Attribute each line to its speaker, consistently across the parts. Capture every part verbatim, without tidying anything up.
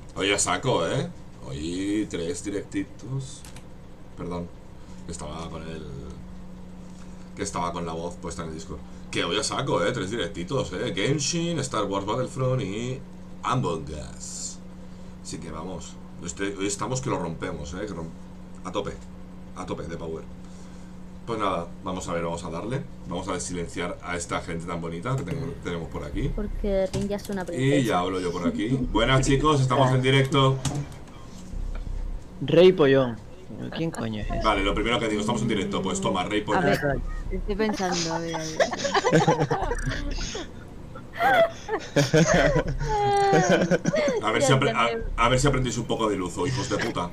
Speaker 1: Hoy a saco, ¿eh? Hoy tres directitos. Perdón, que estaba con el... Que estaba con la voz puesta en el Discord. Que hoy a saco, ¿eh? Tres directitos, ¿eh? Genshin, Star Wars Battlefront y... Among Us. Así que vamos. Este, hoy estamos que lo rompemos, ¿eh? Que romp... A tope. A tope de power. Pues nada, vamos a ver, vamos a darle. Vamos a silenciar a esta gente tan bonita que tengo, tenemos por aquí.
Speaker 2: Porque Rin ya es una princesa.
Speaker 1: Y ya hablo yo por aquí. Buenas chicos, estamos en directo.
Speaker 3: Rey Pollón. ¿Quién coño es ese?
Speaker 1: Vale, lo primero que digo, estamos en directo. Pues toma, Rey
Speaker 2: A
Speaker 1: Pollón.
Speaker 2: ver, estoy pensando, a ver, a ver.
Speaker 1: A ver, si apre- a, a ver si aprendéis un poco de luzo, hijos de puta.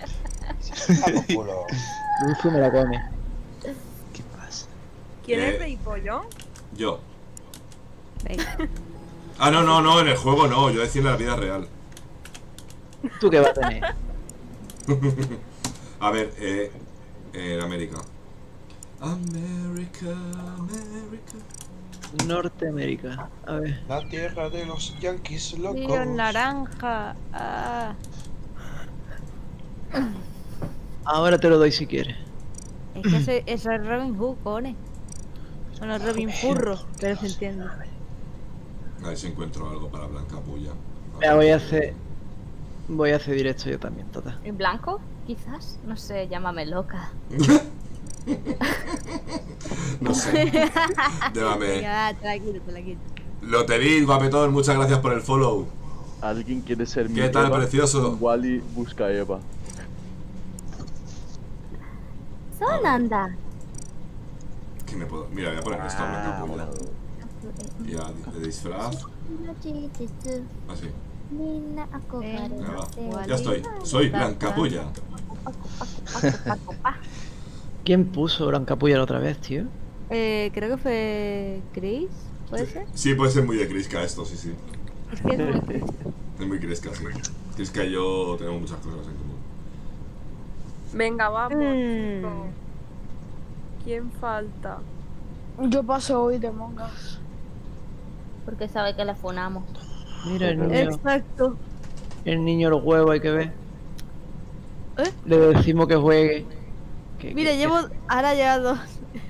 Speaker 3: Luzu me la come.
Speaker 4: ¿Qué pasa?
Speaker 5: ¿Quién
Speaker 1: Eh,
Speaker 5: es Rey Pollón?
Speaker 1: Yo.
Speaker 2: Venga.
Speaker 1: Ah, no, no, no, en el juego no. Yo decía en la vida real.
Speaker 3: ¿Tú qué vas a tener?
Speaker 1: A ver, eh... En América. América, América.
Speaker 3: Norteamérica. A ver.
Speaker 4: La tierra de los yankees
Speaker 5: Tío
Speaker 4: locos.
Speaker 5: naranja. Ah.
Speaker 3: Ahora te lo doy si quieres.
Speaker 5: Es que ese- eso es Robin Hood, cone. Bueno, Robin Furro, pero se entiende.
Speaker 1: A ver si encuentro algo para Blanca Puya.
Speaker 3: Ya voy a hacer. Voy a hacer directo yo también, total.
Speaker 2: ¿En blanco? Quizás. No sé, llámame loca.
Speaker 1: No sé. Déjame.
Speaker 5: Venga, te la quito, te la quito.
Speaker 1: Loterit, guapetón, muchas gracias por el follow.
Speaker 6: Alguien quiere ser mi
Speaker 1: ¿Qué tal,
Speaker 6: Eva?
Speaker 1: precioso?
Speaker 6: Wally busca a Eva.
Speaker 2: Sonanda.
Speaker 1: ¿Qué me puedo...? Mira, voy a poner esto a Blanca Puya. Ya, de disfraz. Así. Venga, va. Ya estoy. Soy Blanca Puya.
Speaker 3: ¿Quién puso Blancapuya la otra vez, tío?
Speaker 5: Eh, creo que fue Chris, ¿puede ser?
Speaker 1: Sí, puede ser muy de Criska esto, sí, sí.
Speaker 5: Es que es muy...
Speaker 1: Es muy Criska, sí. Criska y yo tenemos muchas cosas en común.
Speaker 7: Venga, vamos.
Speaker 5: Mm.
Speaker 7: chicos. ¿Quién falta?
Speaker 8: Yo paso hoy de mongas.
Speaker 2: Porque sabe que la funamos.
Speaker 3: Mira el niño.
Speaker 5: Exacto.
Speaker 3: El niño los huevos hay que ver.
Speaker 5: ¿Eh?
Speaker 3: Le decimos que juegue. Que-
Speaker 5: Mira,
Speaker 3: que-
Speaker 5: llevo ahora ya dos.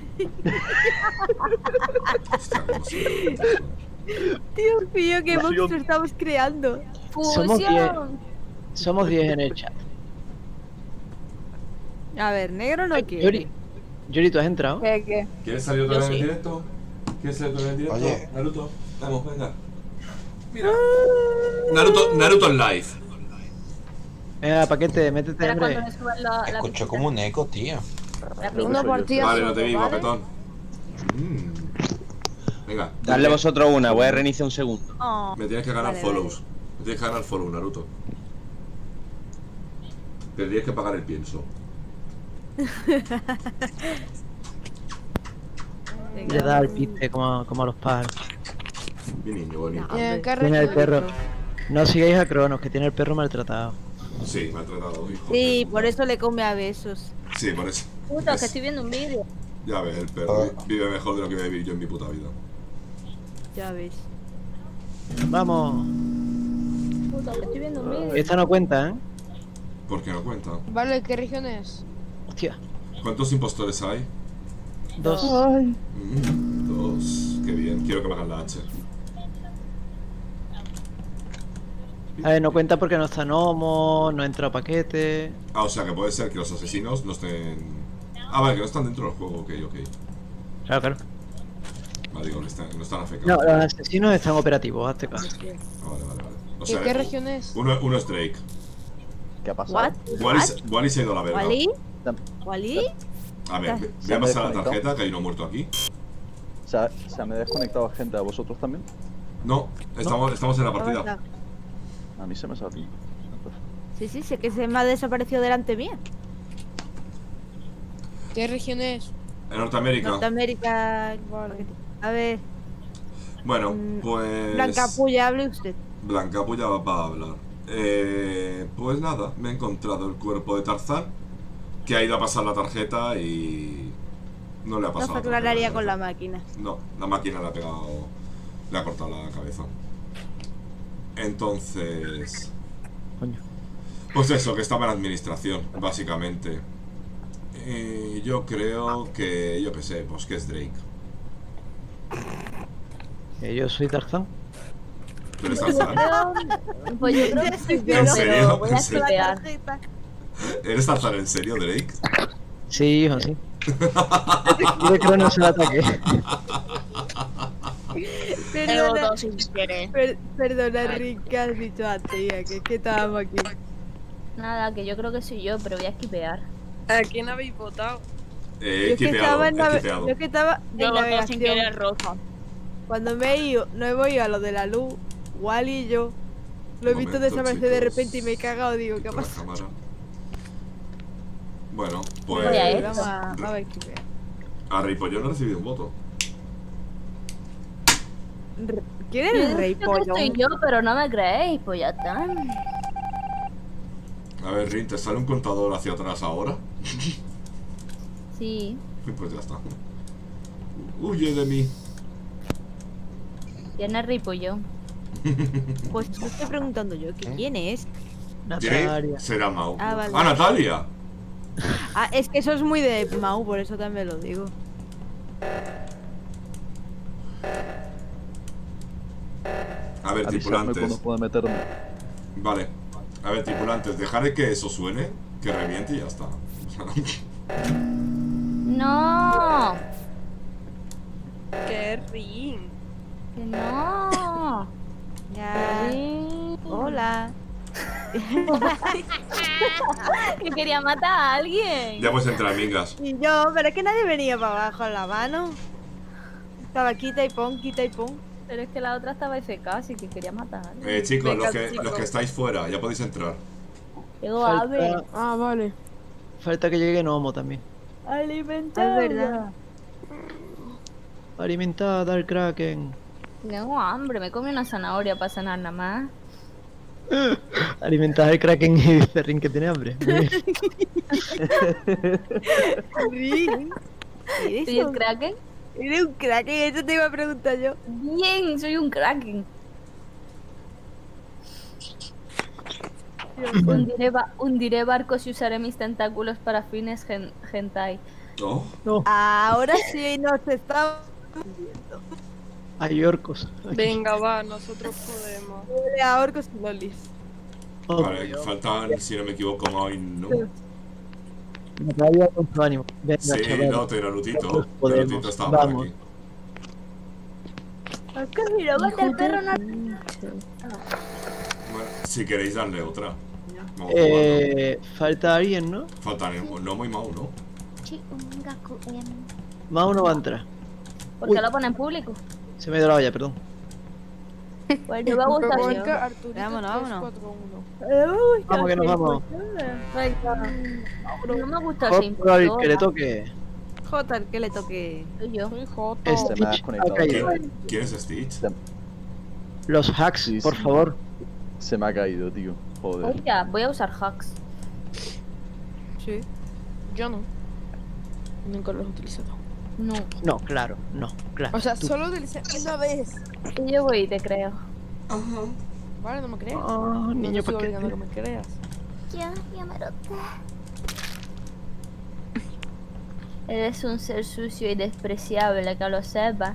Speaker 1: Hostia, cómo se-
Speaker 5: Dios mío, qué
Speaker 6: Fusión.
Speaker 5: monstruo estamos creando.
Speaker 3: Somos diez.
Speaker 2: ¡Fusión!
Speaker 3: Somos diez en el chat.
Speaker 5: A ver, negro no quiere.
Speaker 3: Yuri, Yuri, ¿tú has entrado?
Speaker 8: ¿Qué, qué?
Speaker 1: ¿Quieres salir otra
Speaker 2: Yo
Speaker 1: vez en
Speaker 2: sí.
Speaker 1: directo? ¿Quieres salir otra vez en directo?
Speaker 4: Oye.
Speaker 1: Naruto, vamos, venga. Mira. Naruto, Naruto en live.
Speaker 3: Venga, paquete, métete,
Speaker 2: Espera
Speaker 3: hombre.
Speaker 2: cuando me suban la, la
Speaker 4: Escucho
Speaker 2: pizza.
Speaker 4: como un eco, tío.
Speaker 2: La
Speaker 6: Creo que
Speaker 2: pizza.
Speaker 8: Una
Speaker 6: soy yo.
Speaker 8: partida
Speaker 1: Vale, no te
Speaker 8: solo,
Speaker 1: vi,
Speaker 8: ¿vale?
Speaker 1: guapetón. Mm. Venga.
Speaker 9: Darle
Speaker 1: me-
Speaker 9: vosotros una, voy a reiniciar un segundo.
Speaker 5: Oh,
Speaker 1: Me tienes que ganar
Speaker 5: Vale,
Speaker 1: follows. Me tienes que ganar follow, Naruto. Tendrías que pagar el pienso.
Speaker 5: venga,
Speaker 3: Le da el
Speaker 5: vamos.
Speaker 3: piste como, como a los pájaros.
Speaker 1: Mi niño bonito.
Speaker 8: Eh, ¿qué
Speaker 3: Tiene el
Speaker 8: región?
Speaker 3: perro. No sigáis a Cronos, que tiene el perro maltratado.
Speaker 1: Sí, me ha tratado, hijo.
Speaker 5: Sí,
Speaker 1: de
Speaker 5: por
Speaker 1: puta.
Speaker 5: eso le come a besos.
Speaker 1: Sí, por eso.
Speaker 2: Puta,
Speaker 1: Es-
Speaker 2: que estoy viendo un vídeo.
Speaker 1: Ya ves, el perro vi- vive mejor de lo que voy a vivir yo en mi puta vida.
Speaker 5: Ya ves.
Speaker 3: Vamos.
Speaker 2: Puta, que estoy viendo un vídeo.
Speaker 3: Esta no cuenta, ¿eh?
Speaker 1: ¿Por qué no cuenta?
Speaker 8: Vale, ¿qué región es?
Speaker 3: Hostia.
Speaker 1: ¿Cuántos impostores hay?
Speaker 3: Dos.
Speaker 1: Mm, dos. Qué bien, quiero que me hagan la H.
Speaker 3: A ver, no cuenta porque no está Nomo, no entra paquete.
Speaker 1: Ah, o sea que puede ser que los asesinos no estén... Ah, vale, que no están dentro del juego, ok, ok.
Speaker 3: Claro, claro.
Speaker 1: Vale, digo, que están, que no están afectados.
Speaker 3: No, los asesinos están operativos, hazte caso.
Speaker 1: Ah, vale, vale, vale. O
Speaker 8: ¿Y
Speaker 1: sea,
Speaker 8: qué región es?
Speaker 1: uno, uno es Drake.
Speaker 6: ¿Qué ha pasado?
Speaker 5: ¿What?
Speaker 1: Wally, se- Wally se ha ido a la verga.
Speaker 5: ¿Wally? ¿Wally?
Speaker 1: A ver,
Speaker 6: Se
Speaker 1: voy a
Speaker 6: me
Speaker 1: pasar la
Speaker 6: desconectó.
Speaker 1: tarjeta, que hay uno muerto aquí.
Speaker 6: ¿Se ha, se me ha desconectado gente a vosotros también?
Speaker 1: No, estamos, estamos en la
Speaker 5: ¿Dónde
Speaker 1: partida.
Speaker 5: está?
Speaker 6: A mí se me salió.
Speaker 5: Sí, sí, sé que se me ha desaparecido delante mía.
Speaker 8: ¿Qué región es?
Speaker 1: En Norteamérica.
Speaker 5: Norteamérica. A ver,
Speaker 1: Bueno,
Speaker 5: Mm,
Speaker 1: pues...
Speaker 5: Blanca Puya, hable usted.
Speaker 1: Blanca Puya va, va a hablar. Eh, pues nada, me he encontrado el cuerpo de Tarzán, que ha ido a pasar la tarjeta y... No le ha
Speaker 5: No
Speaker 1: pasado
Speaker 5: se
Speaker 1: la tarjeta.
Speaker 5: aclararía con la máquina.
Speaker 1: No, la máquina le ha pegado... Le ha cortado la cabeza. Entonces...
Speaker 3: coño.
Speaker 1: Pues eso, que estaba en administración, básicamente. Y yo creo que, yo qué sé, pues que es Drake.
Speaker 3: Eh, yo soy Tarzán.
Speaker 1: ¿Tú eres Tarzán?
Speaker 2: Pues yo creo que sí, yo,
Speaker 1: ¿En
Speaker 2: pero
Speaker 1: serio?
Speaker 2: voy
Speaker 1: ¿En
Speaker 2: a
Speaker 1: serio?
Speaker 2: escribir.
Speaker 1: ¿Eres Tarzán en serio, Drake?
Speaker 3: Sí, hijo, sí. Yo creo que no se el ataque.
Speaker 5: Perdona,
Speaker 2: si quieres.
Speaker 5: per- perdona, Rick, ¿qué has dicho antes, hija? Que es que estábamos aquí.
Speaker 2: Nada, que yo creo que soy yo, pero voy a esquipear.
Speaker 7: ¿A quién habéis votado?
Speaker 1: Eh,
Speaker 5: Yo es que
Speaker 1: equipeado,
Speaker 5: estaba en, nave-
Speaker 1: equipeado.
Speaker 5: yo que estaba en navegación.
Speaker 2: roja.
Speaker 5: Cuando me he ido, no hemos ido a lo de la luz, Wally y yo lo he
Speaker 1: Un
Speaker 5: visto
Speaker 1: momento,
Speaker 5: desaparecer de
Speaker 1: chicos.
Speaker 5: repente y me he cagado, digo, ¿qué ha
Speaker 1: La
Speaker 5: pasado?
Speaker 1: cámara. Bueno,
Speaker 2: Voy a
Speaker 1: pues...
Speaker 2: ir.
Speaker 5: Vamos a, vamos a ver qué vea.
Speaker 1: A Ripollón no he recibido un voto.
Speaker 5: Re- ¿Quién es
Speaker 2: Yo
Speaker 5: el rey
Speaker 2: creo que
Speaker 5: pollón?
Speaker 2: soy yo, pero no me creéis, pues ya está.
Speaker 1: A ver, Rin, ¿te sale un contador hacia atrás ahora?
Speaker 2: Sí.
Speaker 1: Pues ya está. Huye de mí.
Speaker 2: Tiene ripollón.
Speaker 5: Pues yo estoy preguntando yo, ¿que ¿quién es?
Speaker 1: Drake
Speaker 3: Natalia.
Speaker 1: será Mau.
Speaker 5: Ah, vale.
Speaker 1: ¡Ah, Natalia!
Speaker 5: Ah, es que eso es muy de Mau, por eso también lo digo.
Speaker 1: A ver,
Speaker 6: Avísame cuando
Speaker 1: tripulantes.
Speaker 6: pueda meterme.
Speaker 1: Vale. A ver, tripulantes, dejaré que eso suene, que reviente y ya está.
Speaker 2: No,
Speaker 7: ¡Qué ring!
Speaker 2: que no.
Speaker 5: Ya.
Speaker 2: Sí.
Speaker 5: Hola.
Speaker 2: Que quería matar a alguien.
Speaker 1: Ya puedes entrar, mingas.
Speaker 5: Y yo, pero es que nadie venía para abajo en la mano. Estaba quita y pon, quita y pon.
Speaker 2: Pero es que la otra estaba F K, así que quería matar a alguien.
Speaker 1: Eh, chicos,
Speaker 7: Venga,
Speaker 1: los que,
Speaker 7: chicos.
Speaker 1: los que estáis fuera, ya podéis entrar.
Speaker 2: Llegó a ver.
Speaker 3: Falta,
Speaker 8: Ah, vale.
Speaker 3: falta que llegue Nomo también.
Speaker 2: Alimentada.
Speaker 5: Es verdad.
Speaker 3: Alimentada al Kraken.
Speaker 2: Tengo hambre, me comí una zanahoria para cenar nada más.
Speaker 3: Alimentada al Kraken y dice Rin que tiene hambre. Muy bien.
Speaker 5: Rin.
Speaker 2: ¿Soy el Kraken?
Speaker 5: Eres un crack, eso te iba a preguntar yo.
Speaker 2: Bien, soy un Kraken. Hundiré, ba- hundiré barcos y usaré mis tentáculos para fines gen- hentai.
Speaker 1: ¿No?
Speaker 3: No,
Speaker 5: Ahora sí nos está
Speaker 3: hay orcos. Aquí.
Speaker 7: Venga, va, nosotros podemos.
Speaker 5: a orcos y lolis.
Speaker 3: Oh,
Speaker 1: Vale, faltan, si no me equivoco, Mau y no.
Speaker 3: Natalia con su ánimo. Venga,
Speaker 1: Sí,
Speaker 3: chaval.
Speaker 1: no, te Narutito.
Speaker 3: Nosotros podemos.
Speaker 1: Narutito estaba por
Speaker 3: Vamos.
Speaker 1: aquí.
Speaker 2: Acá mira, mata el perro no.
Speaker 1: Bueno, si queréis darle otra. Vamos
Speaker 3: Eh, falta alguien, ¿no?
Speaker 1: jugando. Faltan el- Nomo y Mau, ¿no?
Speaker 3: Mau no va a entrar.
Speaker 2: ¿Por
Speaker 3: Uy.
Speaker 2: qué lo pone en público?
Speaker 3: Se me ha ido la olla, perdón.
Speaker 2: Pues yo me gusta
Speaker 8: Pero
Speaker 2: así.
Speaker 8: es que Arturito
Speaker 5: Vámonos,
Speaker 8: tres,
Speaker 5: vámonos.
Speaker 8: cuatro, uno.
Speaker 3: Vamos que nos vamos.
Speaker 2: No me gusta así.
Speaker 3: Otro al que le toque.
Speaker 5: Jota, el que le toque.
Speaker 2: Soy yo.
Speaker 8: Soy Joto.
Speaker 6: Se me ha
Speaker 3: Stitch ha
Speaker 6: desconectado.
Speaker 3: caído.
Speaker 1: ¿Quién, quién es Stitch?
Speaker 3: Los hacks,
Speaker 6: Sí,
Speaker 3: por
Speaker 6: sí.
Speaker 3: favor.
Speaker 6: Se me ha caído, tío. Joder.
Speaker 2: Hostia, voy a usar hacks.
Speaker 5: Sí.
Speaker 8: Yo no. Nunca los he utilizado.
Speaker 2: No.
Speaker 3: No, claro, no, claro.
Speaker 8: O sea,
Speaker 3: Tú.
Speaker 8: solo utilicé una vez.
Speaker 2: Y yo voy, te creo.
Speaker 8: Vale, no me creas.
Speaker 3: Oh,
Speaker 8: No
Speaker 3: niño
Speaker 8: te estoy obligando a
Speaker 3: pequeño.
Speaker 8: que me creas.
Speaker 2: Ya, ya me lo Eres un ser sucio y despreciable, que lo sepas.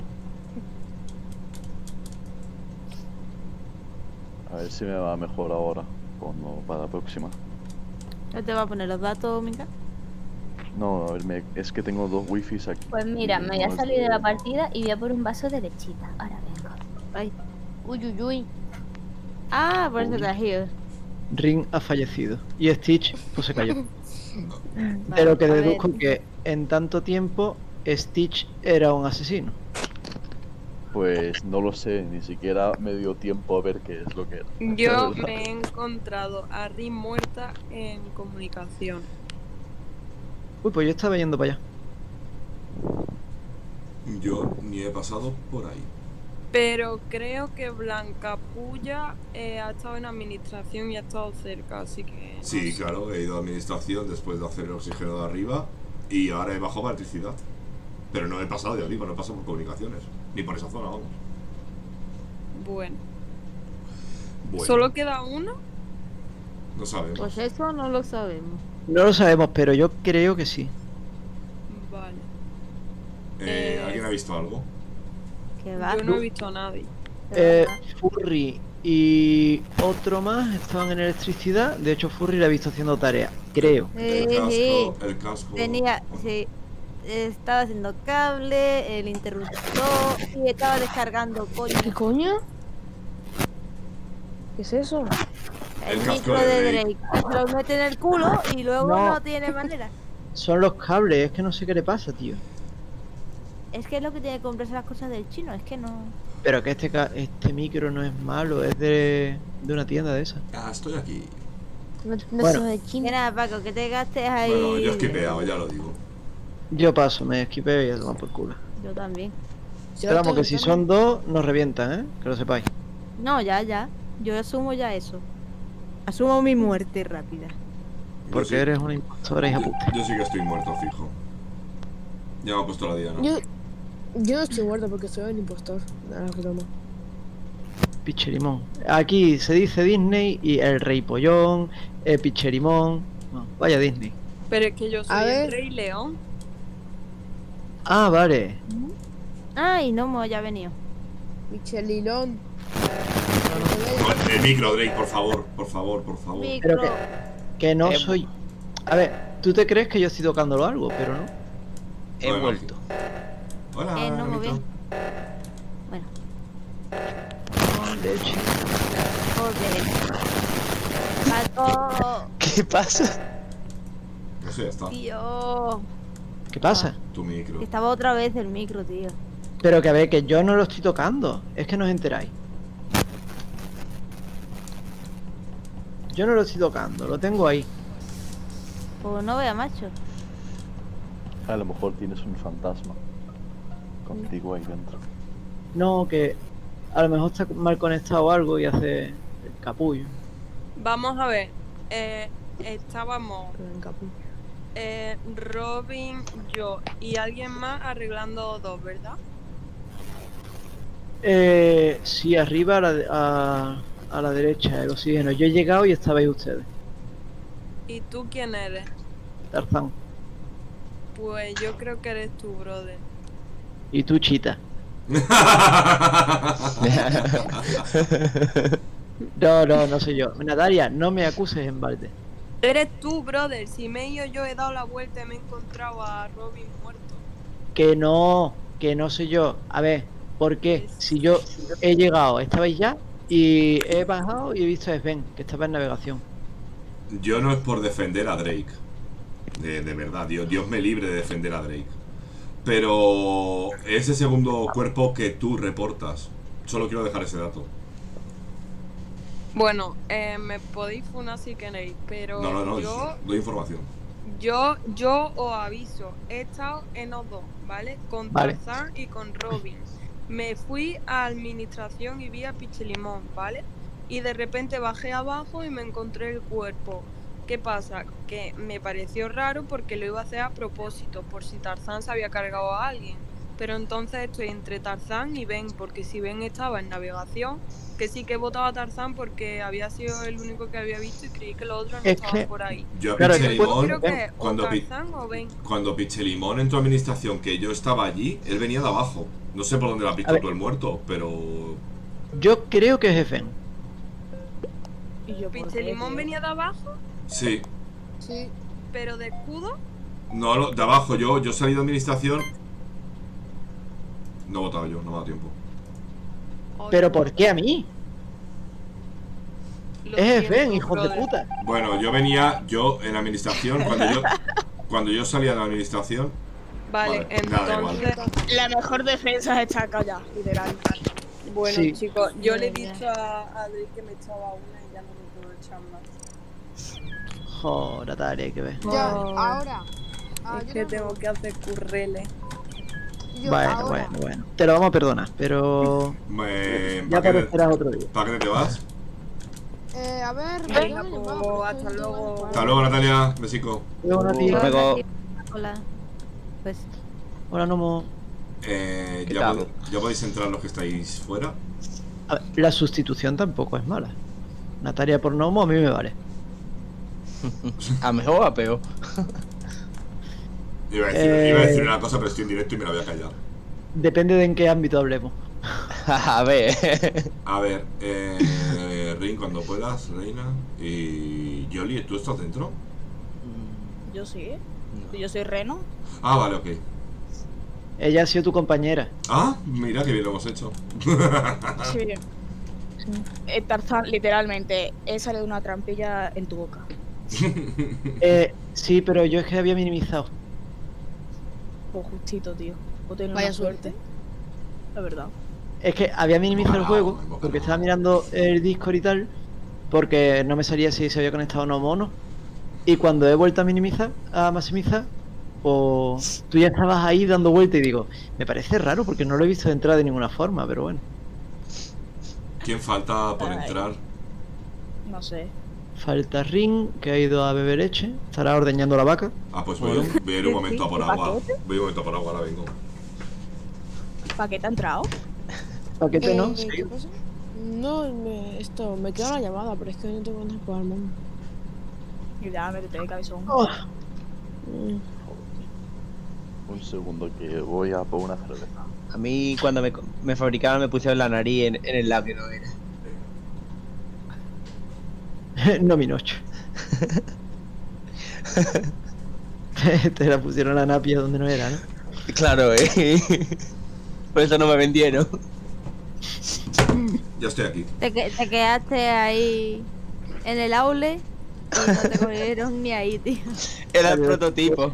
Speaker 6: A ver si me va mejor ahora. Cuando, para la próxima.
Speaker 5: ¿No te va a poner los datos, Mika?
Speaker 6: No, a ver, me- es que tengo dos wifis aquí.
Speaker 2: Pues mira, me voy a
Speaker 6: No,
Speaker 2: salir de
Speaker 6: es-
Speaker 2: la partida y voy a por un vaso de lechita. Ahora vengo.
Speaker 5: Ay.
Speaker 2: Uy, uy, uy.
Speaker 5: Ah, por eso
Speaker 6: Uy.
Speaker 5: te has ido.
Speaker 3: Ring ha fallecido. Y Stitch, pues se cayó. De
Speaker 5: Vale,
Speaker 3: lo que
Speaker 5: a ver.
Speaker 3: deduzco que en tanto tiempo Stitch era un asesino.
Speaker 6: Pues no lo sé, ni siquiera me dio tiempo a ver qué es lo que era.
Speaker 7: Yo
Speaker 6: La verdad.
Speaker 7: me he encontrado a Rin muerta en comunicación.
Speaker 3: Uy, pues yo estaba yendo para allá.
Speaker 1: Yo ni he pasado por ahí.
Speaker 7: Pero creo que Blanca Puya eh, ha estado en administración y ha estado cerca, así que. no
Speaker 1: Sí,
Speaker 7: sé.
Speaker 1: claro, he ido a administración después de hacer el oxígeno de arriba y ahora he bajado a electricidad. Pero no he pasado de arriba, no he pasado por comunicaciones. Ni por esa zona, vamos.
Speaker 7: Bueno.
Speaker 1: Bueno.
Speaker 7: ¿Solo queda uno?
Speaker 1: No sabemos.
Speaker 5: Pues eso no lo sabemos.
Speaker 3: No lo sabemos, pero yo creo que sí.
Speaker 7: Vale.
Speaker 1: Eh,
Speaker 7: Eh,
Speaker 1: ¿Alguien ha visto algo?
Speaker 5: Que va.
Speaker 7: Yo no he visto a nadie.
Speaker 3: Eh, Furry y otro más estaban en electricidad. De hecho, Furry la he visto haciendo tarea. Creo.
Speaker 1: El
Speaker 5: Sí, sí.
Speaker 1: casco, el casco.
Speaker 5: Tenía, sí. Estaba haciendo cable, el interruptor y estaba descargando coño.
Speaker 8: ¿Qué coño? ¿Qué es eso?
Speaker 5: El,
Speaker 1: El casco
Speaker 5: micro
Speaker 1: de
Speaker 5: de
Speaker 1: Drake.
Speaker 5: Drake. Se lo mete en el culo y luego no,
Speaker 3: No.
Speaker 5: tiene manera.
Speaker 3: Son los cables, es que no sé qué le pasa, tío.
Speaker 5: Es que es lo que tiene que comprarse las cosas del chino, es que no.
Speaker 3: Pero que este, ca- este micro no es malo, es de, de una tienda de esas.
Speaker 1: Ah, estoy aquí.
Speaker 8: No, no
Speaker 3: Bueno.
Speaker 8: soy de
Speaker 5: Que
Speaker 8: China.
Speaker 5: nada, Paco, que te gastes ahí.
Speaker 1: Bueno, yo he esquipeado, ya lo digo.
Speaker 3: Yo paso, me esquipeo y ya toman por culo.
Speaker 5: Yo también.
Speaker 8: Yo
Speaker 3: Pero vamos,
Speaker 8: estoy
Speaker 3: que si
Speaker 8: buscando.
Speaker 3: son dos, nos revientan, ¿eh? Que lo sepáis.
Speaker 5: No, ya, ya. Yo asumo ya eso. Asumo mi muerte rápida.
Speaker 3: Porque
Speaker 1: Yo sí-
Speaker 3: eres una impostora, hija
Speaker 1: yo,
Speaker 3: puta.
Speaker 1: yo sí que estoy muerto, fijo. Ya me ha puesto la diana.
Speaker 8: Yo, yo no estoy muerto porque soy el impostor. Nada, broma.
Speaker 3: Picherimón. Aquí se dice Disney y el Rey Pollón, el Picherimón. No, vaya Disney.
Speaker 7: Pero es que yo soy
Speaker 8: A
Speaker 7: el
Speaker 8: ver.
Speaker 7: Rey León.
Speaker 3: Ah, vale.
Speaker 5: Ay, no me ya ha venido.
Speaker 8: Michelilón.
Speaker 1: El micro, Drake, por favor, por favor, por favor.
Speaker 5: Micro.
Speaker 3: Pero que no
Speaker 9: Eh,
Speaker 3: soy. A ver, tú te crees que yo estoy tocándolo algo, pero no.
Speaker 9: He
Speaker 1: Bueno,
Speaker 9: vuelto.
Speaker 1: Hola,
Speaker 5: Eh, no, muy
Speaker 1: Anita.
Speaker 5: bien. Bueno,
Speaker 3: Leche.
Speaker 5: joder. Paco,
Speaker 9: ¿Qué pasa?
Speaker 1: Eso ya está.
Speaker 5: tío.
Speaker 3: ¿Qué pasa?
Speaker 1: Tu micro.
Speaker 5: Que estaba otra vez el micro, tío.
Speaker 3: Pero que a ver, que yo no lo estoy tocando. Es que no os enteráis. Yo no lo estoy tocando, lo tengo ahí.
Speaker 5: Pues no vea, macho.
Speaker 6: A lo mejor tienes un fantasma contigo ahí dentro.
Speaker 3: No, que a lo mejor está mal conectado o algo y hace el capullo.
Speaker 7: Vamos a ver. Eh, estábamos
Speaker 8: Pero en capullo.
Speaker 7: eh, Robin, yo y alguien más arreglando dos, ¿verdad?
Speaker 3: Eh, sí, arriba a la, de- a, a la derecha, el oxígeno. Yo he llegado y estabais ustedes.
Speaker 7: ¿Y tú quién eres?
Speaker 3: Tarzán.
Speaker 7: Pues yo creo que eres tu brother.
Speaker 3: Y tú, Chita. No, no, no soy yo. Natalia, no me acuses en balde.
Speaker 7: Eres tú, brother. Si me he ido yo, he dado la vuelta y me he encontrado a Robin muerto.
Speaker 3: Que no, que no soy yo. A ver, ¿por qué? Si yo he llegado, estabais ya, y he bajado y he visto a Sven, que estaba en navegación.
Speaker 1: Yo no es por defender a Drake. De, de verdad, Dios, Dios me libre de defender a Drake. Pero ese segundo cuerpo que tú reportas. Solo quiero dejar ese dato.
Speaker 7: Bueno, eh, me podéis funar si queréis, pero
Speaker 1: No, no, no,
Speaker 7: yo,
Speaker 1: doy información.
Speaker 7: yo, yo os aviso. He estado en los dos, ¿vale? Con
Speaker 3: Vale.
Speaker 7: Tarzán y con Robin. Me fui a administración y vi a Pichelimón, ¿vale? Y de repente bajé abajo y me encontré el cuerpo. ¿Qué pasa? Que me pareció raro porque lo iba a hacer a propósito, por si Tarzán se había cargado a alguien. Pero entonces estoy entre Tarzán y Ben, porque si Ben estaba en navegación, que sí que votaba a Tarzán porque había sido el único que había visto y creí que los otros no
Speaker 3: Es
Speaker 7: estaban
Speaker 3: que-
Speaker 7: por ahí.
Speaker 1: Yo a
Speaker 3: Claro,
Speaker 1: Pichelimón,
Speaker 7: Creo que o
Speaker 1: cuando, Pi-
Speaker 7: Tarzán o Ben.
Speaker 1: cuando Pichelimón entró a administración, que yo estaba allí, él venía de abajo. No sé por dónde lo has
Speaker 3: A
Speaker 1: visto
Speaker 3: ver.
Speaker 1: tú el muerto, pero...
Speaker 3: Yo creo que es Sven.
Speaker 8: ¿Y yo por qué,
Speaker 7: Pichelimón
Speaker 8: tío?
Speaker 7: venía de abajo,
Speaker 1: Sí.
Speaker 8: Sí.
Speaker 7: pero de escudo.
Speaker 1: No, lo- de abajo, yo, yo salí de administración. No he votado yo, no me ha dado tiempo.
Speaker 3: ¿Pero por qué a mí?
Speaker 7: Lo
Speaker 3: Es
Speaker 7: siento,
Speaker 3: Sven, hijo de
Speaker 7: brother.
Speaker 3: puta.
Speaker 1: Bueno, yo venía, yo en administración, cuando yo cuando yo salía de la administración,
Speaker 7: Vale,
Speaker 1: Vale, nada, da igual.
Speaker 7: entonces,
Speaker 8: La mejor defensa es estar callada, literal.
Speaker 7: bueno
Speaker 3: Sí.
Speaker 7: chicos, yo le he
Speaker 5: Ya, ya.
Speaker 7: dicho a, a Drake que me echaba una y ya no me puedo echar más.
Speaker 3: Joder, Natalia, hay que ver.
Speaker 10: Ya,
Speaker 7: Oh.
Speaker 10: ahora. Ah,
Speaker 7: Es
Speaker 10: yo
Speaker 7: que
Speaker 10: no-
Speaker 7: tengo que hacer currele.
Speaker 10: yo
Speaker 3: Bueno,
Speaker 10: ahora.
Speaker 3: bueno, bueno. Te lo vamos a perdonar, pero
Speaker 1: me,
Speaker 3: ya
Speaker 1: ¿para, qué,
Speaker 3: aparecerás otro día.
Speaker 1: ¿para qué te vas?
Speaker 10: Eh, a ver,
Speaker 7: Venga,
Speaker 10: yo no
Speaker 7: pues,
Speaker 10: llamaba, pero
Speaker 7: hasta
Speaker 10: estoy
Speaker 7: luego.
Speaker 10: igual.
Speaker 1: Hasta luego, Natalia, besico.
Speaker 3: Luego, Nati.
Speaker 9: Hasta luego.
Speaker 5: Hola. Pues
Speaker 3: Hola, Nomo.
Speaker 1: Eh,
Speaker 9: ¿Qué
Speaker 1: ya,
Speaker 9: tal?
Speaker 1: pod- ya podéis entrar los que estáis fuera.
Speaker 3: A ver, la sustitución tampoco es mala. Natalia por Nomo a mí me vale.
Speaker 9: A mejor o a peor.
Speaker 1: Iba a, decir,
Speaker 3: Eh.
Speaker 1: iba a decir una cosa, pero estoy en directo y me la voy a callar.
Speaker 3: Depende de en qué ámbito hablemos.
Speaker 9: A ver.
Speaker 1: A ver, eh, Rin, cuando puedas, Reina. Y Yoli, ¿tú estás dentro?
Speaker 8: Yo sí. Yo soy Reno.
Speaker 1: Ah, vale, ok.
Speaker 3: Ella ha sido tu compañera.
Speaker 1: Ah, mira que bien lo hemos hecho.
Speaker 8: Sí. Eh, Tarzán, literalmente, he salido de una trampilla en tu boca.
Speaker 3: Eh, sí, pero yo es que había minimizado.
Speaker 8: Pues justito, tío. O tener
Speaker 10: Vaya
Speaker 8: una suerte.
Speaker 10: suerte.
Speaker 8: La verdad.
Speaker 3: Es que había minimizado el
Speaker 1: Bocado,
Speaker 3: juego
Speaker 1: bocado.
Speaker 3: porque estaba mirando el Discord y tal, porque no me salía si se había conectado o no mono. Y cuando he vuelto a minimizar, a maximizar, pues tú ya estabas ahí dando vuelta y digo, me parece raro porque no lo he visto entrar de ninguna forma, pero bueno.
Speaker 1: ¿Quién falta por
Speaker 8: Ay.
Speaker 1: entrar?
Speaker 8: No sé.
Speaker 3: Falta Ring, que ha ido a beber leche, estará ordeñando la vaca.
Speaker 1: Ah, pues voy, voy a ir un momento a por agua. Voy un momento a por agua, ahora vengo.
Speaker 8: ¿Para qué te ha entrado?
Speaker 3: Paquete no,
Speaker 10: Eh,
Speaker 3: sí.
Speaker 10: ¿Qué pasa? No, me, esto, me queda una llamada, pero es que no tengo nada para el mundo.
Speaker 8: Y ya, métete de cabezón.
Speaker 3: Oh,
Speaker 10: Mm.
Speaker 6: Un segundo que voy a por una cerveza.
Speaker 9: A mí cuando me, me fabricaban me pusieron la nariz en, en el lado que no era.
Speaker 3: no mi noche. te, te la pusieron la napia donde no era, ¿no?
Speaker 9: Claro, eh. Por eso no me vendieron.
Speaker 1: Ya estoy aquí.
Speaker 5: Te, que- te quedaste ahí en el aule y no te cogieron ni ahí, tío.
Speaker 9: Era el
Speaker 3: Adiós.
Speaker 9: prototipo.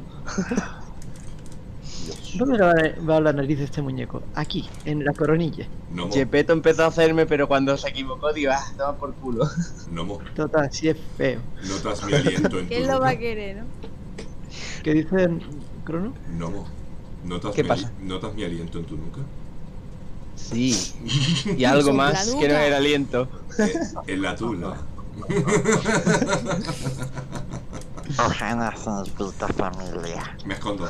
Speaker 3: ¿Dónde va, va la nariz de este muñeco? Aquí, en la coronilla.
Speaker 1: Nomo,
Speaker 9: Gepetto empezó a hacerme, pero cuando se equivocó, digo, ah, toma por culo.
Speaker 1: Nomo,
Speaker 3: Total, sí es feo.
Speaker 1: notas mi aliento en tu
Speaker 5: ¿Quién lo va a
Speaker 1: nuca.
Speaker 5: querer, no?
Speaker 3: ¿Qué dicen, Crono?
Speaker 1: Nomo, notas,
Speaker 9: ¿Qué
Speaker 1: mi,
Speaker 9: pasa?
Speaker 1: ali- notas mi aliento en tu nuca.
Speaker 9: Sí. Y algo
Speaker 10: Sopla
Speaker 9: más que no
Speaker 10: nuca.
Speaker 9: era aliento.
Speaker 1: Eh, en la tula. Me escondo.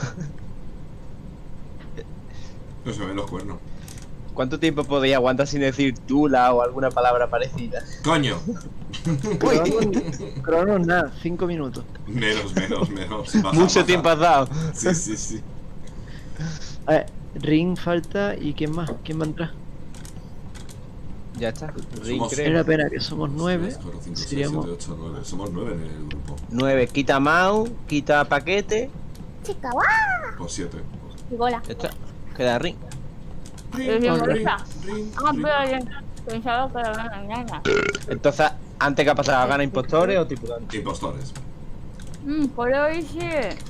Speaker 1: No se ven los cuernos.
Speaker 9: ¿Cuánto tiempo podía aguantar sin decir tula o alguna palabra parecida?
Speaker 1: ¡Coño!
Speaker 3: Crono, Crono, nada, cinco minutos.
Speaker 1: Menos, menos, menos. Baja,
Speaker 9: Mucho
Speaker 1: baja.
Speaker 9: tiempo has dado.
Speaker 1: Sí, sí, sí.
Speaker 3: A ver, Ring falta y ¿quién más? ¿Quién va a entrar?
Speaker 9: Ya está. Ring,
Speaker 1: Somos-
Speaker 3: Es
Speaker 9: creo.
Speaker 3: la pena que somos nueve.
Speaker 1: tres, cuatro, cinco, seis,
Speaker 3: Seríamos
Speaker 1: siete, ocho, nueve. Somos nueve en el grupo.
Speaker 9: nueve. Quita mouse, quita paquete.
Speaker 2: Chica, ¡guau!
Speaker 1: Pues siete.
Speaker 2: Hola.
Speaker 9: Ya está. Queda Ring.
Speaker 2: Es bien
Speaker 3: Ring,
Speaker 2: bonita.
Speaker 1: Ring,
Speaker 2: Ah,
Speaker 1: ring.
Speaker 2: pero ya pensaba que era una mañana.
Speaker 9: Entonces, ¿antes que ha pasado? ¿Gana impostores o tripulante?
Speaker 1: Impostores.
Speaker 2: Mmm, por hoy sí.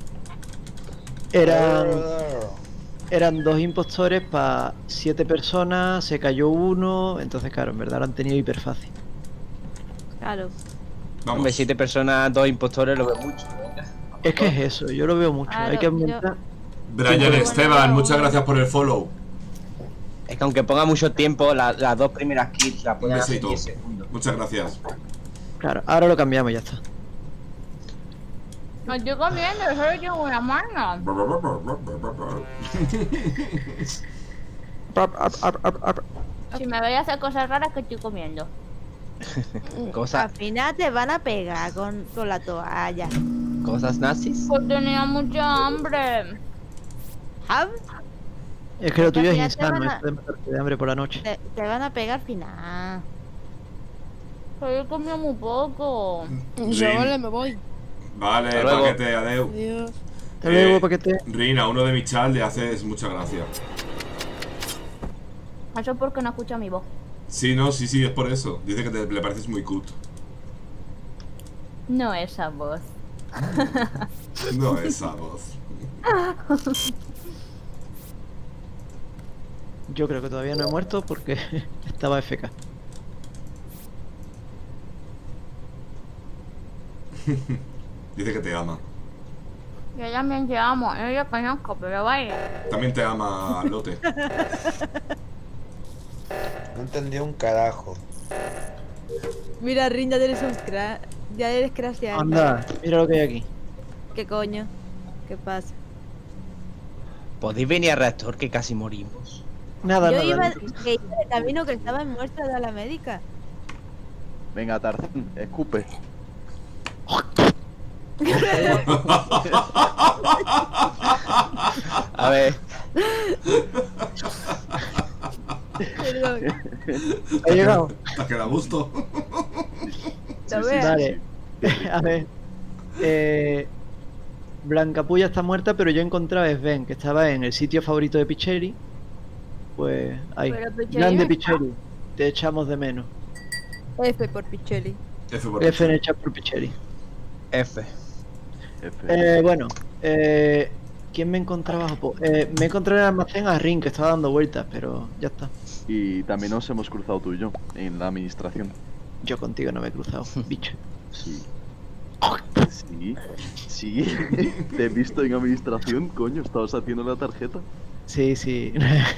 Speaker 3: Eran, eran dos impostores para siete personas, se cayó uno, entonces claro, en verdad lo han tenido hiper fácil.
Speaker 5: Claro.
Speaker 1: Vamos.
Speaker 9: Hombre, siete personas, dos impostores, lo veo mucho. Venga.
Speaker 3: Es que es eso, yo lo veo mucho,
Speaker 5: Claro,
Speaker 3: hay que
Speaker 5: yo-
Speaker 3: aumentar.
Speaker 1: Brian Esteban, muchas gracias por el follow.
Speaker 9: Es que aunque ponga mucho tiempo, la- las dos primeras kills las
Speaker 1: Un
Speaker 9: pueden hacer
Speaker 1: besito.
Speaker 9: diez segundos.
Speaker 1: Muchas gracias.
Speaker 3: Claro, ahora lo cambiamos, ya está.
Speaker 2: No estoy comiendo, yo solo tengo una mano. Si me voy a hacer cosas raras que estoy comiendo.
Speaker 9: Cosas,
Speaker 5: Al final te van a pegar con, con la toalla.
Speaker 9: cosas nazis.
Speaker 2: Pues tenía mucha hambre.
Speaker 5: ¿Hab?
Speaker 3: Es que lo tuyo es
Speaker 5: Ya te
Speaker 3: insano,
Speaker 5: van a-
Speaker 3: eso de matarte de hambre por la noche.
Speaker 5: Te, te van a pegar al final.
Speaker 2: Pero he comido muy poco.
Speaker 10: Ya vale, me voy.
Speaker 1: Vale,
Speaker 9: Hasta luego.
Speaker 1: paquete, adeu.
Speaker 10: Adiós.
Speaker 3: Hasta luego,
Speaker 1: Eh,
Speaker 3: paquete.
Speaker 1: Rin, a uno de mi chat le haces mucha gracia.
Speaker 2: Eso es porque no escucha mi voz.
Speaker 1: Sí, no, sí, sí, es por eso. Dice que te, le pareces muy cut.
Speaker 2: No esa voz.
Speaker 1: No esa voz.
Speaker 3: Yo creo que todavía no he muerto porque estaba F K.
Speaker 1: Dice que te ama.
Speaker 2: Yo también te amo, no lo conozco, pero vaya.
Speaker 1: También te ama Lote.
Speaker 4: No entendí un carajo.
Speaker 5: Mira, Rin, ya eres un cra... Ya eres craseado.
Speaker 3: Anda, mira lo que hay aquí.
Speaker 5: ¿Qué coño? ¿Qué pasa?
Speaker 9: ¿Podéis venir al reactor que casi morimos?
Speaker 3: Nada,
Speaker 5: Yo
Speaker 3: nada.
Speaker 5: iba,
Speaker 3: no.
Speaker 5: que iba de camino que estaba muerta de la médica.
Speaker 6: Venga, Tarzán, escupe.
Speaker 9: A ver,
Speaker 5: Perdón.
Speaker 3: ¿Ha llegado?
Speaker 1: ¿Te queda gusto?
Speaker 5: Lo veas.
Speaker 3: Vale. A ver. Eh, Blancapulla está muerta, pero yo he encontrado a Sven, que estaba en el sitio favorito de Picheri. Pues ahí.
Speaker 2: Pero Picheri
Speaker 3: Grande
Speaker 2: no está.
Speaker 3: Picheri. Te echamos de menos.
Speaker 5: F por Picheli.
Speaker 1: F por
Speaker 3: F en el chat por Picheri.
Speaker 9: F.
Speaker 6: F.
Speaker 3: Eh, bueno, eh, ¿quién me encontraba? Po- Eh, me encontré en el almacén a Rin, que estaba dando vueltas, pero ya está.
Speaker 6: Y también nos hemos cruzado tú y yo en la administración.
Speaker 3: Yo contigo no me he cruzado, bicho.
Speaker 6: Sí. Sí, sí. Te he visto en administración, coño. Estabas haciendo la tarjeta.
Speaker 3: Sí, sí.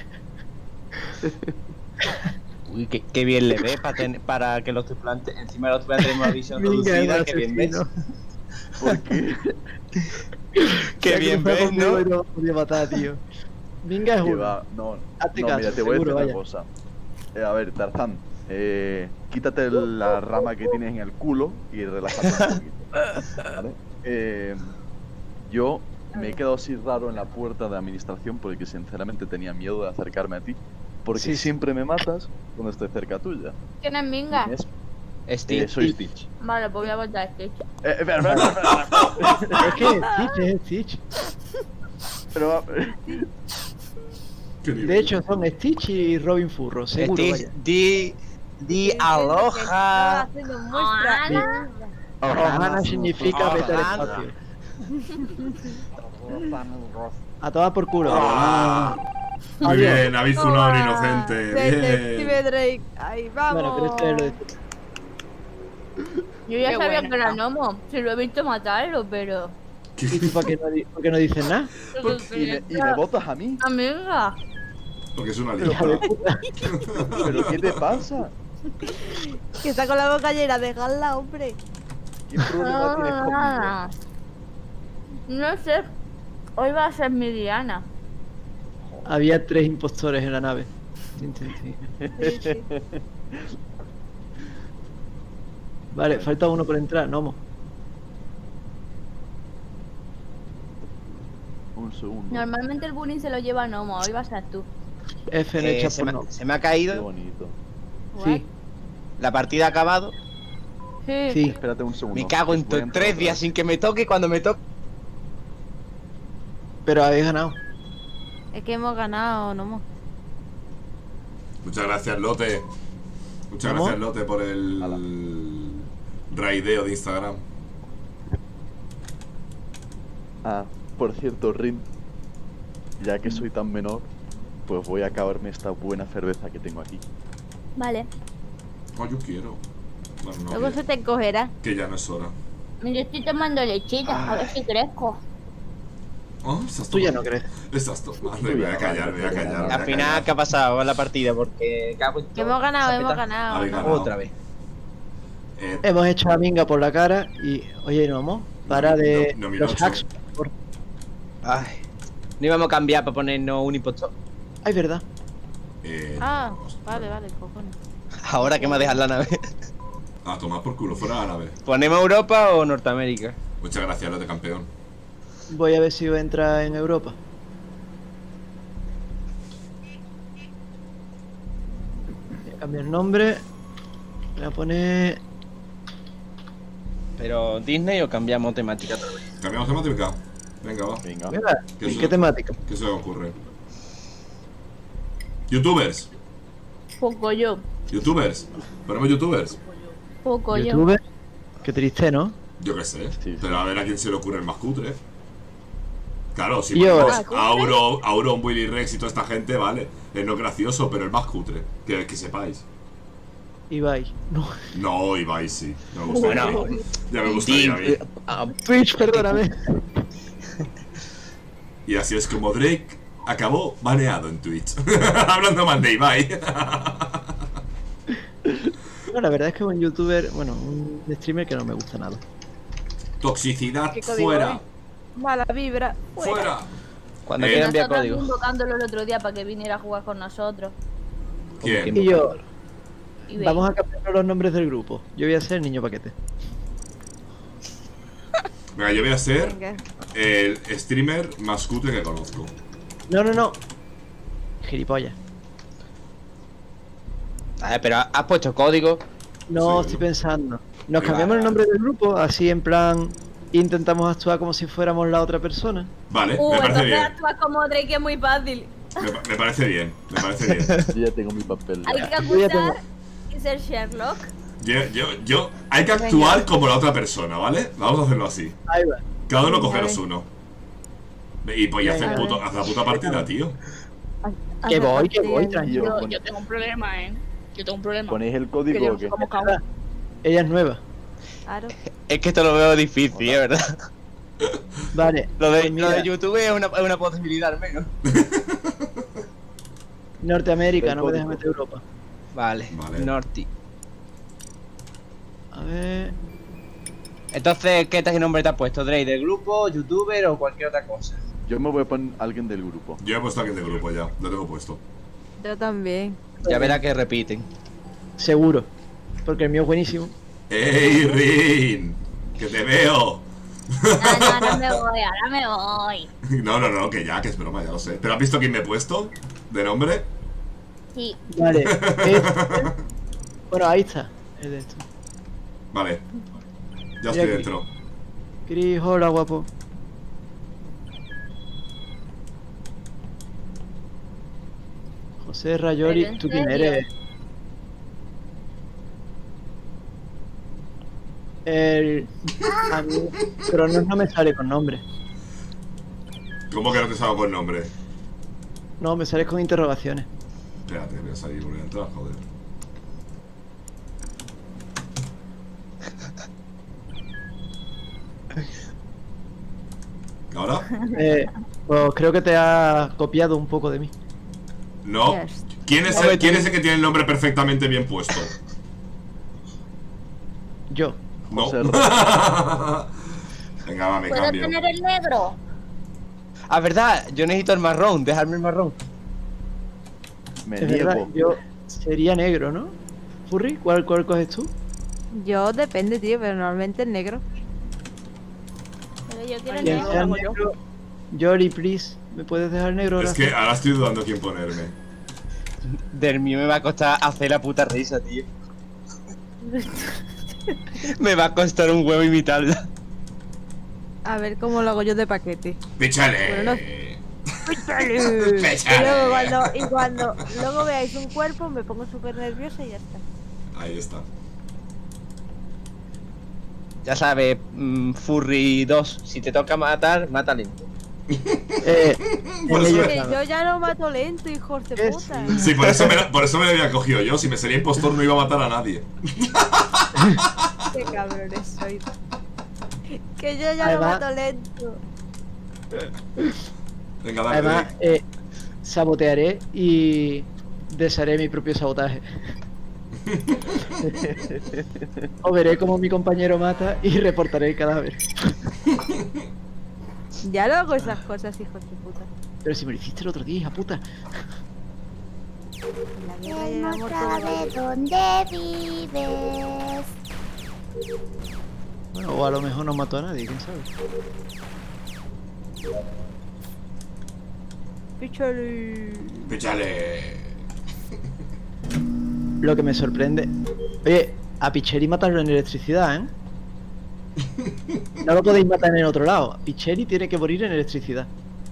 Speaker 9: Uy, qué, qué bien le ve para, ten- para que los tripulantes, encima de los tripulantes tenemos visión
Speaker 3: Venga,
Speaker 9: reducida,
Speaker 3: el
Speaker 9: qué bien ves.
Speaker 3: asesino.
Speaker 6: ¿Por qué?
Speaker 9: Qué
Speaker 3: Se ha
Speaker 9: bien
Speaker 3: cruzado
Speaker 9: ves,
Speaker 3: conmigo
Speaker 9: ¿no?
Speaker 3: y no me podía matar, tío. Vinga es
Speaker 6: Que
Speaker 3: uno.
Speaker 6: va, no,
Speaker 3: Hazte
Speaker 6: no,
Speaker 3: caso,
Speaker 6: mira, te voy a decir
Speaker 3: seguro,
Speaker 6: una
Speaker 3: vaya.
Speaker 6: cosa. Eh, a ver, Tarzán, eh, quítate el- la rama que tienes en el culo y relájate un poquito. ¿Vale? Eh, yo me he quedado así raro en la puerta de administración porque sinceramente tenía miedo de acercarme a ti. Porque
Speaker 3: Sí, sí.
Speaker 6: siempre me matas cuando estoy cerca tuya.
Speaker 2: ¿Quién es Minga?
Speaker 6: Es-
Speaker 9: Steve.
Speaker 6: eh, soy Stitch.
Speaker 2: Vale, pues voy a votar a Stitch.
Speaker 6: Eh, espera, espera, espera, espera.
Speaker 3: Es que es Stitch, es Stitch.
Speaker 6: Pero,
Speaker 1: Qué nivel.
Speaker 3: De hecho, son Stitch y Robin Furro, seguro.
Speaker 9: Steve,
Speaker 3: Vaya.
Speaker 9: di, di
Speaker 5: Estaba
Speaker 9: aloha.
Speaker 5: haciendo muestra.
Speaker 2: Ohana.
Speaker 3: Ohana significa vete al
Speaker 9: Ohana.
Speaker 3: espacio. A tomar por culo.
Speaker 1: Ah, muy
Speaker 3: Adiós.
Speaker 1: bien, habéis funado a un
Speaker 5: Toma,
Speaker 1: inocente.
Speaker 5: Detective
Speaker 1: Bien.
Speaker 5: Drake. Ahí vamos.
Speaker 3: Bueno, pero esto es lo de...
Speaker 2: Yo ya
Speaker 8: Qué
Speaker 2: sabía
Speaker 8: buena.
Speaker 2: que era Nomo. Se lo he visto matarlo, pero.
Speaker 3: ¿Y tú para qué no, di- por qué no dices nada?
Speaker 6: ¿y me, y me votas a mí?
Speaker 2: Amiga.
Speaker 1: Porque es una
Speaker 3: Hija de
Speaker 1: lista.
Speaker 3: puta.
Speaker 6: ¿Pero qué te pasa?
Speaker 5: Que está con la boca llena, dejadla, hombre.
Speaker 6: ¿Qué problema tienes conmigo?
Speaker 2: Ah, no sé. Hoy va a ser mi Diana.
Speaker 3: Había tres impostores en la nave. Tin, tin, tin.
Speaker 5: Sí, sí.
Speaker 3: Vale, falta uno por entrar, Nomo.
Speaker 6: Un segundo.
Speaker 2: Normalmente el bullying se lo lleva Nomo. Hoy vas a ser tú.
Speaker 3: F en el
Speaker 9: Eh,
Speaker 3: chat
Speaker 9: se,
Speaker 3: por
Speaker 9: me,
Speaker 3: no.
Speaker 9: se me ha
Speaker 6: Qué
Speaker 9: caído,
Speaker 6: bonito.
Speaker 3: Sí,
Speaker 9: la partida ha acabado.
Speaker 2: Sí.
Speaker 3: sí.
Speaker 6: Espérate un segundo.
Speaker 9: Me cago en
Speaker 6: Voy a
Speaker 9: to-
Speaker 6: entrar
Speaker 9: tres
Speaker 6: otra
Speaker 9: días
Speaker 6: vez.
Speaker 9: sin que me toque. Cuando me toque,
Speaker 3: Pero habéis ganado.
Speaker 5: Es que hemos ganado, no hemos.
Speaker 1: Muchas gracias, Lote. Muchas
Speaker 3: ¿Cómo?
Speaker 1: gracias, Lote, por el
Speaker 6: Hala.
Speaker 1: raideo de Instagram.
Speaker 6: Ah, por cierto, Rin, ya que soy tan menor, pues voy a acabarme esta buena cerveza que tengo aquí.
Speaker 2: Vale.
Speaker 1: Oh, yo quiero. Bueno, no,
Speaker 5: Luego
Speaker 1: que,
Speaker 5: se te encogerá.
Speaker 1: que ya no es hora.
Speaker 2: Yo estoy tomando lechita. A ver si crezco.
Speaker 1: Oh, estás
Speaker 3: Tú ya
Speaker 1: tomando.
Speaker 3: no crees.
Speaker 1: Estás tomando.
Speaker 6: Tú
Speaker 1: Me voy
Speaker 6: ya
Speaker 1: a
Speaker 6: no,
Speaker 1: callar,
Speaker 6: no,
Speaker 1: me voy a
Speaker 6: no,
Speaker 1: callar.
Speaker 6: no,
Speaker 1: me voy
Speaker 9: al
Speaker 1: a
Speaker 9: final,
Speaker 1: callar.
Speaker 9: ¿qué ha pasado en la partida? Porque cago en
Speaker 5: Que
Speaker 9: todo.
Speaker 5: hemos ganado,
Speaker 9: Se ha
Speaker 5: hemos
Speaker 9: petado.
Speaker 5: ganado.
Speaker 1: Habéis
Speaker 5: ¿no?
Speaker 1: ganado.
Speaker 9: Otra vez.
Speaker 1: Eh,
Speaker 3: Hemos hecho a Minga por la cara y. Oye, Nomo, para de.
Speaker 1: No, no, mira,
Speaker 3: los
Speaker 1: ocho.
Speaker 3: hacks. Por...
Speaker 9: Ay, no íbamos a cambiar para ponernos un impostor.
Speaker 3: Ay, verdad.
Speaker 1: eh,
Speaker 5: Ah,
Speaker 1: vamos,
Speaker 5: vale, vale, cojones.
Speaker 9: Ahora que me dejan la nave.
Speaker 1: A tomar por culo, fuera de la nave.
Speaker 9: ¿Ponemos Europa o Norteamérica?
Speaker 1: Muchas gracias, Lote, campeón.
Speaker 3: Voy a ver si entra en Europa. Voy a cambiar el nombre. Voy a poner.
Speaker 9: ¿Pero Disney o cambiamos temática otra vez?
Speaker 1: ¿Cambiamos temática? Venga, va.
Speaker 6: Venga.
Speaker 3: Mira,
Speaker 1: ¿Qué
Speaker 3: ¿en
Speaker 1: se-
Speaker 3: qué temática?
Speaker 1: ¿Qué se le ocurre? Youtubers.
Speaker 2: Poco yo.
Speaker 1: Youtubers. Ponemos youtubers.
Speaker 2: Poco yo.
Speaker 3: ¿Youtuber? Qué triste, ¿no?
Speaker 1: Yo qué sé.
Speaker 6: Sí, sí.
Speaker 1: Pero a ver a quién se le ocurre el más cutre. Claro, si
Speaker 3: Yo-
Speaker 1: ponemos
Speaker 5: Ah, ¿cutre?
Speaker 1: a Auron, Auron, Willy Rex y toda esta gente, vale. Es no gracioso, pero el más cutre. Que, que sepáis.
Speaker 3: Ibai. No.
Speaker 1: No, Ibai sí. Ya me gustaría.
Speaker 9: Bueno,
Speaker 1: ya me gustaría a mí.
Speaker 9: Di- ah,
Speaker 3: Twitch, perdóname.
Speaker 1: Y así es como Drake acabó baneado en Twitch. Hablando mal de Ibai.
Speaker 3: No, la verdad es que un youtuber, bueno, un streamer que no me gusta nada.
Speaker 1: Toxicidad
Speaker 5: ¿Qué código
Speaker 1: fuera.
Speaker 5: es? Mala vibra. Fuera.
Speaker 1: Fuera.
Speaker 9: Cuando
Speaker 1: Eh,
Speaker 9: quieran enviar
Speaker 2: Nosotros
Speaker 9: código.
Speaker 2: invocándolo el otro día para que viniera a jugar con nosotros.
Speaker 1: ¿Quién?
Speaker 3: Y yo,
Speaker 2: Y veis.
Speaker 3: vamos a cambiar los nombres del grupo. Yo voy a ser el niño paquete.
Speaker 1: Venga, yo voy a ser
Speaker 5: Venga.
Speaker 1: el streamer más cutre que conozco.
Speaker 3: No, no, no. Gilipollas.
Speaker 9: A ver, pero has puesto código.
Speaker 3: No,
Speaker 1: Sí,
Speaker 3: estoy
Speaker 1: ¿no?
Speaker 3: pensando. Nos
Speaker 1: Venga.
Speaker 3: cambiamos el nombre del grupo, así en plan intentamos actuar como si fuéramos la otra persona.
Speaker 1: Vale,
Speaker 2: Uh,
Speaker 1: me parece
Speaker 2: entonces
Speaker 1: bien.
Speaker 2: actúa como Drake, es muy fácil.
Speaker 1: Me, pa- me parece bien, me parece bien.
Speaker 6: Yo ya tengo mi papel.
Speaker 2: Hay que
Speaker 3: Yo ya tengo-
Speaker 2: acusar y ser Sherlock.
Speaker 1: Yo, yo, yo, hay que actuar como la otra persona, ¿vale? Vamos a hacerlo así.
Speaker 3: Ahí va.
Speaker 1: Cada uno
Speaker 5: Venga,
Speaker 1: cogeros
Speaker 5: venga.
Speaker 1: uno. Y pues ya hacer
Speaker 3: Venga,
Speaker 1: puto, haz la puta partida, tío.
Speaker 3: Que voy, que voy,
Speaker 6: Yo,
Speaker 3: tranquilo.
Speaker 8: Yo,
Speaker 6: pon-
Speaker 8: yo tengo un problema, ¿eh? Yo tengo un problema.
Speaker 6: ¿Ponéis el
Speaker 8: Que
Speaker 6: código
Speaker 8: yo
Speaker 6: o
Speaker 8: no sé
Speaker 6: qué?
Speaker 8: cómo cago.
Speaker 3: Ella es nueva.
Speaker 5: Claro.
Speaker 9: Es que esto lo veo difícil, ¿eh? ¿Verdad?
Speaker 3: Vale.
Speaker 9: Lo de,
Speaker 3: pues
Speaker 9: lo
Speaker 3: mira,
Speaker 9: de YouTube es una, es una posibilidad al menos.
Speaker 3: Norteamérica,
Speaker 6: El
Speaker 3: no me dejes
Speaker 6: código.
Speaker 3: meter Europa.
Speaker 9: Vale,
Speaker 1: Vale.
Speaker 9: Norti.
Speaker 3: A ver.
Speaker 9: Entonces, ¿qué tal nombre te has puesto? ¿Drake del grupo, youtuber o cualquier otra cosa?
Speaker 6: Yo me voy a poner a alguien del grupo.
Speaker 1: Yo he puesto a alguien de grupo ya, lo tengo puesto.
Speaker 5: Yo también.
Speaker 9: Ya verás que repiten.
Speaker 3: Seguro. Porque el mío es buenísimo.
Speaker 1: ¡Ey, Rin! ¡Que te veo!
Speaker 2: No, no, ahora me voy, ahora me voy.
Speaker 1: No, no, no, que ya, que es broma, ya lo sé. ¿Pero has visto quién me he puesto? ¿De nombre?
Speaker 2: Sí.
Speaker 3: Vale. es- Bueno, ahí está. Es de esto.
Speaker 1: Vale. Ya
Speaker 3: Y
Speaker 1: estoy
Speaker 3: aquí.
Speaker 1: dentro.
Speaker 3: Cris, hola, guapo. José Rayoli,
Speaker 2: ¿Pero en
Speaker 3: ¿tú quién
Speaker 2: serio?
Speaker 3: eres? El... A mí, pero no, no me sale con nombre.
Speaker 1: ¿Cómo que no te salgo con nombre?
Speaker 3: No, me sale con interrogaciones.
Speaker 1: Espérate, voy a salir, voy a entrar, joder. ¿Ahora?
Speaker 3: Eh, pues creo que te ha copiado un poco de mí.
Speaker 1: No.
Speaker 5: Yes.
Speaker 1: ¿Quién es, el, ¿Quién es el que tiene el nombre perfectamente bien puesto?
Speaker 3: Yo.
Speaker 1: No.
Speaker 6: José
Speaker 1: Venga, va, me
Speaker 2: ¿Puedo
Speaker 1: cambio.
Speaker 2: tener el negro?
Speaker 9: Ah, verdad, yo necesito el marrón, dejarme el marrón.
Speaker 6: Me
Speaker 3: Es verdad,
Speaker 6: niego.
Speaker 3: yo sería negro, ¿no? Furry, ¿cuál, cuál coges tú?
Speaker 5: Yo depende, tío, pero normalmente el negro.
Speaker 2: Pero yo quiero el
Speaker 3: Quien
Speaker 2: negro.
Speaker 3: sea
Speaker 8: hago yo.
Speaker 3: negro. Yori, please, ¿me puedes dejar negro?
Speaker 1: Es
Speaker 3: Gracias.
Speaker 1: que ahora estoy dudando quién ponerme.
Speaker 9: Del mío me va a costar hacer la puta risa, tío. Me va a costar un huevo imitarla.
Speaker 5: A ver cómo lo hago yo de paquete.
Speaker 1: ¡Píchale!
Speaker 5: Bueno, Y luego cuando, y cuando luego veáis un cuerpo me pongo súper nerviosa y ya está.
Speaker 1: Ahí está.
Speaker 9: Ya sabes, mm, Furry dos, si te toca matar, mata lento.
Speaker 3: Eh,
Speaker 1: Por
Speaker 3: en
Speaker 1: eso
Speaker 3: ello
Speaker 1: me-
Speaker 5: Que
Speaker 3: estaba.
Speaker 5: yo ya lo mato lento, hijos de
Speaker 3: Que
Speaker 5: puta.
Speaker 3: sí.
Speaker 1: Sí, por eso, me, por eso me lo había cogido yo. Si me sería impostor no iba a matar a nadie.
Speaker 5: Qué cabrones soy. Que yo ya
Speaker 3: Además-
Speaker 5: lo mato lento.
Speaker 1: Venga, dale.
Speaker 3: Además,
Speaker 1: dale.
Speaker 3: eh, sabotearé y desharé mi propio sabotaje. O veré como mi compañero mata y reportaré el cadáver.
Speaker 5: Ya lo hago esas cosas, hijos de puta.
Speaker 3: Pero si me lo hiciste el otro día, hija puta.
Speaker 5: En la guerra y el amor todo vale.
Speaker 2: dónde vives.
Speaker 3: Bueno, o a lo mejor no mató a nadie, quién sabe.
Speaker 5: Picholi.
Speaker 1: ¡Píchale!
Speaker 3: Lo que me sorprende. Oye, a Picheri matarlo en electricidad, ¿eh? No lo podéis matar en otro lado. Picheri tiene que morir en electricidad.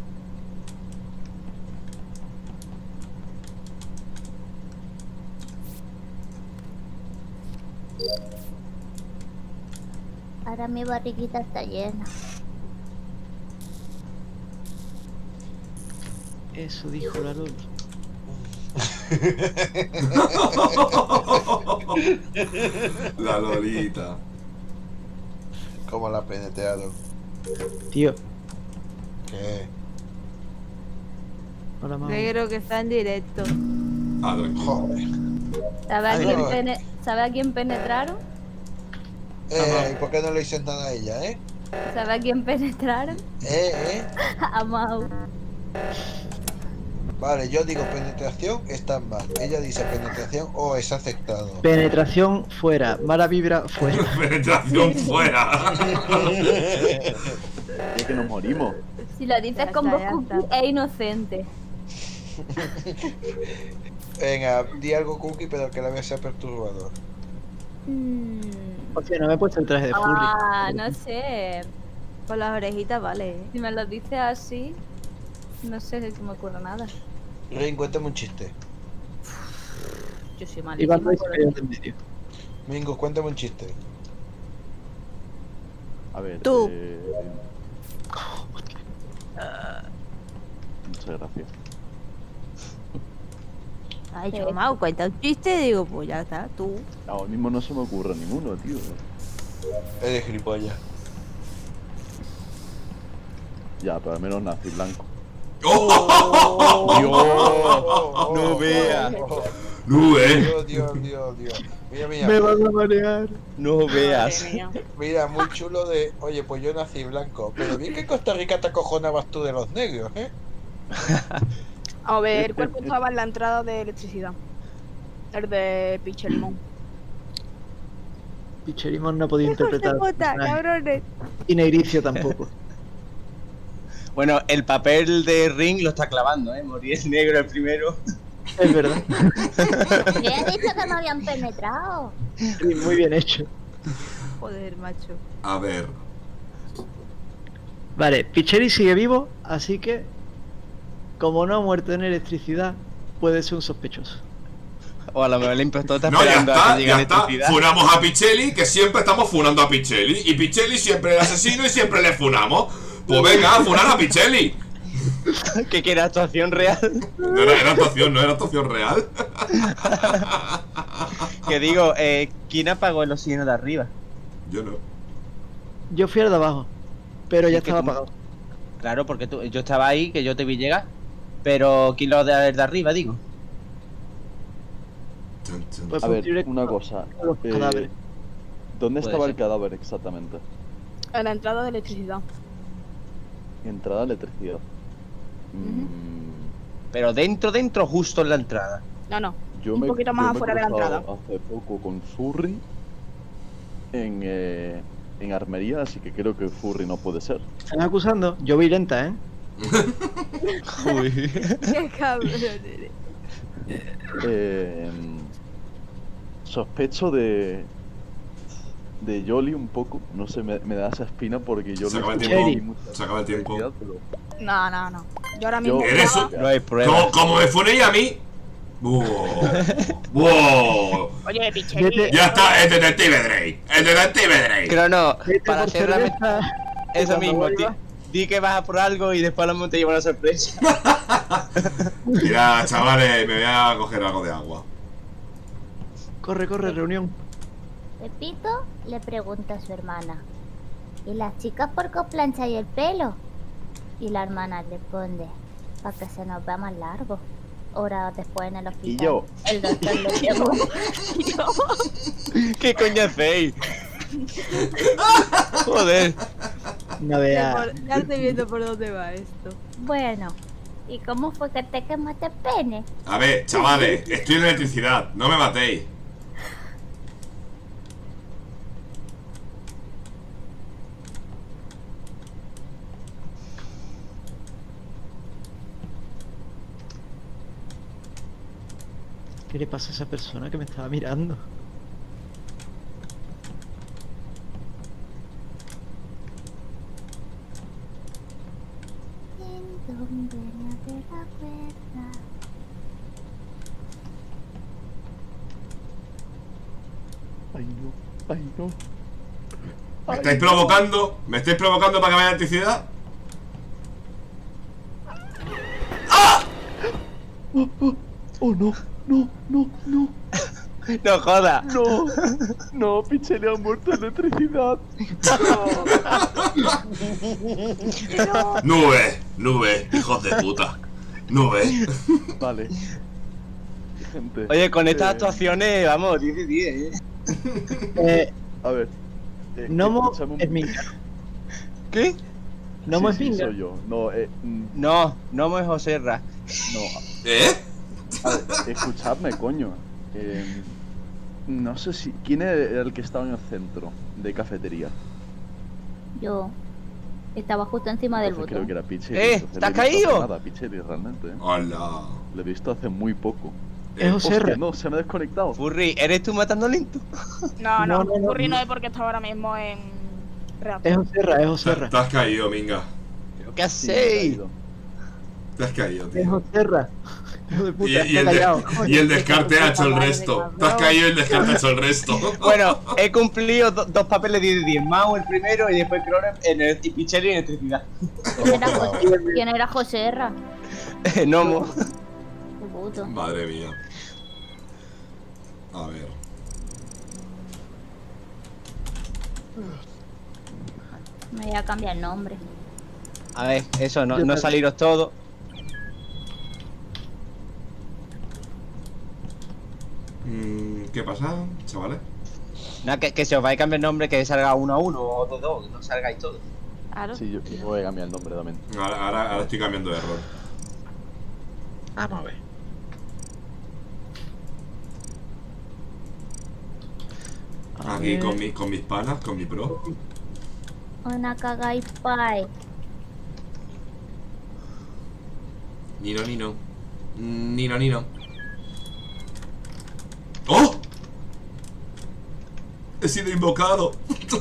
Speaker 2: Ahora mi barriguita está llena.
Speaker 3: Eso dijo la Loli.
Speaker 1: La Lolita.
Speaker 4: ¿Cómo la ha penetrado?
Speaker 3: Tío,
Speaker 4: ¿Qué?
Speaker 3: hola mamá.
Speaker 5: Negro que está en directo.
Speaker 1: Ah, tranquilo.
Speaker 4: Joder.
Speaker 2: ¿Sabe a,
Speaker 4: Ay,
Speaker 2: quién
Speaker 4: no.
Speaker 2: pene- ¿Sabe a quién penetraron?
Speaker 4: Eh, ¿y por qué no le hice nada a ella, eh?
Speaker 2: ¿Sabe a quién penetraron?
Speaker 4: Eh, eh.
Speaker 2: A Mau.
Speaker 4: Vale, yo digo penetración, está mal. Ella dice penetración o es aceptado.
Speaker 3: Penetración fuera, mala vibra fuera.
Speaker 1: Penetración fuera.
Speaker 6: Es que nos morimos.
Speaker 2: Si lo dices
Speaker 5: Ya
Speaker 2: con
Speaker 5: está,
Speaker 2: voz
Speaker 5: ya
Speaker 2: cookie,
Speaker 5: está.
Speaker 2: es inocente.
Speaker 4: Venga, di algo cookie, pero que la vez sea perturbador.
Speaker 2: Mm.
Speaker 3: Hostia, no me he puesto el traje de furry.
Speaker 2: Ah, no sé.
Speaker 5: Con las orejitas, vale. ¿eh?
Speaker 2: Si me lo dices así, no sé si me ocurre nada.
Speaker 4: Rin, cuéntame un chiste.
Speaker 2: Yo soy
Speaker 3: Y
Speaker 2: malísima.
Speaker 3: cuando
Speaker 2: con
Speaker 3: dice
Speaker 2: los-
Speaker 3: en medio.
Speaker 4: Mingo, cuéntame un chiste.
Speaker 6: A ver.
Speaker 5: Tú.
Speaker 6: Eh... Muchas gracias.
Speaker 5: Ay,
Speaker 2: Sí.
Speaker 5: yo me cuenta un chiste y digo, pues ya está, tú.
Speaker 6: Ahora mismo no se me ocurre ninguno, tío.
Speaker 4: Eres gilipollas.
Speaker 6: Ya, pero al menos nací blanco.
Speaker 4: Oh,
Speaker 9: no veas.
Speaker 1: Nube.
Speaker 4: Dios, Dios, Dios, Dios. Mira, mira.
Speaker 3: Me vas a marear.
Speaker 9: No veas.
Speaker 8: Madre mía.
Speaker 4: Mira, muy chulo de. Oye, pues yo nací blanco. Pero bien que en Costa Rica te acojonabas tú de los negros, ¿eh?
Speaker 8: A ver, ¿cuál puntuaba en la entrada de electricidad? El de Pichelimón.
Speaker 3: Picherimón no podía
Speaker 5: ¡Hijos de
Speaker 3: interpretar. al
Speaker 5: puta,
Speaker 3: personaje.
Speaker 5: cabrones!
Speaker 3: Y Negricio tampoco.
Speaker 9: Bueno, el papel de Ring lo está clavando, ¿eh? Morir el negro el primero.
Speaker 3: Es verdad.
Speaker 2: Yo he dicho que me habían penetrado.
Speaker 3: Sí, muy bien hecho.
Speaker 5: Joder, macho.
Speaker 1: A ver.
Speaker 3: Vale, Picheri sigue vivo, así que como no ha muerto en electricidad, puede ser un sospechoso.
Speaker 9: O a lo mejor el impostor está
Speaker 1: No, ya
Speaker 9: esperando a
Speaker 1: está,
Speaker 9: que llegue
Speaker 1: ya
Speaker 9: la
Speaker 1: está.
Speaker 9: electricidad.
Speaker 1: Funamos a Pichelli, que siempre estamos funando a Pichelli. Y Pichelli siempre el asesino y siempre le funamos. Pues venga, funar a Pichelli.
Speaker 9: ¿Qué quiere actuación real?
Speaker 1: No era, era actuación, no era actuación real.
Speaker 9: Que digo, eh, ¿quién apagó el oxígeno de arriba?
Speaker 1: Yo no.
Speaker 3: Yo fui al de abajo, pero ya
Speaker 9: Sí, que
Speaker 3: estaba
Speaker 9: tú-
Speaker 3: apagado.
Speaker 9: Claro, porque tú, yo estaba ahí, que yo te vi llegar. Pero ¿quién lo de, de arriba, digo?
Speaker 1: Chun, chun.
Speaker 3: Pues
Speaker 6: A ver,
Speaker 3: posible
Speaker 6: una
Speaker 3: que-
Speaker 6: cosa.
Speaker 3: los
Speaker 6: eh,
Speaker 3: cadáveres.
Speaker 6: ¿Dónde
Speaker 9: Puede
Speaker 6: estaba
Speaker 9: ser.
Speaker 6: el cadáver exactamente?
Speaker 8: En la entrada de electricidad.
Speaker 6: Entrada de electricidad. Mm,
Speaker 9: Pero dentro, dentro, justo en la entrada.
Speaker 8: No, no.
Speaker 6: yo
Speaker 8: Un
Speaker 6: me,
Speaker 8: poquito
Speaker 6: yo
Speaker 8: más
Speaker 6: me he
Speaker 8: afuera de la
Speaker 6: cruzado
Speaker 8: entrada.
Speaker 6: hace poco con Furry en, eh, en armería, así que creo que Furry no puede ser.
Speaker 3: ¿Están acusando? Yo voy lenta, ¿eh?
Speaker 5: ¡Qué cabrón eres!
Speaker 6: Eh, sospecho de de Yoli un poco, no sé, me, me da esa espina porque yo
Speaker 1: Se
Speaker 6: no
Speaker 1: acaba el
Speaker 6: estuve
Speaker 3: tiempo.
Speaker 6: ahí mucha
Speaker 1: Se acaba el tiempo.
Speaker 6: actividad, pero
Speaker 8: No, no, no. Yo ahora mismo.
Speaker 6: yo-
Speaker 1: Eres
Speaker 8: estaba-
Speaker 1: un-
Speaker 9: No hay prueba.
Speaker 1: Como, como me funéis a mí. ¡Wow! ¡Wow!
Speaker 8: Oye, Picheri.
Speaker 3: Vete-
Speaker 1: Ya está, el detective Drake. El detective Drake.
Speaker 9: Crono,
Speaker 3: Vete
Speaker 9: para
Speaker 3: por
Speaker 9: hacer la met-
Speaker 3: cerveza.
Speaker 9: eso
Speaker 3: cuando
Speaker 9: mismo,
Speaker 3: vuelva-
Speaker 9: di, di que vas a por algo y después a lo mejor te lleva una sorpresa.
Speaker 1: Mira, chavales, me voy a coger algo de agua.
Speaker 3: Corre, corre, reunión.
Speaker 2: Pepito le pregunta a su hermana: ¿y las chicas por qué os plancháis el pelo? Y la hermana responde: para que se nos vea más largo. Horas después en el hospital.
Speaker 6: Y yo.
Speaker 2: El doctor le pregunta:
Speaker 9: ¿Qué coño hacéis? Joder.
Speaker 3: No
Speaker 5: Ya,
Speaker 3: vea.
Speaker 5: por- ya estoy viendo por dónde va esto.
Speaker 2: bueno, ¿y cómo fue que te quemaste el pene?
Speaker 1: A ver, chavales, estoy en electricidad, no me matéis.
Speaker 3: ¿Qué le pasa a esa persona que me estaba mirando?
Speaker 2: ¿En dónde nace la cuerda?
Speaker 6: ay no, ay no.
Speaker 1: ¿Me estáis provocando? ¿Me estáis provocando para que vaya a electricidad?
Speaker 6: Oh no, no, no, no,
Speaker 9: No joda.
Speaker 6: no, no, Picheli ha muerto de electricidad.
Speaker 1: Nube, nube, hijos de puta. Nube.
Speaker 6: Vale. Gente.
Speaker 9: Oye, con estas
Speaker 6: eh,
Speaker 9: actuaciones, vamos, diez de diez, ¿eh?
Speaker 3: Eh,
Speaker 6: A ver. eh,
Speaker 3: Nomo
Speaker 6: escuchame un-
Speaker 3: es minga.
Speaker 9: ¿Qué?
Speaker 3: Nomo
Speaker 6: Sí,
Speaker 3: es
Speaker 6: sí,
Speaker 3: minga.
Speaker 6: soy yo. No, eh, mm,
Speaker 9: No, no me Joserra.
Speaker 6: No.
Speaker 1: ¿Eh?
Speaker 6: A ver, escuchadme, coño. Eh, no sé si... ¿Quién era el que estaba en el centro de cafetería?
Speaker 2: Yo. Estaba justo encima del
Speaker 6: Entonces creo que
Speaker 2: botón.
Speaker 6: era Picheri.
Speaker 9: ¡Eh!
Speaker 6: Entonces
Speaker 9: ¿Te has
Speaker 6: le he visto
Speaker 9: caído?
Speaker 6: hace nada, Picheri, realmente. ¿eh?
Speaker 1: Hola.
Speaker 6: Lo he visto hace muy poco.
Speaker 3: Es
Speaker 6: Hostia,
Speaker 3: Joserra.
Speaker 6: no, se me ha desconectado.
Speaker 9: Furry, ¿eres tú matando lento?
Speaker 8: No,
Speaker 3: No,
Speaker 8: no,
Speaker 3: no, no,
Speaker 8: Furry no
Speaker 3: no.
Speaker 8: es porque está ahora mismo en reactor.
Speaker 3: Es Joserra, es
Speaker 1: Te,
Speaker 3: Joserra.
Speaker 1: te has caído, Minga.
Speaker 9: ¿Pero qué
Speaker 6: Sí, me he
Speaker 9: hacéis?
Speaker 6: caído.
Speaker 1: Te has caído,
Speaker 3: Es
Speaker 1: tío.
Speaker 3: Joserra. Hijo de
Speaker 1: Y,
Speaker 3: puta,
Speaker 1: y
Speaker 3: está
Speaker 1: el de-
Speaker 3: callado.
Speaker 1: y el descarte ha hecho el resto. Te has caído y el descarte ha hecho el resto.
Speaker 9: Bueno, he cumplido do- dos papeles de diez. Mao el primero y después Croner en el, y Picheri en electricidad.
Speaker 2: ¿Quién era, José, ¿Quién era José Erra?
Speaker 9: Nomo.
Speaker 2: Qué puto.
Speaker 1: Madre mía. A ver.
Speaker 2: Me voy a cambiar el nombre.
Speaker 9: A ver, eso, no, no saliros todos.
Speaker 1: Mm, ¿Qué pasa, chavales?
Speaker 9: Nada, que, que se os vais a cambiar el nombre, que salga uno a uno o dos a dos, que no salgáis todos.
Speaker 5: Claro.
Speaker 6: Sí, yo, yo voy a cambiar el nombre también.
Speaker 1: Ahora, ahora, ahora estoy cambiando de rol.
Speaker 3: Vamos a ver. A
Speaker 1: Aquí
Speaker 3: ver.
Speaker 1: con, mi, con mis panas, con mi pro.
Speaker 2: Una caga y pie.
Speaker 1: Nino, Nino. Nino, Nino. ¡Oh! He sido invocado.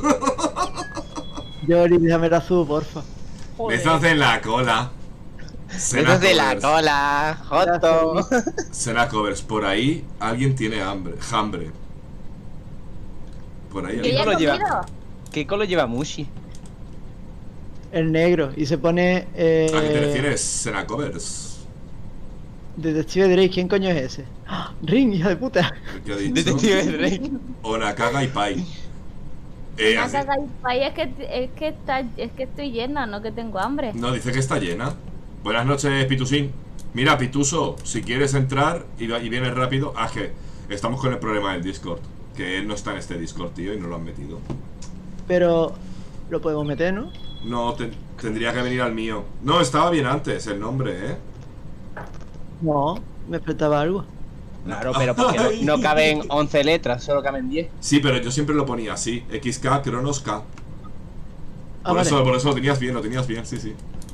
Speaker 3: Yori, déjame la azul, porfa.
Speaker 1: Besos en la cola. Cena
Speaker 9: Besos de la
Speaker 1: covers.
Speaker 9: cola, Joto.
Speaker 1: Cena covers. Por ahí alguien tiene hambre. Hambre. Por ahí
Speaker 2: Yo
Speaker 9: ¿Qué
Speaker 2: ya he
Speaker 1: alguien.
Speaker 9: color lleva?
Speaker 2: comido.
Speaker 9: ¿Qué color lleva Mushi?
Speaker 3: El negro. Y se pone. Eh,
Speaker 1: ¿A qué te refieres? Cena covers.
Speaker 3: Detective Drake, ¿quién coño es ese? ¡Ah! Ring, hija de puta.
Speaker 1: ¿Qué ha dicho?
Speaker 9: Detective Drake.
Speaker 1: Onakaga y Pai. Eh,
Speaker 2: Una
Speaker 1: así-
Speaker 2: caga y pie es que, es, que está, es que estoy llena, no que tengo hambre.
Speaker 1: No, dice que está llena. Buenas noches, Pitusín. Mira, Pituso, si quieres entrar y, va- y vienes rápido. Ah, es que estamos con el problema del Discord. Que él no está en este Discord, tío, y no lo han metido.
Speaker 3: Pero. Lo podemos meter, ¿no?
Speaker 1: No, te- tendría que venir al mío. No, estaba bien antes el nombre, ¿eh?
Speaker 3: No, me faltaba algo.
Speaker 9: Claro, pero porque no, no caben once letras, solo caben diez.
Speaker 1: Sí, pero yo siempre lo ponía así. X K, Cronos K.
Speaker 3: Ah,
Speaker 1: Por,
Speaker 3: vale.
Speaker 1: eso, por eso lo tenías bien, lo tenías bien, sí, sí.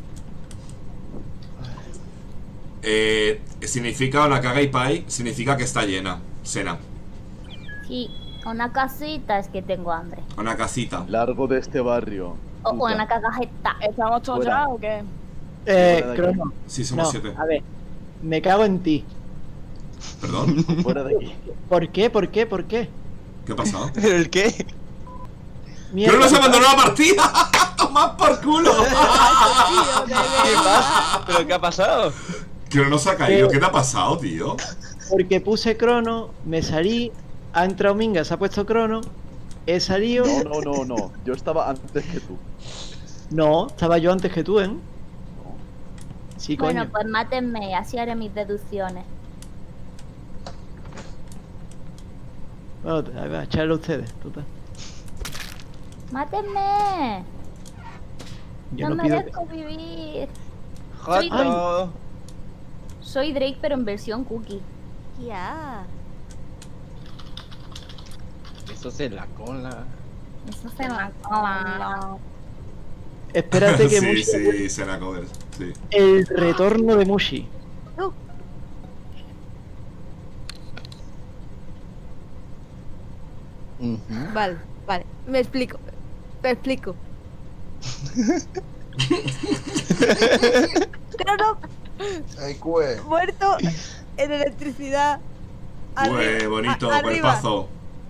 Speaker 1: Eh, significa Onakaga y Pai, significa que está llena. Sena.
Speaker 2: Sí, una casita es que tengo hambre.
Speaker 1: Una casita.
Speaker 6: Largo de este barrio.
Speaker 2: O
Speaker 6: puta.
Speaker 2: una cagajeta.
Speaker 8: ¿Estamos todos
Speaker 6: Fuera.
Speaker 8: ya o qué?
Speaker 3: Eh,
Speaker 6: fuera de aquí.
Speaker 3: Crono.
Speaker 1: Sí, somos
Speaker 3: No,
Speaker 1: siete.
Speaker 3: a ver. Me cago en ti.
Speaker 1: Perdón.
Speaker 6: Fuera de aquí.
Speaker 3: ¿Por qué? ¿Por qué? ¿Por qué?
Speaker 1: ¿Qué ha pasado?
Speaker 9: ¿Pero el qué?
Speaker 3: Mierda.
Speaker 1: ¡Cronos abandonó la partida! ¡Toma por culo!
Speaker 9: ¿Qué pasa? ¿Pero qué ha pasado?
Speaker 1: Cronos se ha caído.
Speaker 3: Eh.
Speaker 1: ¿Qué te ha pasado, tío?
Speaker 3: Porque puse Crono, me salí, ha entrado Minga, se ha puesto Crono, he salido.
Speaker 6: No, no, no, no. Yo estaba antes que tú.
Speaker 3: No, estaba yo antes que tú, ¿eh? Sí,
Speaker 2: Bueno,
Speaker 3: coño.
Speaker 2: pues mátenme, así haré mis deducciones.
Speaker 3: Bueno, a ver, echarlo ustedes, total.
Speaker 2: ¡Mátenme!
Speaker 3: Yo
Speaker 2: no,
Speaker 3: no, pido.
Speaker 2: merezco vivir. Soy,
Speaker 9: Joto.
Speaker 2: soy Drake, pero en versión cookie.
Speaker 5: Ya.
Speaker 9: Eso es en la cola.
Speaker 2: Eso se la cola.
Speaker 3: Espérate que
Speaker 1: sí,
Speaker 3: Mushi.
Speaker 1: sí, Sena Covers. Sí.
Speaker 3: El retorno de Mushi.
Speaker 5: Uh,
Speaker 9: Ujú.
Speaker 5: vale, vale. Me explico. Me explico. Crono
Speaker 4: Ay, cue.
Speaker 5: muerto en electricidad.
Speaker 1: Ué,
Speaker 5: Arri-
Speaker 1: bonito,
Speaker 5: a- arriba.
Speaker 1: cuerpazo.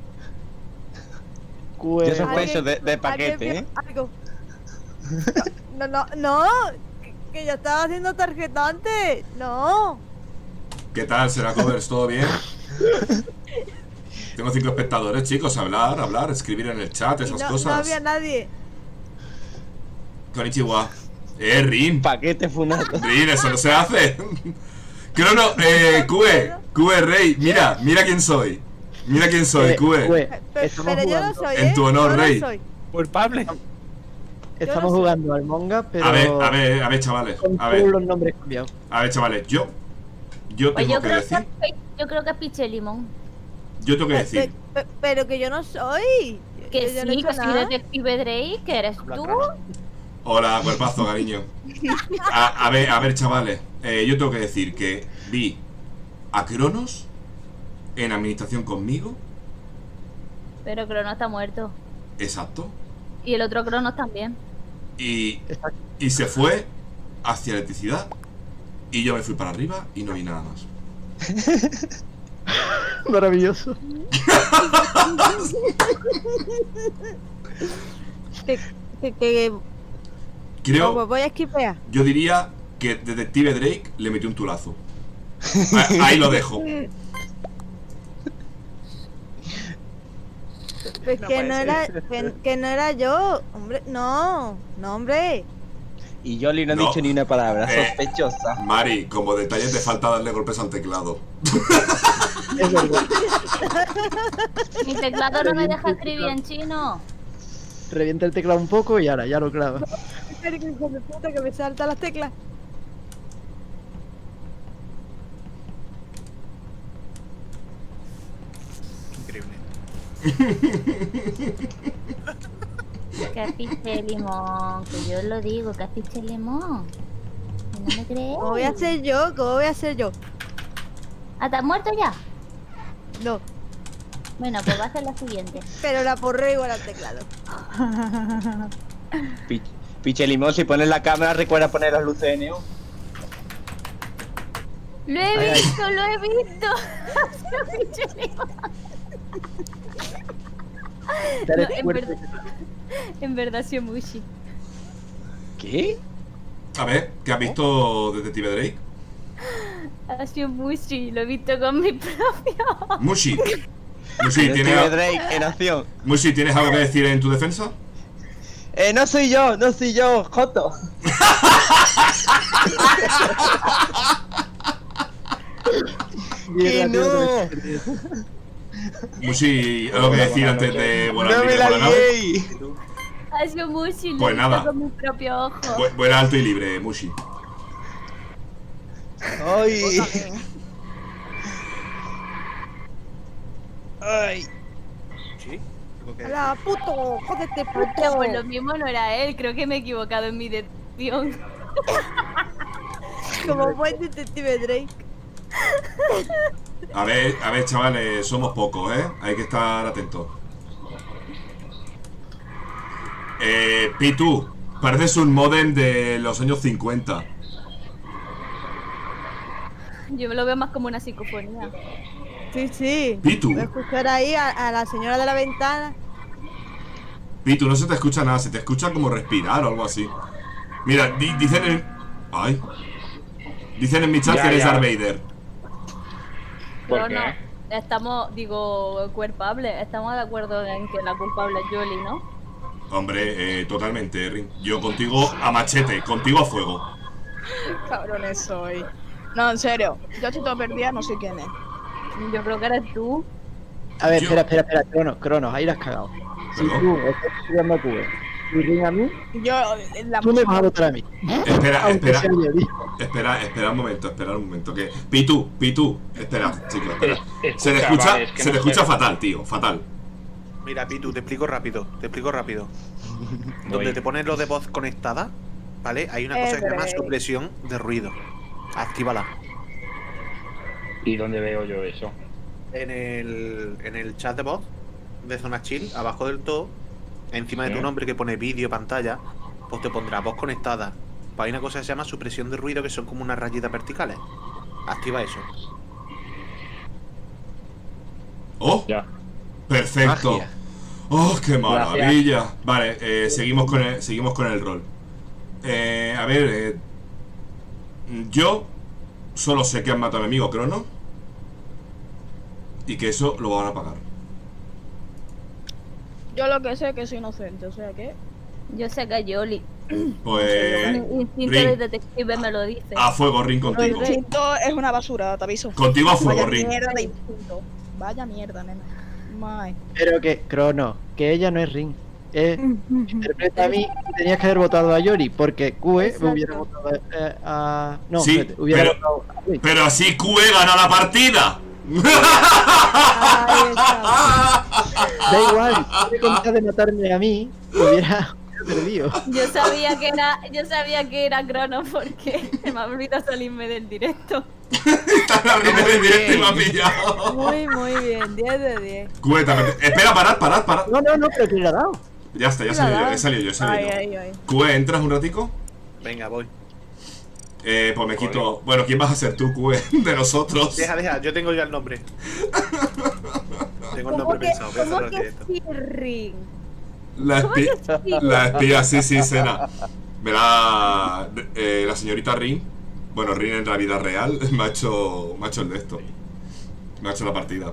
Speaker 3: Cue-
Speaker 9: Yo sospecho
Speaker 5: Alguien-
Speaker 9: de, de
Speaker 5: alguien
Speaker 9: paquete,
Speaker 5: vio
Speaker 9: ¿eh?
Speaker 5: algo. No, no, no. Que, que yo estaba haciendo tarjeta antes. No.
Speaker 1: ¿Qué tal, Sena Covers? ¿Todo bien? Tengo cinco espectadores, chicos. Hablar, hablar, escribir en el chat,
Speaker 5: Y
Speaker 1: esas
Speaker 5: no,
Speaker 1: cosas.
Speaker 5: no había nadie.
Speaker 1: Konnichiwa. Eh, Rin.
Speaker 9: Paquete funato.
Speaker 1: Rin, eso no se hace. Crono, eh, Cue, Cue Rey, mira, mira quién soy. Mira quién soy,
Speaker 3: Eh,
Speaker 1: Cue.
Speaker 3: Cue,
Speaker 5: Pe-
Speaker 3: estamos
Speaker 5: pero yo no
Speaker 3: jugando.
Speaker 5: soy,
Speaker 1: En
Speaker 5: ¿eh?
Speaker 1: tu honor,
Speaker 5: Yo no
Speaker 1: Rey.
Speaker 5: soy.
Speaker 9: Culpable.
Speaker 3: Estamos
Speaker 5: sé.
Speaker 3: jugando al Monga, pero
Speaker 1: A ver, a ver, a ver, chavales.
Speaker 3: con
Speaker 1: A
Speaker 3: todos
Speaker 1: ver,
Speaker 3: los nombres cambiados.
Speaker 1: a ver, chavales. Yo, yo
Speaker 2: Pues
Speaker 1: tengo
Speaker 2: yo
Speaker 1: que
Speaker 2: creo
Speaker 1: decir,
Speaker 2: que, yo creo que es Piche Limón.
Speaker 1: yo tengo que
Speaker 5: Pe-
Speaker 1: decir.
Speaker 5: pe- pe- pero que yo no soy.
Speaker 2: Que
Speaker 5: Yo no he
Speaker 2: sí,
Speaker 5: hecho
Speaker 2: que soy
Speaker 5: nada.
Speaker 2: Detective Drake, que eres
Speaker 6: Habla
Speaker 2: tú.
Speaker 6: Cronos.
Speaker 1: Hola, cuerpazo, cariño. A, a ver, a ver, chavales. Eh, yo tengo que decir que vi a Cronos en administración conmigo.
Speaker 2: Pero Cronos está muerto.
Speaker 1: Exacto.
Speaker 2: Y el otro Cronos también.
Speaker 1: Y,
Speaker 3: Exacto.
Speaker 1: y se fue hacia electricidad. Y yo me fui para arriba y no vi nada más.
Speaker 3: Maravilloso.
Speaker 5: Que, que, que-
Speaker 1: Creo,
Speaker 5: como voy a esquipear.
Speaker 1: yo diría que Detective Drake le metió un tulazo. Ahí, ahí lo dejo.
Speaker 5: Pues
Speaker 9: No
Speaker 5: que
Speaker 9: puede
Speaker 5: no
Speaker 9: ser.
Speaker 5: era, que, que no era yo, hombre, no, no hombre.
Speaker 9: Y Jolly no ha
Speaker 1: No.
Speaker 9: dicho ni una palabra,
Speaker 1: Eh.
Speaker 9: sospechosa.
Speaker 1: Mari, como detalle te falta darle golpes al teclado.
Speaker 3: Es verdad.
Speaker 2: Mi teclado no me deja escribir en chino.
Speaker 3: Revienta el teclado un poco y ahora ya lo clava.
Speaker 5: Pero que hijo de puta que me salta las teclas.
Speaker 10: Increíble.
Speaker 2: Que es Piche Limón. Que yo lo digo, que es Piche Limón. ¿Que ¿No me crees?
Speaker 5: ¿Cómo voy a hacer yo? ¿Cómo voy a hacer yo?
Speaker 2: ¿Ah, te has muerto ya?
Speaker 5: No,
Speaker 2: Bueno, pues va a ser la siguiente.
Speaker 5: pero la porré igual al teclado.
Speaker 9: Pi- Piche Limón, si pones la cámara, recuerda poner las luces de neón.
Speaker 2: Lo he
Speaker 3: Ay, ay.
Speaker 2: visto, lo he visto. Piche Limón.
Speaker 3: Dale
Speaker 2: No, en,
Speaker 3: fuerte.
Speaker 2: verdad, en verdad soy Mushi.
Speaker 9: ¿Qué?
Speaker 1: A ver, ¿qué has visto Detective Drake?
Speaker 2: Ha sido Mushi, lo he visto con mi propio.
Speaker 1: Mushi. Mushi,
Speaker 9: Detective
Speaker 1: ¿tienes,
Speaker 9: Drake en acción.
Speaker 1: Mushi, ¿tienes algo que decir en tu defensa?
Speaker 9: Eh, no soy yo, no soy yo, Joto.
Speaker 3: Mierda,
Speaker 9: ¡Que
Speaker 3: tío,
Speaker 9: no!
Speaker 3: que me-
Speaker 1: Mushi, ¿algo que decir antes de volar
Speaker 9: ¡No me
Speaker 1: libre
Speaker 9: la
Speaker 1: por la nave?
Speaker 9: lié!
Speaker 2: Ha sido Mushi, lo
Speaker 1: Pues
Speaker 2: he visto
Speaker 1: nada.
Speaker 2: con mi propio ojo.
Speaker 1: Bu- Vuela alto y libre, Mushi.
Speaker 9: ¡Ay! ¡Ay!
Speaker 10: ¿Sí? Tengo que
Speaker 5: ¡Hala, puto! ¡Jódete,
Speaker 2: Hostia,
Speaker 5: puto!
Speaker 2: pues lo mismo no era él, creo que me he equivocado en mi detección.
Speaker 5: Como buen detective Drake.
Speaker 1: A ver, a ver, chavales, somos pocos, ¿eh? Hay que estar atentos. Eh, Pitu, pareces un modem de los años cincuenta.
Speaker 2: Yo me lo veo más como una psicofonía.
Speaker 5: Sí, sí.
Speaker 1: Pitu,
Speaker 5: Voy a escuchar ahí a, a la señora de la ventana.
Speaker 1: Pitu, no se te escucha nada, se te escucha como respirar o algo así. Mira, di- dicen en... Ay. Dicen en mi chat
Speaker 11: Ya,
Speaker 1: que eres
Speaker 11: ya.
Speaker 1: Darth Vader.
Speaker 11: ¿Por
Speaker 2: Pero
Speaker 11: qué?
Speaker 2: no, estamos, digo, culpables. Estamos de acuerdo en que la culpable es Jolly, ¿no?
Speaker 1: Hombre, eh, totalmente, Rin. Yo contigo a machete, contigo a fuego.
Speaker 8: Cabrones soy. No, en serio. Yo estoy todo perdida, no sé quién es.
Speaker 2: Yo creo que eres tú.
Speaker 3: A ver,
Speaker 1: Yo-
Speaker 3: espera, espera, espera, Cronos, Cronos, ahí la has cagado. Si
Speaker 1: Perdón.
Speaker 3: tú estás estudiando a Cube y Ring a mí,
Speaker 8: Yo, la
Speaker 3: tú me vas a votar a mí.
Speaker 1: Espera,
Speaker 3: Aunque
Speaker 1: espera.
Speaker 3: sea yo, tío.
Speaker 1: Espera, espera un momento, espera un momento. Que... Pitu, Pitu, espera, chicos, espera.
Speaker 11: Es-
Speaker 1: Se te
Speaker 11: escucha,
Speaker 1: escucha,
Speaker 11: vale, es que
Speaker 1: se
Speaker 11: no
Speaker 1: te escucha
Speaker 11: sé.
Speaker 1: fatal, tío, fatal.
Speaker 10: Mira, Pitu, te explico rápido. Te explico rápido.
Speaker 11: Voy.
Speaker 10: Donde te pones lo de voz conectada, ¿vale? Hay una
Speaker 5: Eh,
Speaker 10: cosa que se llama
Speaker 5: pero-
Speaker 10: supresión de ruido. Actívala.
Speaker 11: ¿Y dónde veo yo eso?
Speaker 10: En el, en el chat de voz de Zona Chill, abajo del todo, encima de tu
Speaker 11: Sí.
Speaker 10: nombre que pone vídeo, pantalla, pues te pondrá voz conectada. Pues hay una cosa que se llama supresión de ruido, que son como unas rayitas verticales. Activa eso.
Speaker 1: Oh,
Speaker 11: Ya.
Speaker 1: perfecto.
Speaker 9: Magia.
Speaker 1: Oh, qué maravilla. Vale, eh, seguimos con el, seguimos con el rol. Eh, a ver, eh, yo solo sé que han matado a mi amigo Crono y que eso lo van a pagar.
Speaker 8: Yo lo que sé es que soy inocente, o sea que.
Speaker 2: Yo sé que es Jolly.
Speaker 1: Pues
Speaker 2: Mi instinto
Speaker 1: Rin.
Speaker 2: de detective me lo dice.
Speaker 1: a fuego, Rin,
Speaker 8: El
Speaker 1: contigo.
Speaker 8: instinto es una basura, te aviso.
Speaker 1: Contigo a fuego,
Speaker 8: Vaya
Speaker 1: Rin.
Speaker 8: mierda de instinto. Vaya mierda, nena. Mae.
Speaker 3: Pero que, Cronos, que ella no es Ring. Eh, interpreta a mí y tenías que haber votado a Yori, porque Q E me hubiera votado eh, a. No,
Speaker 1: Sí,
Speaker 3: espérate, hubiera
Speaker 1: pero-
Speaker 3: votado a Luis.
Speaker 1: Pero así Q E gana la partida.
Speaker 5: Ahí está.
Speaker 3: Da igual, si con tal de matarme a mí, hubiera perdido.
Speaker 12: Yo sabía que era, yo sabía que era Crono porque se me ha olvidado salirme del directo.
Speaker 1: La primera en directo y me ha pillado.
Speaker 5: Muy, muy bien. diez de diez.
Speaker 1: Q E también. Espera, parad, parad, parad.
Speaker 3: No, no, no, pero que le ha dado.
Speaker 1: Ya está, ya he salido yo, he salido yo, he salido
Speaker 5: Ay,
Speaker 1: yo.
Speaker 5: ay, ay.
Speaker 1: Q E, ¿entras un ratico?
Speaker 10: Venga, voy.
Speaker 1: Eh, pues me quito. Bueno, ¿quién vas a ser tú, Q E? De nosotros.
Speaker 10: Deja, deja, yo tengo ya el nombre. Tengo el
Speaker 5: ¿Cómo
Speaker 10: nombre
Speaker 5: que,
Speaker 10: pensado, voy a
Speaker 5: cómo
Speaker 10: cerrar el
Speaker 5: que
Speaker 10: directo.
Speaker 5: Sirring?
Speaker 1: La
Speaker 5: ¿Cómo que
Speaker 1: espía.
Speaker 5: sí?
Speaker 1: La espía, sí, sí, Sena. Me la. Eh, la señorita Rin. Bueno, Rin en la vida real me ha hecho. Me ha hecho el de esto. Me ha hecho la partida.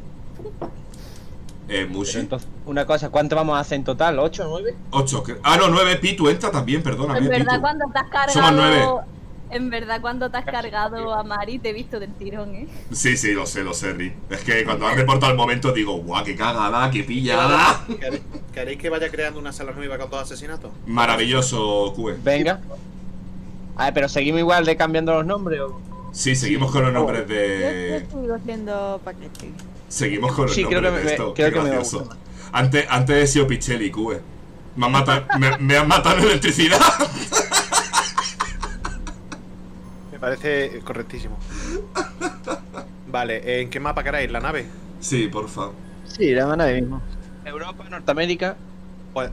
Speaker 1: Eh,
Speaker 9: Pero
Speaker 1: Mushi.
Speaker 9: entonces, una cosa, ¿cuánto vamos a hacer en total? ¿ocho, nueve?
Speaker 1: ocho. Ah, no, nueve. Pitu entra también, perdóname.
Speaker 12: En verdad
Speaker 1: Pitu.
Speaker 12: cuando te has cargado.
Speaker 1: Somos nueve.
Speaker 12: En verdad cuando te has cargado a Mari te he visto del tirón, eh.
Speaker 1: Sí, sí, lo sé, lo sé, Rin. Es que cuando has reportado el momento digo, guau, qué cagada, qué pillada.
Speaker 10: ¿Queréis- ¿Queréis que vaya creando una sala nueva con dos asesinatos?
Speaker 1: Maravilloso, Q E.
Speaker 9: Venga. A ver, pero seguimos igual de cambiando los nombres o.
Speaker 1: Sí, seguimos con los nombres
Speaker 5: Yo, yo
Speaker 1: de.
Speaker 5: sigo siendo paquete.
Speaker 1: Seguimos con los
Speaker 9: Sí, creo
Speaker 1: nombres
Speaker 9: que
Speaker 1: de
Speaker 9: me-
Speaker 1: esto.
Speaker 9: creo
Speaker 1: Qué
Speaker 9: que me
Speaker 1: gracioso.
Speaker 9: gusta
Speaker 1: Antes, antes he sido Pichelli, Q E. Me han matado, me, me han matado en electricidad.
Speaker 10: Me parece correctísimo. Vale, ¿en qué mapa queréis? ¿La nave?
Speaker 1: Sí, porfa.
Speaker 3: Sí, la van a ver mismo.
Speaker 9: Europa, Norteamérica.
Speaker 10: Pues,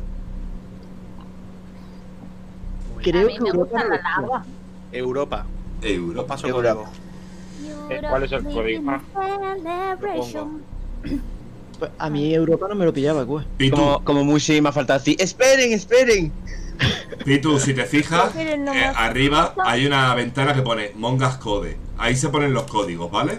Speaker 3: Creo
Speaker 12: a mí
Speaker 3: que
Speaker 12: me
Speaker 3: Europa
Speaker 12: gusta
Speaker 3: no
Speaker 12: la
Speaker 3: lo
Speaker 12: lava.
Speaker 10: Europa. Os
Speaker 1: Europa.
Speaker 10: paso
Speaker 9: Europa.
Speaker 10: código.
Speaker 11: Eh, ¿Cuál es el código? Ah,
Speaker 5: Celebration.
Speaker 3: Pues a mí Europa no me lo pillaba, Q E.
Speaker 1: Pitu,
Speaker 9: Como, como Mushi me ha faltado así. ¡Esperen, esperen!
Speaker 1: Pitu, si te fijas,
Speaker 5: Pero no
Speaker 1: eh,
Speaker 5: más.
Speaker 1: arriba hay una ventana que pone Mongas Code. Ahí se ponen los códigos, ¿vale?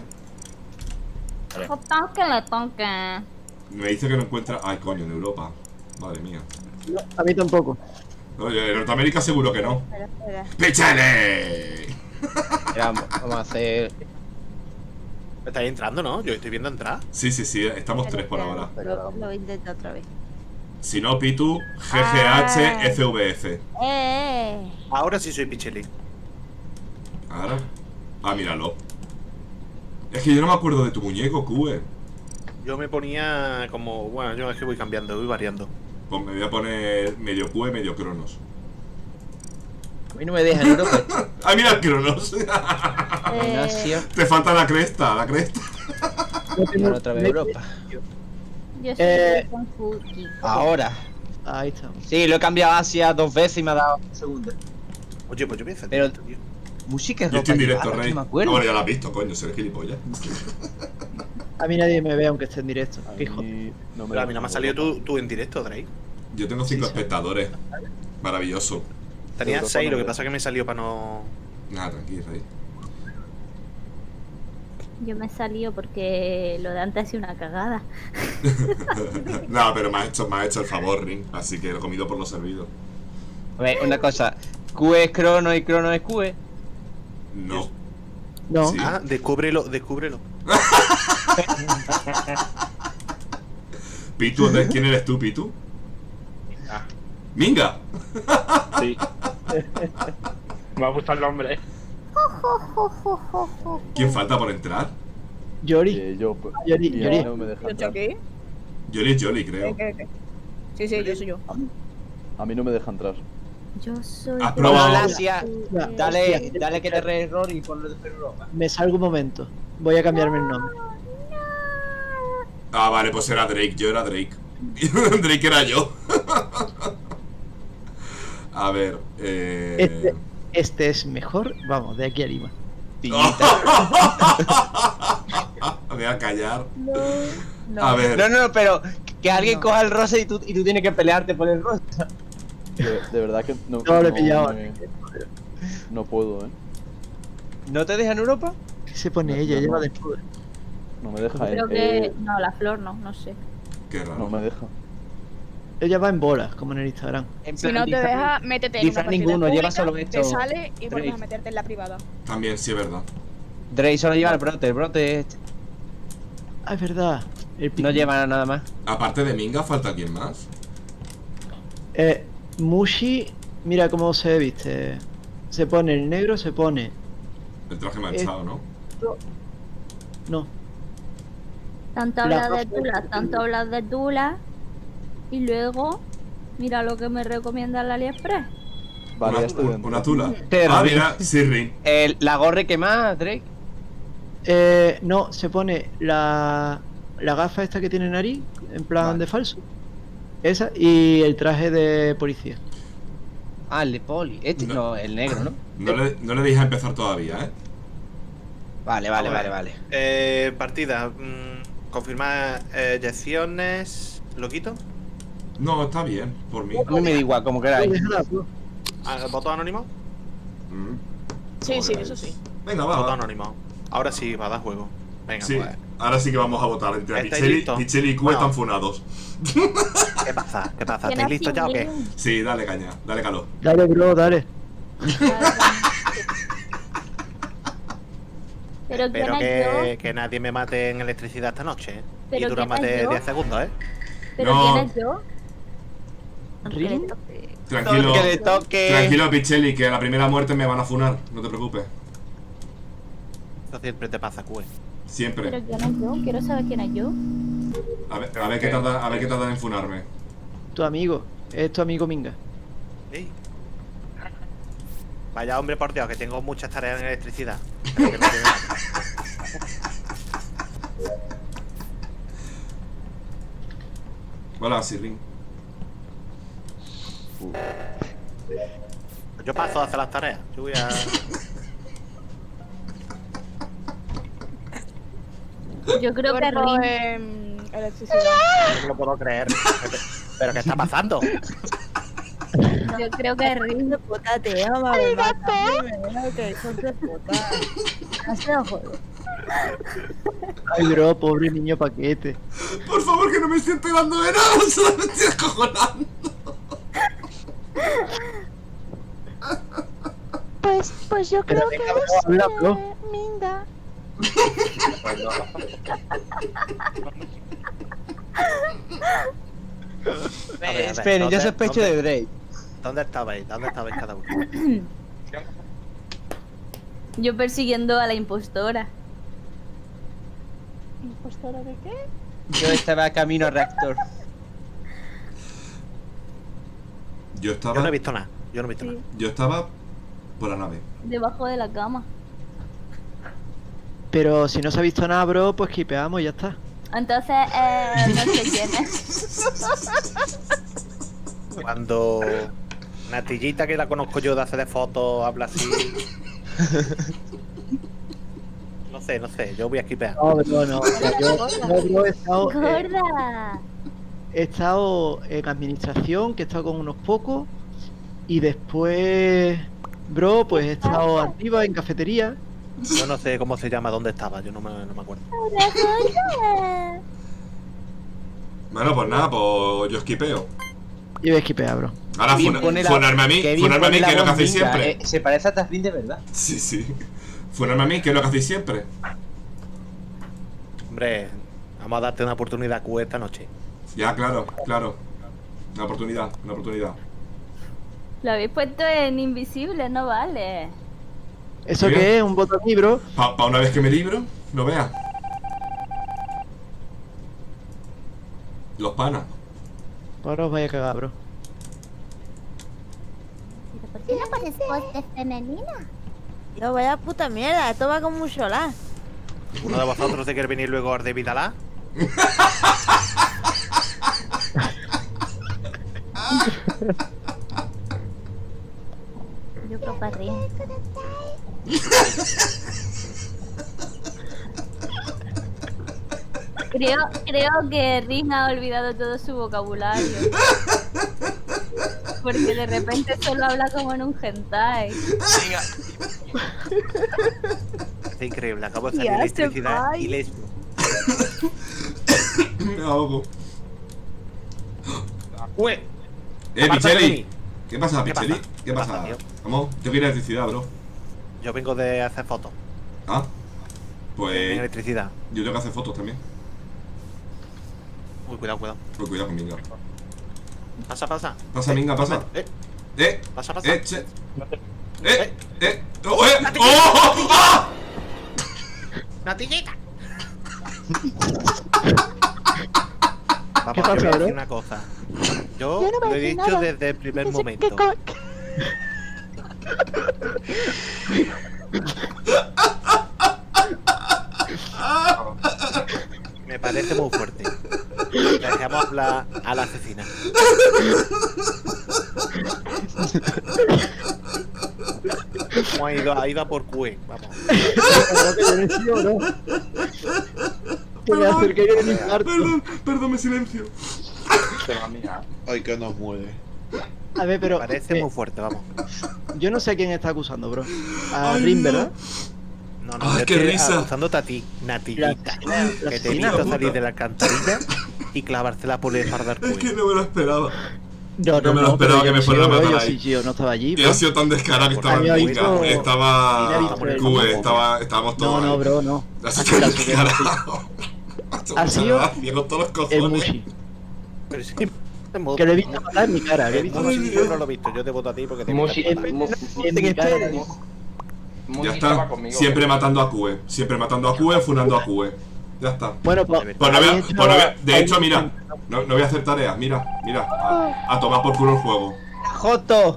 Speaker 12: Tonque le tonque.
Speaker 1: Me dice que no encuentra. Ay, coño, en Europa. Madre mía.
Speaker 3: No, a mí tampoco.
Speaker 1: Oye, en Norteamérica seguro que no.
Speaker 5: Espera, espera.
Speaker 1: ¡Pichele!
Speaker 9: Mira, vamos a hacer.
Speaker 10: ¿Estáis entrando, no? Yo estoy viendo entrar.
Speaker 1: Sí, sí, sí, estamos tres por ahora.
Speaker 5: Lo, lo intento otra vez.
Speaker 1: Si no, Pitu, G G H F V F.
Speaker 5: Eh.
Speaker 10: Ahora sí soy Pichelli.
Speaker 1: Ahora. Ah, míralo. Es que yo no me acuerdo de tu muñeco, Q E.
Speaker 10: Yo me ponía como. Bueno, yo es que voy cambiando, voy variando.
Speaker 1: Pues me voy a poner medio Q E, medio Cronos.
Speaker 9: A mí no me dejan Europa.
Speaker 1: Ah, mira el Cronos.
Speaker 5: Eh,
Speaker 9: Asia.
Speaker 1: Te falta la cresta, la cresta.
Speaker 3: No tengo-
Speaker 9: Ahora otra vez Europa.
Speaker 12: Yo soy
Speaker 3: Eh.
Speaker 12: con Fuki.
Speaker 9: Ahora.
Speaker 3: Ahí estamos.
Speaker 9: Sí, lo he cambiado a Asia dos veces y me ha dado un segundo.
Speaker 10: Oye, pues yo voy a hacer
Speaker 9: Pero-
Speaker 10: esto, tío.
Speaker 9: Música es
Speaker 1: Yo estoy en
Speaker 9: ropa
Speaker 1: directo,
Speaker 9: llevada,
Speaker 1: Rey.
Speaker 9: que me
Speaker 1: Ah,
Speaker 9: acuerdo.
Speaker 1: bueno, ya lo has visto, coño, seré gilipollas.
Speaker 3: A mí nadie me ve aunque esté en directo.
Speaker 6: A
Speaker 3: Qué hijo.
Speaker 6: mí no me
Speaker 10: Pero a mí no me ha salido
Speaker 6: Europa.
Speaker 10: tú, tú en directo, Drake.
Speaker 1: Yo tengo cinco espectadores. Maravilloso.
Speaker 10: Tenía
Speaker 6: Europa
Speaker 10: seis,
Speaker 6: no
Speaker 10: lo que
Speaker 6: veo.
Speaker 10: pasa es que me salió para no.
Speaker 1: Nada, tranquilo, Rey.
Speaker 12: Yo me he salido porque lo de antes ha sido una cagada.
Speaker 1: No, pero me has hecho, me has hecho el favor, Ring. Así que lo he comido por lo servido.
Speaker 9: A ver, una cosa. Q es Crono y Crono es Q E.
Speaker 1: No.
Speaker 3: No.
Speaker 1: Sí.
Speaker 10: Ah, descúbrelo, descúbrelo.
Speaker 1: Pitu, ¿de- ¿quién eres tú, Pitu?
Speaker 11: Ah,
Speaker 1: ¡Minga!
Speaker 11: sí. Me ha gustado el nombre.
Speaker 1: ¿Quién falta por entrar?
Speaker 3: Yori.
Speaker 6: Eh, yo, pues,
Speaker 3: Yori,
Speaker 6: y a
Speaker 3: Yori.
Speaker 6: mí no me deja
Speaker 8: ¿Yo estoy
Speaker 6: entrar.
Speaker 8: aquí?
Speaker 1: Yoli es Yoli, creo.
Speaker 8: ¿Qué, qué, qué? Sí, sí, yo soy yo.
Speaker 6: A mí no me deja entrar.
Speaker 12: Yo soy.
Speaker 1: Has
Speaker 12: de
Speaker 1: probado-
Speaker 12: la-
Speaker 9: Asia.
Speaker 3: Ya,
Speaker 9: Dale,
Speaker 3: hostia.
Speaker 9: dale que te re error y ponlo de Europa.
Speaker 3: Me salgo un momento. Voy a cambiarme el nombre.
Speaker 1: Ah, vale, pues era Drake. Yo era Drake. Drake era yo. A ver, eh.
Speaker 3: Este, este es mejor. Vamos, de aquí a Lima.
Speaker 1: Me voy a callar.
Speaker 5: No.
Speaker 1: A ver.
Speaker 9: No, no, pero que alguien coja el rosa y tú, y tú tienes que pelearte por el rosa.
Speaker 6: De, de verdad que no,
Speaker 3: No, lo he pillado.
Speaker 6: me- no puedo, eh.
Speaker 9: ¿No te dejan Europa?
Speaker 3: ¿Qué se pone
Speaker 6: No,
Speaker 3: ella?
Speaker 6: no,
Speaker 3: Lleva
Speaker 6: no.
Speaker 3: después.
Speaker 6: No me deja, eh.
Speaker 12: Creo que.
Speaker 6: eh,
Speaker 12: No, la flor no, no sé.
Speaker 1: Qué raro.
Speaker 6: no me deja.
Speaker 3: Ella va en bolas, como en el Instagram.
Speaker 9: En
Speaker 8: Si
Speaker 9: plan,
Speaker 8: no te
Speaker 9: disfraz-
Speaker 8: deja, métete en una
Speaker 9: disfraz
Speaker 8: partida
Speaker 9: ninguno, lleva
Speaker 8: pública,
Speaker 9: solo esto.
Speaker 8: te sale y vuelves
Speaker 9: Drake.
Speaker 8: a meterte en la privada.
Speaker 1: También, sí, es verdad.
Speaker 9: Drake solo lleva el brote, el brote este.
Speaker 3: Ah, es verdad. El
Speaker 9: No
Speaker 3: pico.
Speaker 9: lleva nada más.
Speaker 1: Aparte de Minga, ¿falta alguien más?
Speaker 3: Eh, Mushi, mira cómo se viste. Se pone el negro, se pone.
Speaker 1: El traje manchado,
Speaker 3: Eh,
Speaker 1: ¿no?
Speaker 3: No.
Speaker 2: Tanto
Speaker 3: La
Speaker 2: hablas de
Speaker 3: ropa-
Speaker 2: Tula, tanto hablas de Tula. Y luego, mira lo que me recomienda el AliExpress.
Speaker 6: Vale, ya
Speaker 1: una,
Speaker 6: estoy
Speaker 1: un-
Speaker 6: dentro.
Speaker 1: una tula.
Speaker 9: Pero-
Speaker 1: Ah, mira, Sirri.
Speaker 9: El- la gorra que más, Drake.
Speaker 3: Eh, no, se pone la, la gafa esta que tiene nariz, en plan
Speaker 9: Vale.
Speaker 3: de falso. Esa, y el traje de policía.
Speaker 9: Ah, el de poli. Este,
Speaker 1: No.
Speaker 9: no, el negro, ¿no?
Speaker 1: No le, no le dejes empezar todavía, ¿eh?
Speaker 9: Vale, vale,
Speaker 10: Vamos a
Speaker 9: vale,
Speaker 10: ver.
Speaker 9: vale.
Speaker 10: Eh, partida. mm, confirmar eh, eyecciones. ¿Lo quito?
Speaker 1: No, está bien, por mí.
Speaker 9: A mí me da igual, como queráis.
Speaker 3: Déjala, bro.
Speaker 10: Ah, ¿Voto anónimo?
Speaker 1: Mm.
Speaker 8: Sí, sí,
Speaker 1: Joder.
Speaker 8: eso sí.
Speaker 1: Venga, va.
Speaker 10: Voto
Speaker 1: va.
Speaker 10: anónimo. Ahora sí, va a dar juego. Venga,
Speaker 1: Sí,
Speaker 10: pues.
Speaker 1: ahora sí que vamos a votar entre
Speaker 10: ¿Estáis
Speaker 1: Picheli,
Speaker 10: listos?
Speaker 1: Picheli y Q
Speaker 10: Bueno.
Speaker 1: están funados.
Speaker 10: ¿Qué pasa? ¿Qué pasa?
Speaker 2: ¿Quién
Speaker 10: ¿Estáis
Speaker 2: ha
Speaker 10: listos ya o qué?
Speaker 2: sido?
Speaker 1: Sí, dale caña, dale calor.
Speaker 3: Dale, bro, dale.
Speaker 2: Pero ¿quién
Speaker 10: Espero
Speaker 2: es
Speaker 10: que,
Speaker 2: yo?
Speaker 10: que nadie me mate en electricidad esta noche. ¿eh? Y
Speaker 2: ¿Pero
Speaker 10: dura
Speaker 2: quién
Speaker 10: más
Speaker 2: es
Speaker 10: de
Speaker 2: yo?
Speaker 10: diez segundos, ¿eh?
Speaker 2: ¿Pero
Speaker 1: No.
Speaker 2: quién es yo?
Speaker 3: ¿Rin?
Speaker 1: Tranquilo,
Speaker 9: Que le toque.
Speaker 1: tranquilo Picheli, que a la primera muerte me van a funar, no te preocupes.
Speaker 10: Eso siempre te pasa, Q.
Speaker 1: Siempre.
Speaker 2: ¿Pero quién es yo? Quiero saber quién es yo.
Speaker 1: A ver, a ver qué tarda, a ver qué tarda en funarme.
Speaker 3: Tu amigo, es tu amigo Minga.
Speaker 10: Sí. Vaya hombre, por Dios, que tengo muchas tareas en electricidad. Pero que no tiene nada.
Speaker 1: Hola, Sirrin.
Speaker 10: Yo paso a hacer las tareas. Yo voy a.
Speaker 2: Yo creo que
Speaker 8: Cuerpo
Speaker 2: Rin.
Speaker 8: en electricidad.
Speaker 10: No me lo puedo creer. ¿Pero qué está pasando?
Speaker 2: Yo creo que Rin.
Speaker 5: de puta, te amo, me mata. Que hijos de puta. No se lo juego.
Speaker 3: Ay, bro, pobre niño paquete.
Speaker 1: Por favor, que no me estoy enterando de nada, solo me estoy acojonando.
Speaker 13: Pues, pues yo creo que
Speaker 3: venga,
Speaker 13: es
Speaker 3: habla, bro.
Speaker 13: eh, Minga.
Speaker 10: A ver, a ver,
Speaker 9: Esperen, yo
Speaker 10: ¿dónde-
Speaker 9: sospecho
Speaker 10: dónde-
Speaker 9: de Drake.
Speaker 10: ¿Dónde estabais? ¿Dónde estabais cada uno?
Speaker 2: Yo persiguiendo a la impostora.
Speaker 13: ¿Impostora de qué?
Speaker 9: Yo estaba camino a reactor.
Speaker 1: Yo estaba.
Speaker 10: Yo no he visto nada. Yo no he visto
Speaker 2: Sí.
Speaker 10: nada.
Speaker 1: Yo estaba por la nave.
Speaker 2: Debajo de la cama.
Speaker 3: Pero si no se ha visto nada, bro, pues kipeamos y ya está.
Speaker 2: Entonces, eh, no sé quién es.
Speaker 10: Cuando Natillita, que la conozco yo de hacer de fotos, habla así. No sé, no sé. Yo voy a esquipear.
Speaker 3: No, bro, no. O sea, yo, no, bro, he estado, eh,
Speaker 2: Gorda.
Speaker 3: he estado en administración, que he estado con unos pocos. Y después, bro, pues he estado arriba en cafetería.
Speaker 10: Yo no sé cómo se llama, dónde estaba. Yo no me, no me acuerdo.
Speaker 2: Una gorda.
Speaker 1: Bueno, pues nada, pues yo esquipeo.
Speaker 3: Y voy a esquipear, bro.
Speaker 1: Ahora
Speaker 9: Bien
Speaker 1: funa-
Speaker 9: pone la-
Speaker 1: funarme a mí,
Speaker 9: qué bien
Speaker 1: funarme a mí,
Speaker 9: pone la
Speaker 1: que es lo que
Speaker 9: voz
Speaker 1: hacéis
Speaker 9: Minga,
Speaker 1: siempre.
Speaker 9: eh, se parece a Tafrin de verdad.
Speaker 1: Sí, sí. Funarme a mí, que es lo que hacéis siempre.
Speaker 10: Hombre, vamos a darte una oportunidad Q esta noche.
Speaker 1: Ya, claro, claro. Una oportunidad, una oportunidad.
Speaker 2: Lo habéis puesto en invisible, no vale.
Speaker 3: ¿Eso
Speaker 1: Mira.
Speaker 3: qué es? ¿Un botón ahí, bro?
Speaker 1: Para una vez que me libro, no veas. Los panas.
Speaker 3: Ahora os vais a cagar, bro.
Speaker 2: ¿Por qué no pones voz de femenina?
Speaker 5: Yo, vaya puta mierda, esto va con mucho lag.
Speaker 10: ¿Uno de vosotros se quiere venir luego al de Vidalá?
Speaker 2: Yo creo que Rin. Creo, creo que Rin ha olvidado todo su vocabulario. Porque de repente solo habla como en un hentai.
Speaker 10: Es increíble, acabo de salir
Speaker 5: Ya,
Speaker 10: electricidad
Speaker 5: senpai.
Speaker 10: y les.
Speaker 1: Me ahogo.
Speaker 10: ¡Ue!
Speaker 1: Eh,
Speaker 10: Apártate de
Speaker 1: Picheli.
Speaker 10: mí.
Speaker 1: ¿Qué pasa,
Speaker 10: ¿Qué
Speaker 1: Picheli?
Speaker 10: pasa?
Speaker 1: ¿Qué
Speaker 10: ¿Qué
Speaker 1: pasa?
Speaker 10: pasa, tío?
Speaker 1: Vamos, yo quiero electricidad, bro.
Speaker 10: Yo vengo de hacer fotos.
Speaker 1: Ah.
Speaker 10: En
Speaker 1: Pues
Speaker 10: electricidad.
Speaker 1: yo tengo que hacer fotos también.
Speaker 10: Uy, cuidado, cuidado.
Speaker 1: Pues cuidado conmigo.
Speaker 10: Pasa, pasa.
Speaker 1: Pasa, Minga, pasa.
Speaker 10: Eh,
Speaker 1: Eh,
Speaker 10: pasa, pasa.
Speaker 1: eh, che. Eh, eh. ¡Oh, eh! ¡Oh! ¡Ah!
Speaker 10: ¡Natillita!
Speaker 3: ¿Qué
Speaker 10: Vamos,
Speaker 3: pasa,
Speaker 10: yo voy a
Speaker 3: bro?
Speaker 10: decir una cosa. Yo,
Speaker 13: Yo no voy a
Speaker 10: lo he
Speaker 13: decir
Speaker 10: dicho
Speaker 13: nada.
Speaker 10: desde el primer
Speaker 13: Que se-
Speaker 10: momento.
Speaker 13: que co-
Speaker 10: Me parece muy fuerte. Dejemos hablar a la asesina. Hemos ido, ha ido a por Q E. Vamos.
Speaker 3: Creo que yo no he sido, bro. Que me acerqué que era un infarto.
Speaker 1: Perdón, perdón, me silencio.
Speaker 11: Se va a mirar.
Speaker 4: Ay, que nos muere.
Speaker 3: A ver, pero.
Speaker 10: Parece
Speaker 3: eh,
Speaker 10: muy fuerte, vamos.
Speaker 3: Yo no sé a quién está acusando, bro. A
Speaker 1: Ay,
Speaker 3: Rin,
Speaker 1: no.
Speaker 3: ¿verdad?
Speaker 10: No, no,
Speaker 1: Ay,
Speaker 10: yo
Speaker 1: qué
Speaker 10: estoy
Speaker 1: risa.
Speaker 10: acusándote a ti, Natillita.
Speaker 3: La- la
Speaker 10: Que te he
Speaker 3: asesina,
Speaker 10: visto
Speaker 1: puta.
Speaker 10: salir de la alcantarilla y clavársela por el espalda al
Speaker 1: Es que
Speaker 10: cuello.
Speaker 1: no me lo esperaba.
Speaker 3: Yo
Speaker 1: No me lo esperaba
Speaker 3: pero
Speaker 1: que me
Speaker 3: yo
Speaker 1: fuera a
Speaker 3: sí, bro,
Speaker 1: matar
Speaker 3: yo
Speaker 1: ahí.
Speaker 3: sí, yo no estaba allí,
Speaker 1: Y
Speaker 3: bro.
Speaker 1: ha sido tan descarado que estaba
Speaker 3: Había
Speaker 1: en
Speaker 3: visto-
Speaker 1: Minga. Estaba.
Speaker 3: había visto el-
Speaker 1: Q E, estaba. Estábamos todos.
Speaker 3: No, no,
Speaker 1: ahí.
Speaker 3: bro, no.
Speaker 1: Ha
Speaker 3: Ha
Speaker 1: sido
Speaker 3: sido
Speaker 1: tan
Speaker 3: la
Speaker 1: descarado.
Speaker 3: Ha sido
Speaker 1: Con todos los
Speaker 3: el
Speaker 1: cojones.
Speaker 3: Mushi.
Speaker 10: Pero sí,
Speaker 3: Que lo he visto matar en mi cara, lo he visto
Speaker 10: Mushi,
Speaker 3: matar.
Speaker 10: yo no lo he visto, yo te voto a ti porque te
Speaker 11: Mushi,
Speaker 3: En-
Speaker 11: Mu-
Speaker 3: en mi cara.
Speaker 11: Mushi
Speaker 1: Ya
Speaker 11: estaba
Speaker 1: está.
Speaker 11: conmigo.
Speaker 1: Siempre matando a Q E. Siempre matando a Q E, funando a Q E. Ya está.
Speaker 3: Bueno, pues.
Speaker 1: Pues no voy a-
Speaker 3: ahí
Speaker 1: pues no voy a-
Speaker 3: estaba-
Speaker 1: de hecho, mira, no, no voy a hacer tareas, mira, mira, a, a tomar por culo el juego.
Speaker 3: ¡Joto!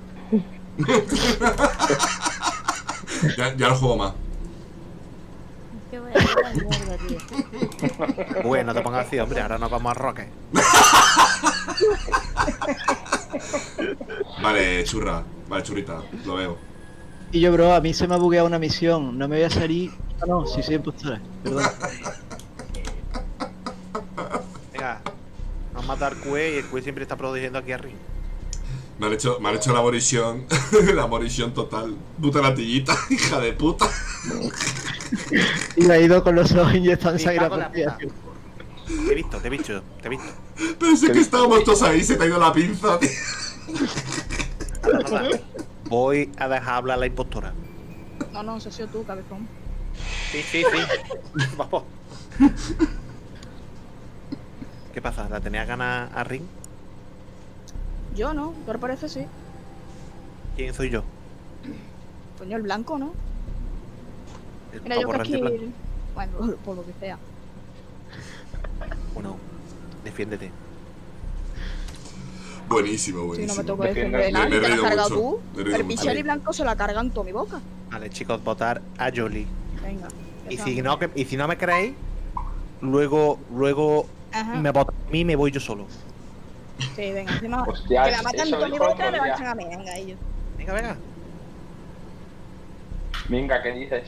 Speaker 1: Ya, ya no juego más.
Speaker 2: Que voy a hacer la mierda, tío.
Speaker 10: Bueno, no te pongas así, hombre, ahora nos vamos a Roque.
Speaker 1: Vale, churra, vale, churrita, lo veo.
Speaker 3: Y yo, bro, a mí se me ha bugueado una misión. No me voy a salir. Ah, no, sí soy impostora. Perdón.
Speaker 10: Venga, vamos a matar Q E y el Q E siempre está protegiendo aquí arriba.
Speaker 1: Me han hecho, me han hecho la morición, la morición total. Puta latillita, hija de puta.
Speaker 3: Y me ha ido con los ojos inyectando
Speaker 10: Me
Speaker 3: sangre a
Speaker 10: cago en la
Speaker 3: partida.
Speaker 10: Te he visto, te he visto, te he visto.
Speaker 1: Pensé que estábamos todos ahí, se te ha ido la pinza, tío.
Speaker 10: Nada, nada. Voy a dejar hablar a la impostora.
Speaker 8: No, no, se ha sido tú, cabezón.
Speaker 10: Sí, sí, sí. Vamos. ¿Qué pasa? ¿La tenías ganas a Ring?
Speaker 8: Yo no, pero parece sí.
Speaker 10: ¿Quién soy yo?
Speaker 8: Coño, el blanco, ¿no?
Speaker 10: El
Speaker 8: Mira, yo
Speaker 10: pavo
Speaker 8: que
Speaker 10: rancio
Speaker 8: aquí.
Speaker 10: blanco.
Speaker 8: Bueno, por lo que sea.
Speaker 10: Bueno, defiéndete.
Speaker 1: Buenísimo,
Speaker 8: Si
Speaker 1: buenísimo.
Speaker 8: no me toco
Speaker 11: Defiende-
Speaker 8: defender
Speaker 1: Me-
Speaker 8: nada,
Speaker 1: me he
Speaker 8: te la has
Speaker 1: reído
Speaker 8: cargado
Speaker 1: mucho,
Speaker 8: tú.
Speaker 1: me he reído
Speaker 8: El
Speaker 1: mucho.
Speaker 8: pichel y blanco se la cargan en toda mi boca.
Speaker 10: Vale, chicos, votar a Jolie.
Speaker 8: Venga.
Speaker 10: Y
Speaker 8: ya
Speaker 10: si
Speaker 8: está.
Speaker 10: no, que- y si no me creéis, luego, luego
Speaker 8: Ajá.
Speaker 10: me votan a mí y me voy yo solo.
Speaker 8: Sí, venga, encima.
Speaker 11: Hostia,
Speaker 8: que la matan en
Speaker 11: eso
Speaker 8: toda mi
Speaker 11: dijo
Speaker 8: boca
Speaker 11: otro
Speaker 8: y me
Speaker 11: día.
Speaker 8: echan a mí, venga, ellos.
Speaker 10: Venga, venga.
Speaker 11: Venga, ¿qué dices?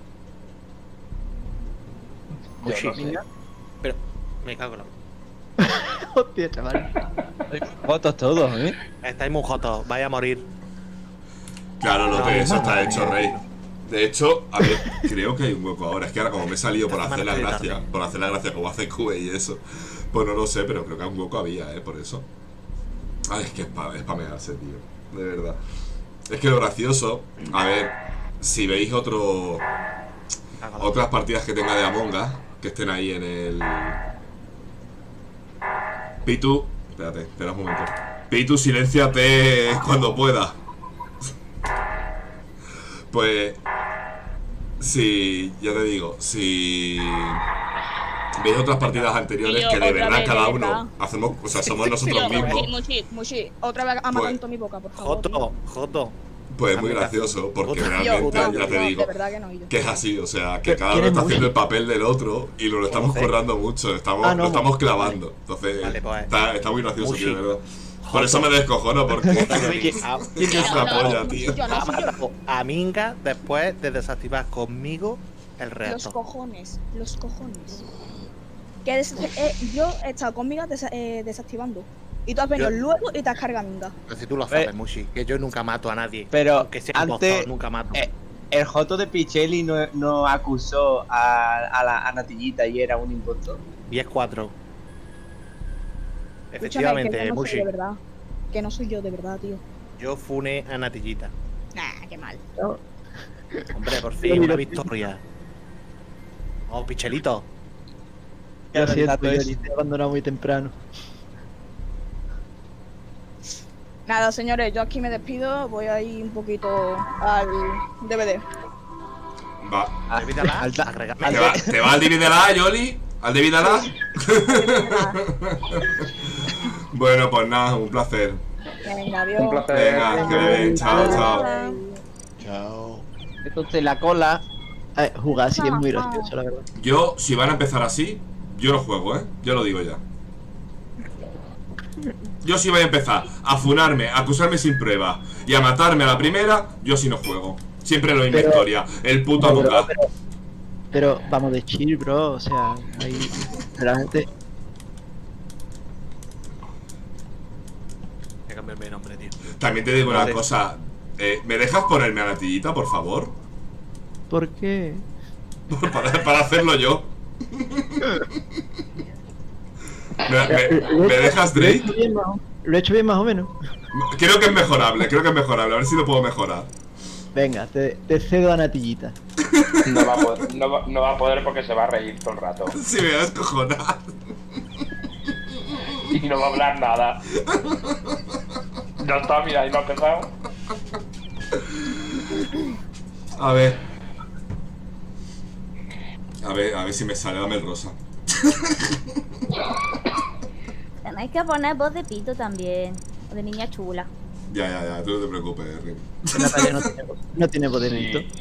Speaker 11: Yo
Speaker 10: Mushi.
Speaker 11: no sé.
Speaker 10: Pero, me cago en la...
Speaker 3: Hostia, chaval.
Speaker 9: Fotos todos, ¿eh?
Speaker 10: Estáis muy jotos, vais a morir.
Speaker 1: Claro, lo
Speaker 10: No,
Speaker 1: de eso
Speaker 10: no,
Speaker 1: está
Speaker 10: no,
Speaker 1: hecho,
Speaker 10: no.
Speaker 1: Rey. De hecho, a ver, creo que hay un hueco ahora. Es que ahora como me he salido por
Speaker 10: Esta
Speaker 1: hacer la
Speaker 10: semana estoy
Speaker 1: gracia,
Speaker 10: tarde.
Speaker 1: por hacer la gracia como hace Q E y eso, pues no lo sé, pero creo que un hueco había, eh, por eso. Ay, es que es para es pa mearse, tío. De verdad. Es que lo gracioso, a ver, si veis otro otras partidas que tenga de Among Us, que estén ahí en el Pitu, espérate, espera un momento. Pitu, silénciate cuando pueda. Pues, si, ya te digo, si veis otras partidas anteriores
Speaker 8: Tío,
Speaker 1: que de
Speaker 8: otra
Speaker 1: verdad
Speaker 8: vez,
Speaker 1: cada
Speaker 8: de
Speaker 1: uno
Speaker 8: verdad.
Speaker 1: hacemos, o sea, somos nosotros
Speaker 8: Tío,
Speaker 1: mismos,
Speaker 8: Mushi, Mushi, otra vez ha matado
Speaker 1: Pues-
Speaker 8: en toda mi boca, por favor. tío.
Speaker 10: Joto, Joto.
Speaker 1: pues es muy
Speaker 10: Amiga.
Speaker 1: gracioso, porque
Speaker 10: Yo,
Speaker 1: realmente,
Speaker 8: no,
Speaker 1: ya te
Speaker 8: no,
Speaker 1: digo,
Speaker 8: de verdad que no, yo.
Speaker 1: que es así, o sea, que cada
Speaker 3: ¿Quién
Speaker 1: uno
Speaker 3: es
Speaker 1: está
Speaker 3: Mushi?
Speaker 1: haciendo el papel del otro y lo estamos
Speaker 10: Conoce.
Speaker 1: currando mucho, estamos,
Speaker 3: Ah, no,
Speaker 1: lo estamos
Speaker 3: Mushi.
Speaker 1: clavando. Entonces,
Speaker 10: Vale, pues,
Speaker 1: está, está muy gracioso,
Speaker 10: Mushi.
Speaker 1: tío, de verdad. Por eso me descojono, porque
Speaker 10: Oye, a-
Speaker 1: es una polla, tío.
Speaker 8: Yo no,
Speaker 10: ha
Speaker 8: soy yo.
Speaker 10: matado a Minga después de desactivar conmigo el
Speaker 8: Los
Speaker 10: reactor.
Speaker 8: cojones, los cojones. Que des- eh, yo he estado conmigo desa- eh, desactivando. Y tú has venido
Speaker 10: Yo-
Speaker 8: luego y te has cargado Minga.
Speaker 10: Pero si tú lo
Speaker 9: Eh,
Speaker 10: sabes, Mushi, que yo nunca mato a nadie.
Speaker 9: Pero
Speaker 10: Aunque sea
Speaker 9: antes,
Speaker 10: impostor, nunca mato.
Speaker 9: eh, el Joto de Pichelli no, no acusó a, a la a Natillita y era un impostor.
Speaker 10: diez cuatro.
Speaker 8: Escúchame,
Speaker 10: Efectivamente,
Speaker 8: que yo no soy
Speaker 10: Mushi.
Speaker 8: de verdad. Que no soy yo de verdad, tío.
Speaker 10: Yo funé a Natillita.
Speaker 8: Nah, qué mal.
Speaker 10: Hombre, por fin, una victoria. Oh, Pichelito.
Speaker 3: Lo siento,
Speaker 9: Exacto,
Speaker 3: yo
Speaker 9: es-
Speaker 3: te he abandonado muy temprano.
Speaker 8: Nada, señores, yo aquí me despido. Voy a ir un poquito al D V D.
Speaker 1: Va.
Speaker 10: Ah, divídala,
Speaker 9: Alta-
Speaker 10: agregarme.
Speaker 1: ¿Te va, ¿Te va al divídela, Yoli? ¿Al divídela? Bueno, pues nada, un placer.
Speaker 8: Venga, adiós.
Speaker 11: Un placer.
Speaker 1: Venga, que vaya bien. Chao, chao.
Speaker 4: Chao.
Speaker 9: Entonces la cola.
Speaker 3: Eh, jugar así es muy gracioso, la verdad.
Speaker 1: Yo, si van a empezar así, yo no juego, ¿eh? Yo lo digo ya. Yo si voy a empezar a funarme, a acusarme sin prueba y a matarme a la primera, yo sí no juego. Siempre lo misma
Speaker 3: Pero-
Speaker 1: historia. El puto
Speaker 3: No,
Speaker 1: Among
Speaker 3: bro,
Speaker 1: Us.
Speaker 3: pero, pero vamos de chill, bro. O sea, ahí. Realmente.
Speaker 10: Voy a cambiarme de nombre, tío.
Speaker 1: También te digo una
Speaker 10: Vale.
Speaker 1: cosa. Eh, ¿Me dejas ponerme a la tillita, por favor?
Speaker 3: ¿Por qué?
Speaker 1: para, para hacerlo yo. ¿Me, me- me dejas,
Speaker 3: Lo he
Speaker 1: Drake?
Speaker 3: hecho bien más o- Lo he hecho bien más o menos.
Speaker 1: Creo que es mejorable, creo que es mejorable. A ver si lo puedo mejorar.
Speaker 3: Venga, te, te cedo a Natillita.
Speaker 11: No va, a poder, no, va, no va a poder porque se va a reír todo el rato.
Speaker 1: Si me voy a descojonar.
Speaker 11: Y no va a hablar nada. Ya está, mira, ahí no ha empezado.
Speaker 1: A ver. A ver, a ver si me sale. Dame el rosa.
Speaker 2: Tenéis que poner voz de pito también. O de niña chula.
Speaker 1: Ya, ya, ya. Tú no te preocupes, Rim.
Speaker 3: Natalia no tiene, no tiene poder en esto.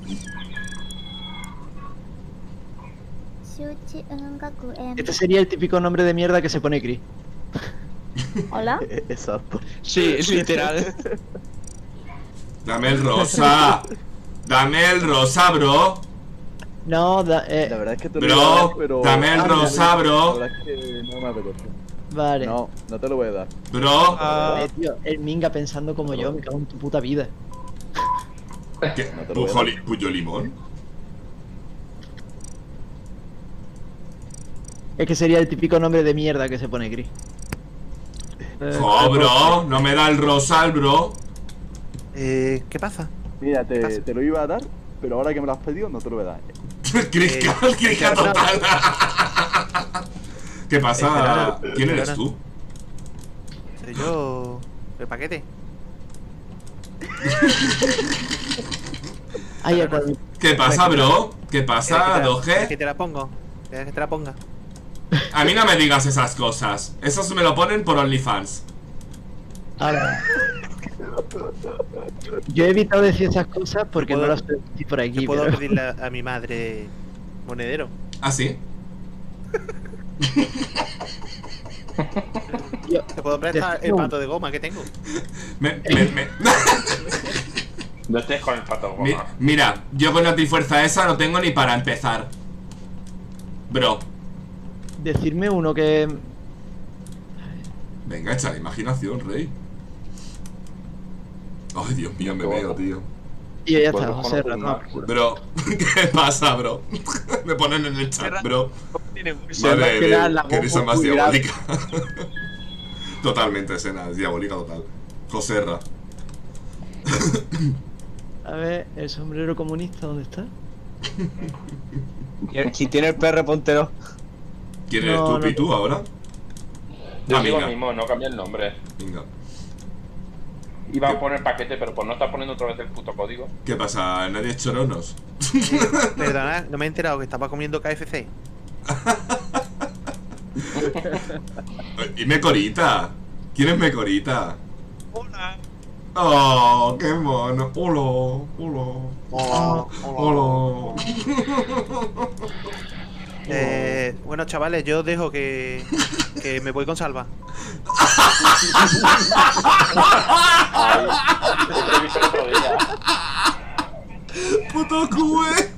Speaker 3: Este sería el típico nombre de mierda que se pone Chris.
Speaker 2: Hola.
Speaker 6: Exacto.
Speaker 9: Sí, literal.
Speaker 1: Dame el rosa. Dame el rosa, bro.
Speaker 3: No, da, eh,
Speaker 6: La verdad es que te lo
Speaker 1: Bro,
Speaker 6: voy a dar, pero...
Speaker 1: dame el
Speaker 6: Ah,
Speaker 1: rosa, bro.
Speaker 6: La verdad es que no me apetece.
Speaker 3: vale.
Speaker 6: No, no te lo voy a dar.
Speaker 1: Bro.
Speaker 3: Eh, tío, el Minga pensando como yo, me cago en tu puta vida.
Speaker 1: ¿Qué?
Speaker 6: No te lo voy a
Speaker 1: ¿Pujo
Speaker 6: dar.
Speaker 1: li- ¿Puyo limón?
Speaker 3: Es que sería el típico nombre de mierda que se pone Chris. Eh,
Speaker 1: Oh, bro. No me da el rosa, el bro.
Speaker 10: Eh, ¿qué pasa?
Speaker 6: Mira,
Speaker 10: ¿Qué pasa?
Speaker 6: te, te lo iba a dar, pero ahora que me lo has pedido no te lo voy a dar.
Speaker 1: Crisca, crisca total. ¿Qué pasa?
Speaker 10: Espera,
Speaker 1: ¿Quién
Speaker 10: espera.
Speaker 1: eres tú?
Speaker 10: Soy yo. El paquete.
Speaker 3: Ay, ya, cuando-
Speaker 1: ¿Qué pasa, bro? ¿Qué pasa,
Speaker 10: ¿Quieres que
Speaker 1: Doge?
Speaker 10: te la pongo? ¿Quieres que te la ponga?
Speaker 1: A mí no me digas esas cosas. Esas me lo ponen por OnlyFans.
Speaker 3: ahora. Yo he evitado decir esas cosas porque
Speaker 10: ¿Puedo-
Speaker 3: no las puedo decir por aquí.
Speaker 10: Yo puedo
Speaker 3: pero-
Speaker 10: pedirle a, a mi madre monedero.
Speaker 1: ¿Ah, sí?
Speaker 3: Yo-
Speaker 10: ¿Te puedo prestar el
Speaker 3: No.
Speaker 10: pato de goma que tengo?
Speaker 1: Me, me, me-
Speaker 11: No estés con el pato
Speaker 1: Mi-
Speaker 11: goma.
Speaker 1: Mira, yo con la trifuerza esa no tengo ni para empezar. Bro.
Speaker 3: Decirme uno que.
Speaker 1: Venga, echa la imaginación, rey. Ay, Dios mío, me veo, tío.
Speaker 3: Y ya está,
Speaker 11: Pues
Speaker 3: José
Speaker 11: con
Speaker 3: Ratón.
Speaker 11: una-
Speaker 1: Bro, ¿qué pasa, bro? Me ponen en el chat, bro.
Speaker 9: Tiene
Speaker 1: Madre
Speaker 9: que nada,
Speaker 1: de
Speaker 9: la
Speaker 1: qué
Speaker 9: voz
Speaker 1: risa más
Speaker 9: muy grave.
Speaker 1: diabólica. Totalmente, escena, es diabólica total. Joserra.
Speaker 3: A ver, el sombrero comunista, ¿dónde está?
Speaker 9: Si tiene el perro, póntelo.
Speaker 1: ¿Quién eres
Speaker 3: No,
Speaker 1: tú,
Speaker 3: no.
Speaker 1: Pitu, ahora?
Speaker 11: Yo
Speaker 1: Ah,
Speaker 11: sigo
Speaker 1: venga.
Speaker 11: el mismo, no cambia el nombre.
Speaker 1: Venga.
Speaker 11: Iba
Speaker 1: ¿Qué?
Speaker 11: a poner paquete, pero pues no está poniendo otra vez el puto código.
Speaker 1: ¿Qué pasa? ¿Nadie es choronos?
Speaker 10: Perdona, no me he enterado que estaba comiendo K F C.
Speaker 1: ¿Y Mecorita? ¿Quién es Mecorita?
Speaker 10: Hola.
Speaker 1: Oh, qué mono. Hola, hola.
Speaker 10: Hola,
Speaker 1: Hola.
Speaker 10: Eh, bueno, chavales, yo os dejo que, que me voy con Salva.
Speaker 11: Ay, lo he visto el otro día.
Speaker 1: Puto cue.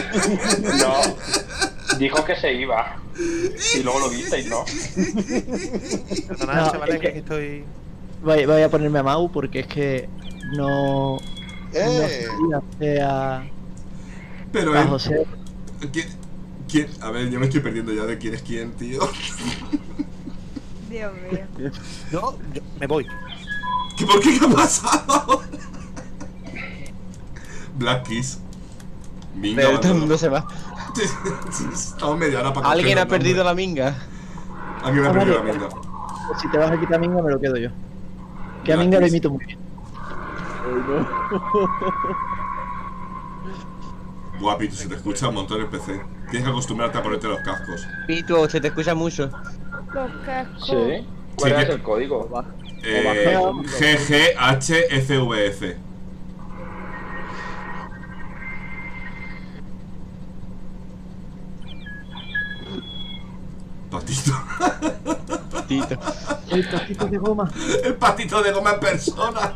Speaker 11: No, dijo que se iba. Y luego lo visteis, ¿no?
Speaker 10: Perdonad,
Speaker 3: No,
Speaker 10: chavales,
Speaker 3: es
Speaker 10: que,
Speaker 3: que-
Speaker 10: que estoy.
Speaker 3: Voy, voy a ponerme a Mau porque es que no.
Speaker 4: ¡Eh!
Speaker 3: No sé a,
Speaker 1: Pero,
Speaker 3: a
Speaker 1: eh,
Speaker 3: José.
Speaker 1: ¿quién, quién? A ver, yo me estoy perdiendo ya de quién es quién, tío.
Speaker 5: Dios mío.
Speaker 10: Yo, yo me voy.
Speaker 1: ¿Qué, ¿Por qué? ¿Qué ha pasado? Black Kiss. Minga,
Speaker 9: Pero todo el
Speaker 1: abandonó.
Speaker 9: mundo se va.
Speaker 1: Estamos media hora para
Speaker 9: Alguien ha
Speaker 1: coger los
Speaker 9: perdido
Speaker 1: nombres.
Speaker 9: la minga.
Speaker 1: Alguien ha
Speaker 3: Ah,
Speaker 1: perdido
Speaker 3: vale.
Speaker 1: la minga.
Speaker 3: Si te vas a quitar minga, me lo quedo yo. Que a Minga lo imito muy bien.
Speaker 1: Buah, Pitu, se te escucha un montón el P C. Tienes que acostumbrarte a ponerte los cascos.
Speaker 9: Pitu, se te escucha mucho.
Speaker 5: Los cascos.
Speaker 14: Sí. ¿Cuál
Speaker 1: Sí,
Speaker 14: es
Speaker 1: que-
Speaker 14: el código?
Speaker 1: Eh, G G H F V F. Patito.
Speaker 9: Patito.
Speaker 3: El patito de goma.
Speaker 1: El patito de goma en persona.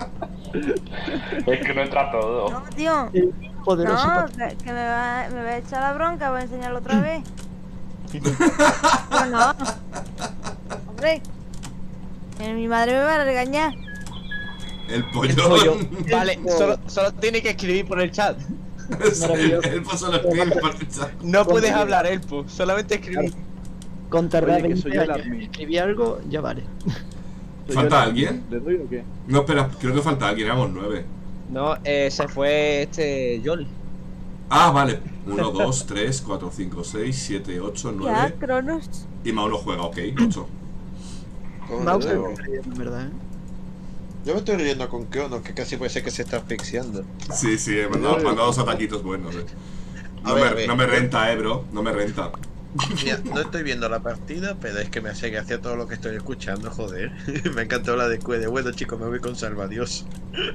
Speaker 11: Es que no entra todo.
Speaker 5: No, tío.
Speaker 3: El poderoso
Speaker 5: No,
Speaker 3: patito.
Speaker 5: que, que me, va, me va a echar la bronca, voy a enseñarlo otra vez. No, no. Hombre. Eh, Mi madre me va a regañar.
Speaker 1: El
Speaker 9: El
Speaker 1: pollo.
Speaker 9: pollo. Vale, solo, solo tiene que escribir por el chat.
Speaker 1: el, el pollo lo escribe por el chat.
Speaker 9: No puedes hablar, Elpo, solamente escribir.
Speaker 3: Con tardar
Speaker 6: Oye, que
Speaker 3: veinte
Speaker 6: soy el
Speaker 3: años en
Speaker 6: admin.
Speaker 3: escribir algo, ya vale.
Speaker 1: ¿Falta alguien?
Speaker 6: ¿Le doy o qué?
Speaker 1: No, espera, creo que falta alguien, éramos nueve.
Speaker 9: No, eh, se fue este Jolly.
Speaker 1: Ah, vale. uno, dos, tres, cuatro, cinco, seis, siete, ocho,
Speaker 5: Ya,
Speaker 1: nueve.
Speaker 5: Cronos.
Speaker 1: Y Mau no juega, ok, ocho.
Speaker 3: Mouse
Speaker 4: Joder,
Speaker 3: es riendo, en verdad, ¿eh?
Speaker 4: Yo me estoy riendo con Crono, que casi puede ser que se está asfixiando.
Speaker 1: Sí, sí, he mandado, he mandado dos ataquitos buenos, eh.
Speaker 4: A
Speaker 1: No,
Speaker 4: ver,
Speaker 1: me,
Speaker 4: a ver.
Speaker 1: no me renta, eh, bro. No me renta.
Speaker 4: Mira, no estoy viendo la partida, pero es que me hace gracia todo lo que estoy escuchando, joder. Me encantó la de Cuede. Bueno, chicos, me voy con Salva, adiós.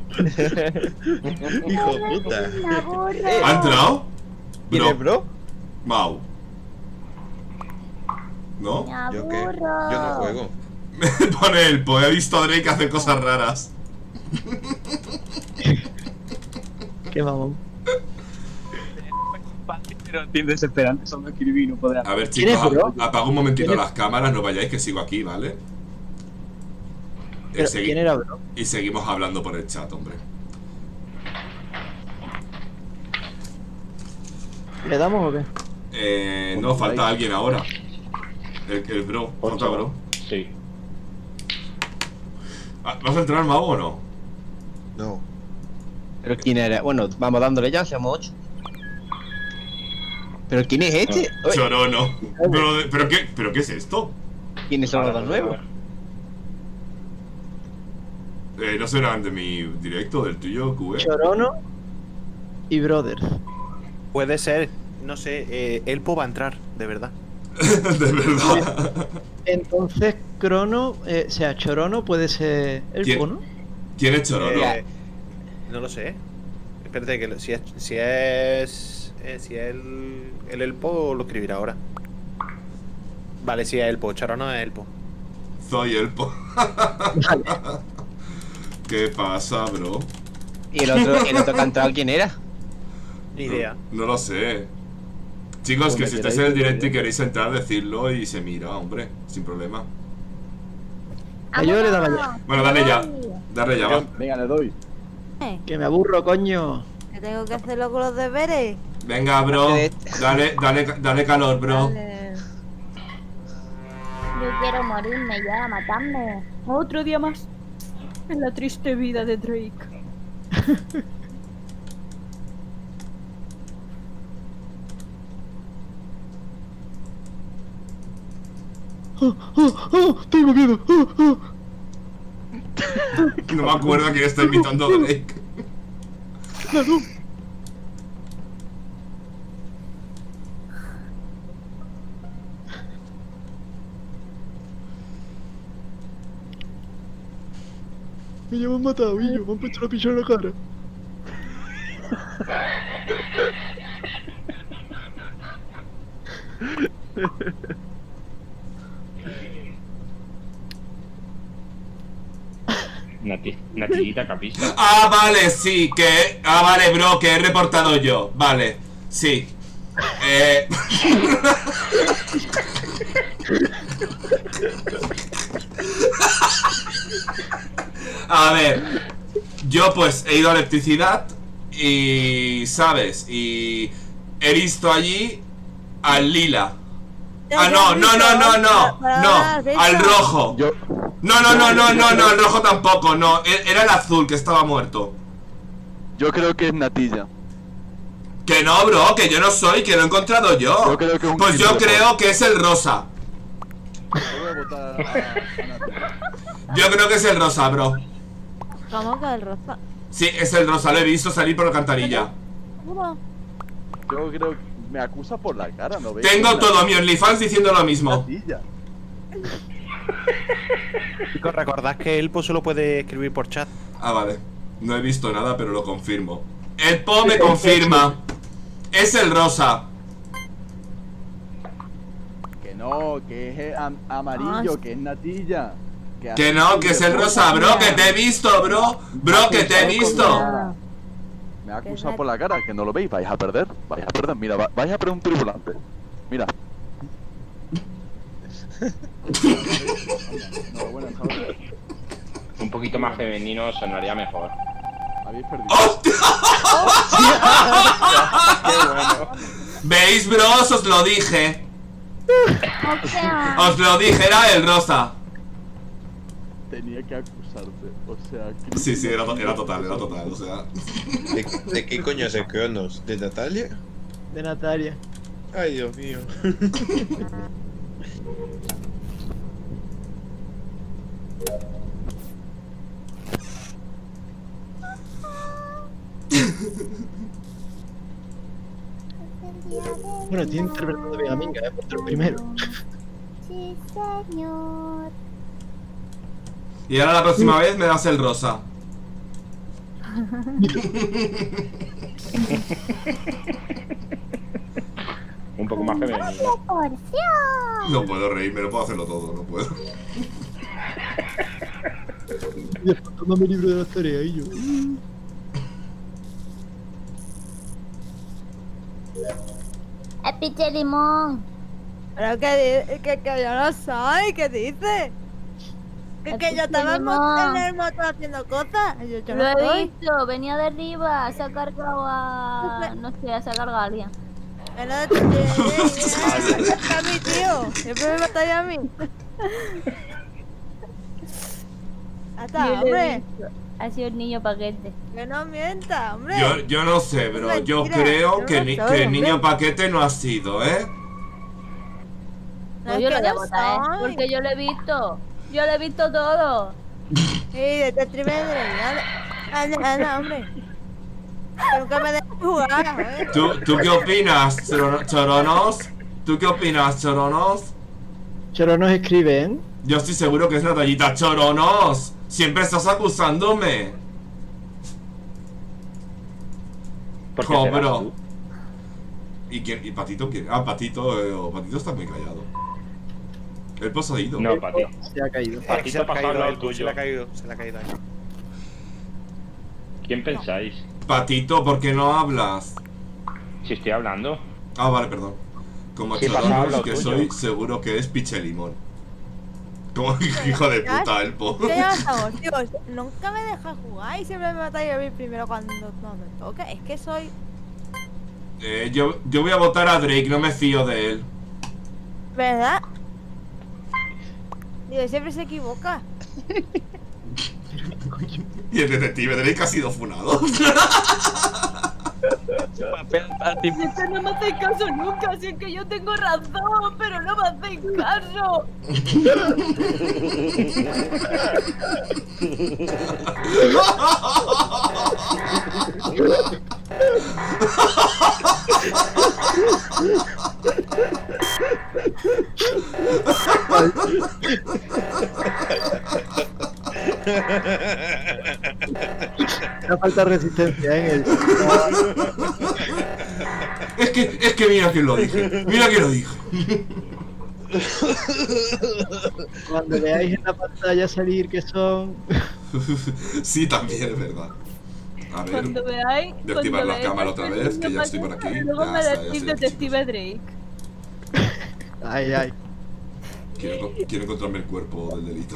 Speaker 4: Hijo de puta.
Speaker 9: Eh,
Speaker 1: ¿Ha entrado?
Speaker 9: ¿Quién es, bro?
Speaker 1: Mau. ¿No?
Speaker 2: Me
Speaker 4: ¿Yo qué?
Speaker 2: aburro.
Speaker 4: Yo no juego.
Speaker 1: Me pone el po. He visto a Drake hacer cosas raras.
Speaker 3: Qué mamón.
Speaker 9: Pero tiene desesperante, solo escribir y no podrá.
Speaker 1: A ver,
Speaker 3: ¿Quién
Speaker 1: chicos,
Speaker 3: es, bro?
Speaker 1: a- apaga un momentito
Speaker 3: ¿Quién es?
Speaker 1: las cámaras, no vayáis que sigo aquí, ¿vale?
Speaker 3: Pero,
Speaker 1: Eh, segui-
Speaker 3: ¿quién era, bro?
Speaker 1: Y seguimos hablando por el chat, hombre.
Speaker 3: ¿Le damos o qué?
Speaker 1: Eh, no, falta alguien ahora. El, el bro, falta bro.
Speaker 14: Sí.
Speaker 1: Ah, ¿Vas a entrar, Mau, o no?
Speaker 4: No.
Speaker 9: Pero quién era. Bueno, vamos dándole ya, seamos ocho. ¿Pero quién es este? Oye,
Speaker 1: Chorono. Pero, pero, ¿qué, ¿Pero qué es esto?
Speaker 9: ¿quiénes son los dos nuevos?
Speaker 1: Eh, ¿No serán de mi directo, del tuyo, Q E?
Speaker 3: Chorono y Brothers.
Speaker 10: Puede ser, no sé, eh, Elpo va a entrar, de verdad.
Speaker 1: De verdad.
Speaker 3: Entonces, Crono, eh, o sea, Chorono puede ser el
Speaker 1: ¿Quién?
Speaker 3: ¿no?
Speaker 1: ¿Quién es Chorono?
Speaker 10: Eh, no lo sé. Espérate, que lo- si es. Si es. eh, si es el, el Elpo, lo escribirá ahora. Vale, si es Elpo, Chorono es Elpo.
Speaker 1: Soy el po. ¿Qué pasa, bro?
Speaker 9: ¿Y el otro, el otro que ha entrado quién era?
Speaker 10: Ni idea.
Speaker 1: No, no lo sé. Chicos, que
Speaker 6: Pues
Speaker 1: si
Speaker 6: me
Speaker 1: estáis en el
Speaker 6: queráis
Speaker 1: directo y queréis entrar, decidlo y se mira, hombre, sin problema.
Speaker 3: A yo le daba ya.
Speaker 1: Bueno, dale ya. Dale ya, va.
Speaker 6: Venga, le doy.
Speaker 5: Eh,
Speaker 3: Que me aburro, coño.
Speaker 5: que tengo que hacerlo con los deberes.
Speaker 1: Venga, bro. Dale, dale, dale calor, bro.
Speaker 5: Vale.
Speaker 2: Yo quiero morirme ya, matadme.
Speaker 8: Otro día más en la triste vida de Drake.
Speaker 3: ¡Oh, oh, oh! ¡Tengo miedo! ¡Oh, oh!
Speaker 1: No me acuerdo a quién está invitando a Drake.
Speaker 3: ¡Claro! Me llevan matado, y yo me han puesto la picha en la cara.
Speaker 14: Nati, Natillita capista.
Speaker 1: Ah, vale, sí, que. Ah, vale, bro, que he reportado yo. Vale, sí. Eh. A ver, yo pues he ido a electricidad y, ¿sabes? Y he visto allí al lila. Ah, no, no, no, no, no, no, al rojo. No, no, no, no, no, no, el rojo tampoco, no, e- era el azul que estaba muerto.
Speaker 6: Yo creo que es Natilla.
Speaker 1: Que no, bro, que yo no soy, que lo he encontrado yo.
Speaker 6: Yo creo que es un
Speaker 1: Pues yo
Speaker 6: killer.
Speaker 1: creo que es el rosa.
Speaker 6: Yo voy a votar a, a Natilla.
Speaker 1: Yo creo que es el rosa, bro.
Speaker 5: ¿Cómo que el rosa?
Speaker 1: Sí, es el rosa, lo he visto salir por la alcantarilla.
Speaker 5: ¿Cómo?
Speaker 6: Yo creo que me acusa por la cara, ¿no veis?
Speaker 1: Tengo todo mi OnlyFans diciendo lo mismo.
Speaker 10: Chicos, recordad que el Po solo puede escribir por chat.
Speaker 1: Ah, vale. No he visto nada, pero lo confirmo. El Po me confirma. Es el rosa.
Speaker 6: Que no, que es am- amarillo, que es natilla.
Speaker 1: Que no, que es el rosa, bro, que te he visto, bro. Bro, que te he visto.
Speaker 6: Me ha acusado por la cara, que no lo veis, vais a perder, vais a perder, mira, va- vais a perder un tripulante. Mira. Enhorabuena, chavales.
Speaker 14: Un poquito más femenino sonaría mejor.
Speaker 6: Habéis perdido.
Speaker 1: ¿Veis, bros? Os lo dije. Os lo dije, era el rosa.
Speaker 6: Tenía que acusarte, o sea... que-
Speaker 1: Sí, sí, era, to- era total, era total, o sea...
Speaker 4: ¿De, de qué coño es el Cronos? ¿De Natalia?
Speaker 3: De Natalia.
Speaker 4: Ay, Dios mío.
Speaker 3: Bueno, estoy interpretando bien a Minga, eh, por ser el primero.
Speaker 2: Sí, señor.
Speaker 1: Y ahora la próxima vez me das el rosa.
Speaker 14: Un poco más femenino.
Speaker 2: Porción.
Speaker 1: No puedo reírme, no puedo hacerlo todo, no puedo.
Speaker 3: Faltándome el libro de las tareas y yo.
Speaker 2: El piche limón.
Speaker 5: Pero que, di- que, que yo no soy, ¿qué dice? Que,
Speaker 2: El
Speaker 5: que yo estaba en, mo-
Speaker 2: limón.
Speaker 5: en el motor haciendo cosas. Yo, yo
Speaker 2: Lo
Speaker 5: no
Speaker 2: he
Speaker 5: soy.
Speaker 2: visto, venía de arriba, se ha cargado a... no sé, se ha cargado a alguien.
Speaker 5: Pero, eh, eh, está mi tío. Siempre me mata a mí. Hasta,
Speaker 2: Yo lo he
Speaker 5: hombre.
Speaker 2: visto. Ha sido el niño paquete.
Speaker 5: Que no mienta, hombre.
Speaker 1: Yo, yo no sé, bro, yo
Speaker 5: Mentira,
Speaker 1: creo
Speaker 5: yo
Speaker 1: que,
Speaker 5: no
Speaker 1: ni-
Speaker 5: soy,
Speaker 1: que el
Speaker 5: hombre.
Speaker 1: niño paquete no ha sido, ¿eh?
Speaker 2: No,
Speaker 5: es
Speaker 2: yo
Speaker 5: que
Speaker 2: lo voy a
Speaker 5: no
Speaker 2: votar, ¿eh?
Speaker 5: soy.
Speaker 2: Porque yo lo he visto. Yo lo he visto todo.
Speaker 5: Sí, de este trimestre. Anda, anda, hombre. Que nunca me dejes jugar, ¿eh?
Speaker 1: ¿Tú, ¿Tú qué opinas, choro- choronos? ¿Tú qué opinas, choronos?
Speaker 3: Choronos escriben.
Speaker 1: Yo estoy seguro que es Natallita. ¡Choronos! Siempre estás acusándome.
Speaker 14: ¿Por qué
Speaker 1: Jo,
Speaker 14: te vas
Speaker 1: bro.
Speaker 14: tú?
Speaker 1: ¿Y quién? ¿Y Patito quién? Ah, Patito, eh, oh, Patito está muy callado. El pozo ha ido.
Speaker 14: No, Pati.
Speaker 3: Se ha caído.
Speaker 14: Patito
Speaker 10: se le
Speaker 14: ha
Speaker 10: ha
Speaker 14: pasado al
Speaker 10: caído,
Speaker 14: lado
Speaker 10: el- se
Speaker 14: tuyo.
Speaker 10: le ha caído, se le ha caído ahí.
Speaker 14: ¿Quién pensáis?
Speaker 1: Patito, ¿por qué no hablas?
Speaker 14: Si estoy hablando.
Speaker 1: Ah, vale, perdón. Como
Speaker 14: Sí, pasaba
Speaker 1: choronos
Speaker 14: lo
Speaker 1: que
Speaker 14: tuyo.
Speaker 1: soy, seguro que es Pichelimón. Como hijo de puta, el po.
Speaker 5: Que ya estamos, tío. Nunca me dejas jugar y siempre me matáis a mí primero cuando no me toca. Es que soy.
Speaker 1: Eh, yo, yo voy a votar a Drake, no me fío de él.
Speaker 5: ¿Verdad? Digo, siempre se equivoca.
Speaker 1: Y el detective Drake ha sido funado.
Speaker 2: Es que no me hacéis caso nunca, si es que yo tengo razón, pero no me hacéis caso.
Speaker 3: No falta resistencia ¿eh? en el.
Speaker 1: Es que, es que mira que lo dije. Mira que lo dije.
Speaker 3: Cuando veáis en la pantalla salir que son.
Speaker 1: Sí, también es verdad. A ver,
Speaker 2: Cuando veáis.
Speaker 1: voy a activar
Speaker 2: cuando
Speaker 1: la
Speaker 2: veáis
Speaker 1: cámara otra
Speaker 2: el
Speaker 1: vez, que
Speaker 2: niño
Speaker 1: ya estoy por
Speaker 2: paquete,
Speaker 1: aquí.
Speaker 2: Luego
Speaker 1: Ya
Speaker 2: me
Speaker 1: está, ya
Speaker 2: decís
Speaker 1: estoy aquí,
Speaker 2: detective Drake.
Speaker 3: Ay, ay.
Speaker 1: Quiero, quiero encontrarme el cuerpo del delito.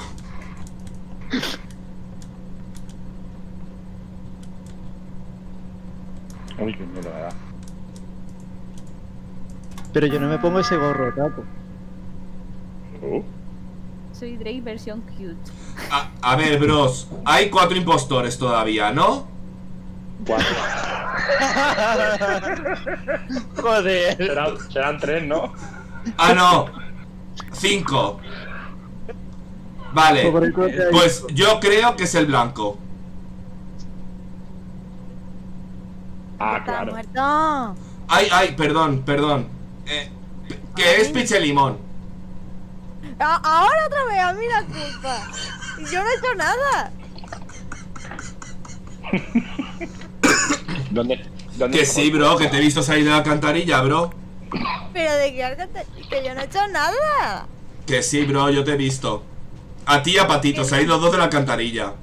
Speaker 14: Uy, qué miedo, ¿verdad?
Speaker 3: Pero yo no me pongo ese gorro, tapo.
Speaker 14: Oh.
Speaker 2: Soy Drake versión cute.
Speaker 1: A, a ver, bros, hay cuatro impostores todavía, ¿no?
Speaker 14: Cuatro.
Speaker 9: Joder.
Speaker 14: Serán, serán tres, ¿no?
Speaker 1: Ah, no. Cinco. Vale,
Speaker 3: Cocorico te ha
Speaker 1: pues
Speaker 3: dicho.
Speaker 1: yo creo que es el blanco.
Speaker 14: Ah,
Speaker 5: Está
Speaker 14: claro.
Speaker 5: muerto.
Speaker 1: Ay, ay, perdón, perdón. Eh, que es Pichelimón.
Speaker 5: A- Ahora otra vez, a mí la culpa. Y yo no he hecho nada.
Speaker 14: ¿Dónde? dónde
Speaker 1: Que sí, bro, que te he visto salir de la alcantarilla, bro.
Speaker 5: Pero de que, algo te- que yo no he hecho nada.
Speaker 1: Que sí, bro, yo te he visto. A ti y a Patito, salís los dos de la alcantarilla.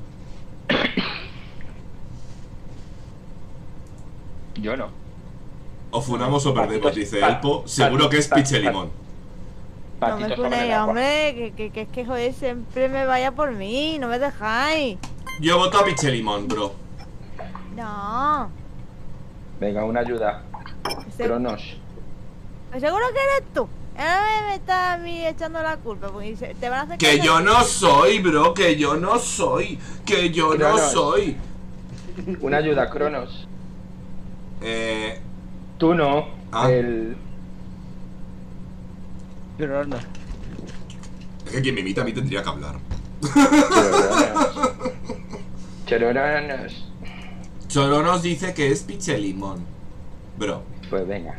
Speaker 14: Yo no.
Speaker 1: O funamos o perdemos,
Speaker 14: Patito-
Speaker 1: dice
Speaker 14: pa-
Speaker 1: Elpo. Seguro que es
Speaker 14: pa- pa-
Speaker 1: Pichelimón.
Speaker 5: No me
Speaker 14: Patito sobre el
Speaker 5: ponéis,
Speaker 14: agua.
Speaker 5: hombre. Que, que, que es que, joder, siempre me vaya por mí. No me dejáis.
Speaker 1: Yo voto a Pichelimón, bro.
Speaker 5: No.
Speaker 14: Venga, una ayuda.
Speaker 5: Se-
Speaker 14: Cronos.
Speaker 5: Pues seguro que eres tú. Ahora me, me estás a mí echando la culpa. Porque se- te van a hacer
Speaker 1: Que
Speaker 5: cosas-
Speaker 1: yo no soy, bro, que yo no soy. Que yo no
Speaker 14: Cronos.
Speaker 1: soy.
Speaker 14: Una ayuda, Cronos.
Speaker 1: Eh.
Speaker 14: Tú no.
Speaker 1: Ah.
Speaker 14: El.
Speaker 9: Cronos.
Speaker 1: Es que quien me imita a mí tendría que hablar.
Speaker 14: Choronos.
Speaker 1: Choro nos dice que es Pichelimón. Bro.
Speaker 14: Pues venga.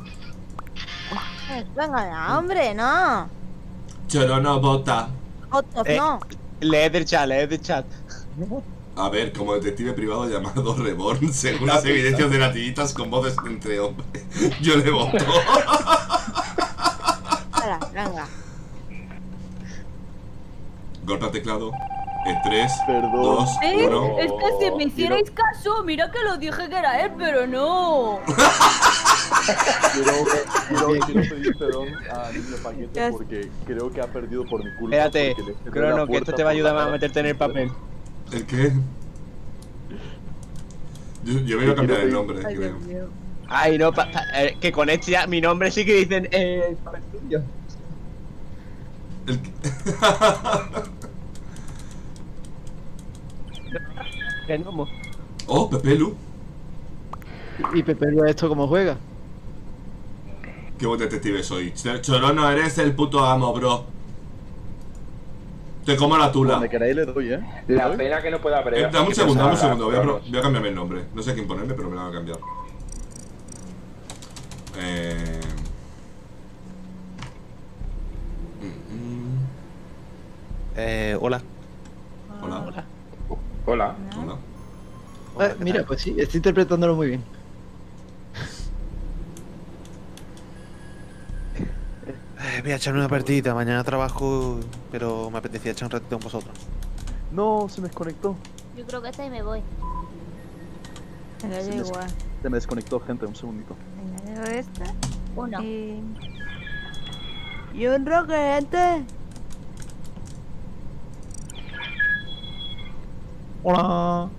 Speaker 5: Eh, Venga ya, hombre, no.
Speaker 1: Choro no vota.
Speaker 5: Otros
Speaker 9: Eh.
Speaker 5: no.
Speaker 9: Lee del chat, lee del chat.
Speaker 1: A ver, como detective privado llamado Reborn, según las evidencias de nativitas con voces entre hombres, yo le voto.
Speaker 5: Espera, venga.
Speaker 1: Golpe al teclado. En tres,
Speaker 6: Perdón.
Speaker 1: dos,
Speaker 12: ¿Eh?
Speaker 1: uno.
Speaker 12: Es que si me hicierais caso, mira que lo dije que era él, pero no.
Speaker 6: Quiero, quiero, quiero pedir perdón a Niño Paquete porque creo que ha perdido por mi culpa.
Speaker 9: Espérate,
Speaker 6: porque le cerré la
Speaker 9: Crono, que esto
Speaker 6: puerta
Speaker 9: te va a
Speaker 6: por
Speaker 9: ayudar
Speaker 6: la
Speaker 9: más a
Speaker 6: cara.
Speaker 9: meterte en el papel.
Speaker 1: ¿El qué? Yo, yo me iba a cambiar el nombre,
Speaker 5: Ay,
Speaker 1: creo.
Speaker 5: Dios mío.
Speaker 9: Ay, no, pa- pa- eh, que con este ya, mi nombre sí que dicen, eh, el papel tuyo.
Speaker 1: El que-
Speaker 9: Genomo.
Speaker 1: Oh, Pepe Lu.
Speaker 3: Y Pepe Lu, ¿esto cómo juega?
Speaker 1: Qué buen detective soy. Ch- Chorono, eres el puto amo, bro. Te como la tula.
Speaker 6: Donde queráis le doy, ¿eh?
Speaker 14: La pena que no pueda
Speaker 1: Eh,
Speaker 14: haber.
Speaker 1: dame un segundo, dame un segundo. Voy a, pro- voy a cambiarme el nombre. No sé quién ponerme, pero me lo voy a cambiar. Eh... mm, mm.
Speaker 10: Eh, hola.
Speaker 1: Hola.
Speaker 9: Hola.
Speaker 14: Hola.
Speaker 1: Hola.
Speaker 3: Eh, mira, pues sí, estoy interpretándolo muy bien.
Speaker 10: Eh, voy a echarme una partidita. Mañana trabajo, pero me apetecía echar un ratito con vosotros.
Speaker 6: No, se me desconectó.
Speaker 2: Yo creo que esta y me voy.
Speaker 5: Venga,
Speaker 6: Se
Speaker 5: yo
Speaker 6: me,
Speaker 5: igual.
Speaker 6: se me desconectó, gente, un segundito.
Speaker 5: Venga, yo esta.
Speaker 2: Uno.
Speaker 5: Y... y un roquete.
Speaker 3: Hola.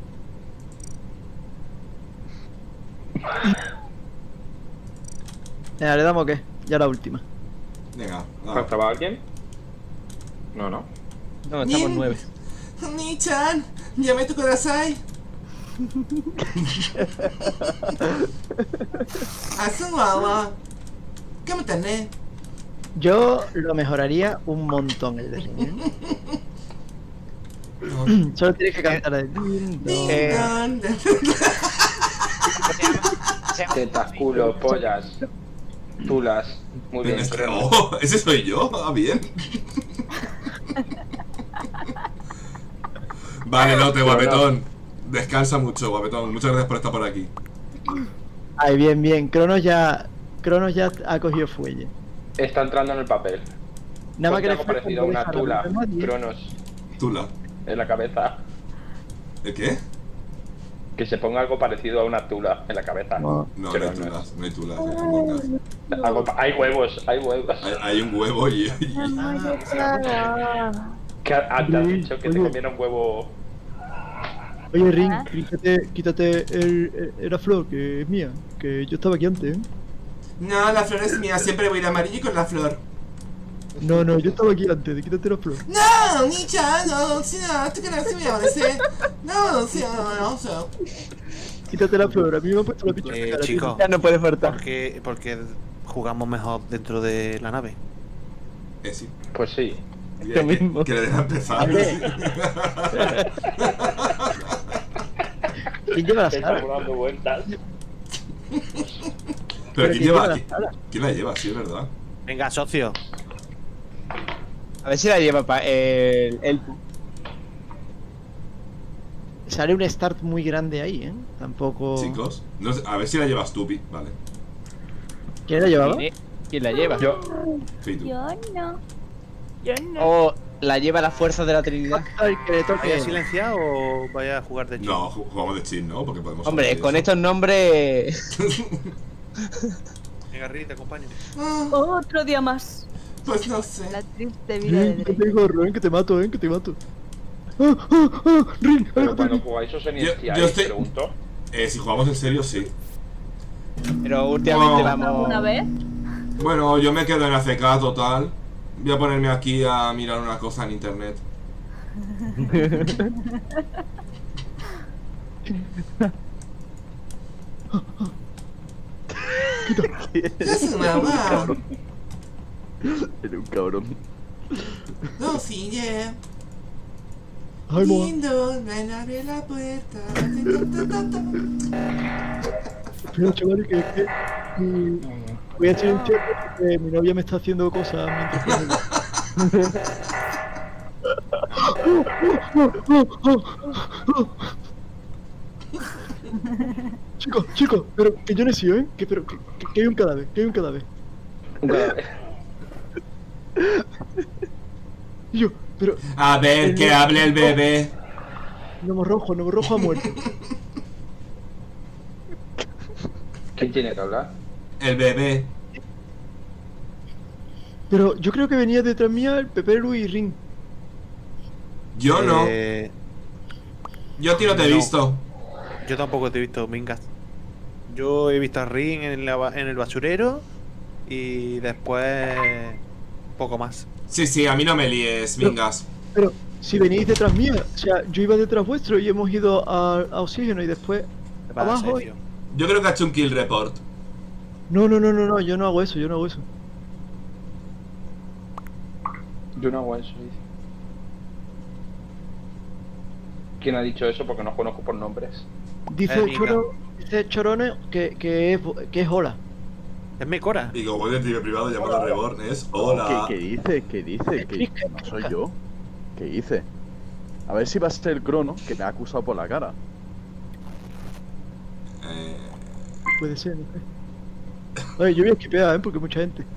Speaker 3: Venga, ¿le damos o qué? Ya la última.
Speaker 1: Venga,
Speaker 14: ¿Faltaba alguien? No, no.
Speaker 9: No, estamos nueve.
Speaker 1: Ni-chan, llame tu corazón. Asumaba. ¿Qué me tenés?
Speaker 3: Yo lo mejoraría un montón el diseño. Solo tienes que cantar el din, don.
Speaker 9: Eh,
Speaker 14: Tetas, culo, pollas, tulas. Muy bien,
Speaker 1: Es que-
Speaker 14: Cronos.
Speaker 1: oh, ese soy yo. Ah, bien. Vale, no te guapetón. Descansa mucho, guapetón. Muchas gracias por estar por aquí.
Speaker 3: Ay, bien, bien. Cronos ya. Cronos ya ha cogido fuelle.
Speaker 14: Está entrando en el papel.
Speaker 3: Nada más que
Speaker 14: Ponte
Speaker 3: le
Speaker 14: algo
Speaker 3: falta
Speaker 14: parecido a una
Speaker 3: dejar la
Speaker 14: tula,
Speaker 3: memoria.
Speaker 14: Cronos,
Speaker 1: Tula.
Speaker 14: en la cabeza.
Speaker 1: ¿El qué?
Speaker 14: Que se ponga algo parecido a una tula en la cabeza.
Speaker 3: No.
Speaker 1: No, no hay
Speaker 14: Cronos.
Speaker 1: tulas, no hay tulas. no hay tulas.
Speaker 14: Algo pa- hay huevos, hay huevos.
Speaker 1: Hay, hay un huevo y. y-
Speaker 14: ¿Qué ha- ha- te has
Speaker 3: Sí,
Speaker 14: dicho que te
Speaker 3: oye.
Speaker 14: comieron huevo?
Speaker 3: Oye, Ring, quítate, quítate el, el- la flor, que es mía. Que yo estaba aquí antes, ¿eh?
Speaker 1: No, la flor es mía. Siempre voy a ir amarillo con la flor.
Speaker 3: No, no, yo estaba aquí antes, quítate la flor.
Speaker 1: No, Nichan, no, si no, tú que no se me parece. No, si no, no, no.
Speaker 3: Quítate la flor, a mí me han puesto la picha.
Speaker 10: Eh,
Speaker 3: cara,
Speaker 10: chicos,
Speaker 9: Ya no puede faltar.
Speaker 10: ¿por qué, por qué jugamos mejor dentro de la nave?
Speaker 1: Eh, sí.
Speaker 14: Pues sí.
Speaker 1: Que,
Speaker 9: Lo mismo.
Speaker 1: que le deja empezar.
Speaker 3: ¿Quién lleva la
Speaker 11: Estamos
Speaker 3: sala?
Speaker 11: dando vueltas.
Speaker 1: Pero ¿quién
Speaker 3: ¿quién
Speaker 1: lleva?
Speaker 3: lleva la
Speaker 1: ¿quién,
Speaker 3: sala?
Speaker 1: quién la lleva? Sí, es verdad.
Speaker 10: Venga, socio.
Speaker 9: A ver si la lleva pa el, el...
Speaker 3: Sale un start muy grande ahí, ¿eh? Tampoco...
Speaker 1: Chicos, no sé, a ver si la llevas tú, Pi. Vale.
Speaker 3: ¿Quién la llevaba?
Speaker 9: ¿Quién, ¿Quién la lleva?
Speaker 14: Yo.
Speaker 1: Sí, tú.
Speaker 2: Yo no.
Speaker 5: Yo no.
Speaker 9: ¿O la lleva la fuerza de la Trinidad?
Speaker 3: Ay, que le toque.
Speaker 10: ¿Vaya silenciado o vaya a jugar de chill?
Speaker 1: No, ju- jugamos de chill, ¿no? Porque podemos.
Speaker 9: Hombre,
Speaker 1: hacer
Speaker 9: con
Speaker 1: eso.
Speaker 9: estos nombres...
Speaker 10: Venga, Rin, te acompaño.
Speaker 12: Otro día más.
Speaker 1: Pues no sé.
Speaker 5: La triste vida de
Speaker 3: Rin, que
Speaker 5: Drake.
Speaker 3: te gorro, ¿eh? Que te mato, ¿eh? Que te mato. ¡Ah, ah, ah! ¡Rin!
Speaker 14: Pero
Speaker 3: ¡Ah,
Speaker 14: cuando
Speaker 3: Rin!
Speaker 14: jugáis os
Speaker 1: Yo,
Speaker 14: iniciáis,
Speaker 1: yo estoy.
Speaker 14: pregunto.
Speaker 1: Eh, si jugamos en serio, sí.
Speaker 9: Pero últimamente
Speaker 1: No.
Speaker 9: vamos...
Speaker 12: ¿Una vez?
Speaker 1: Bueno, yo me quedo en A F K total. Voy a ponerme aquí a mirar una cosa en internet.
Speaker 6: Es
Speaker 1: una mamá.
Speaker 6: Eres un cabrón.
Speaker 1: No, sí, yeah.
Speaker 3: Ay, moa.
Speaker 1: Lindo, ven a abrir la puerta.
Speaker 3: Espera, chavales, que es que... mm, voy a silenciar porque mi novia me está haciendo cosas mientras que... Chicos, chicos, pero que yo no he sido, ¿eh? Que, pero, que, que- que hay un cadáver, que hay un cadáver. Y yo, pero...
Speaker 1: A ver,
Speaker 3: el
Speaker 1: que
Speaker 3: gnomo-
Speaker 1: hable el bebé.
Speaker 3: Gnomo rojo, gnomo rojo ha muerto.
Speaker 14: ¿Quién tiene que hablar?
Speaker 1: El bebé.
Speaker 3: Pero yo creo que venía detrás mía el Pepelu y Ring.
Speaker 1: Yo no.
Speaker 10: Eh,
Speaker 1: Yo a ti no te he
Speaker 10: no.
Speaker 1: visto.
Speaker 10: Yo tampoco te he visto, Mingas. Yo he visto a Rin en, la ba- en el basurero y después poco más.
Speaker 1: Sí, sí, a mí no me líes, Mingas.
Speaker 3: Pero si venís detrás mía, o sea, yo iba detrás vuestro y hemos ido a, a oxígeno y después
Speaker 10: ¿Qué pasa,
Speaker 3: abajo.
Speaker 10: Sergio?
Speaker 1: Yo creo que ha hecho un kill report.
Speaker 3: No, no, no, no, no, yo no hago eso, yo no hago eso.
Speaker 14: Yo no hago eso, dice. ¿Quién ha dicho eso? Porque no conozco por nombres.
Speaker 3: Dice
Speaker 10: Eh, Mica.
Speaker 3: Choro, dice Chorone que, que es que es hola.
Speaker 10: Es mi Cora.
Speaker 1: Y como el detective privado llamado a Reborn es hola.
Speaker 6: ¿Qué, qué dice? ¿Qué dice? Que no soy yo. ¿Qué hice? A ver si va a ser el crono que me ha acusado por la cara.
Speaker 1: Eh,
Speaker 3: Puede ser, no sé. Oye, yo voy a esquipear, ¿eh? Porque hay mucha gente.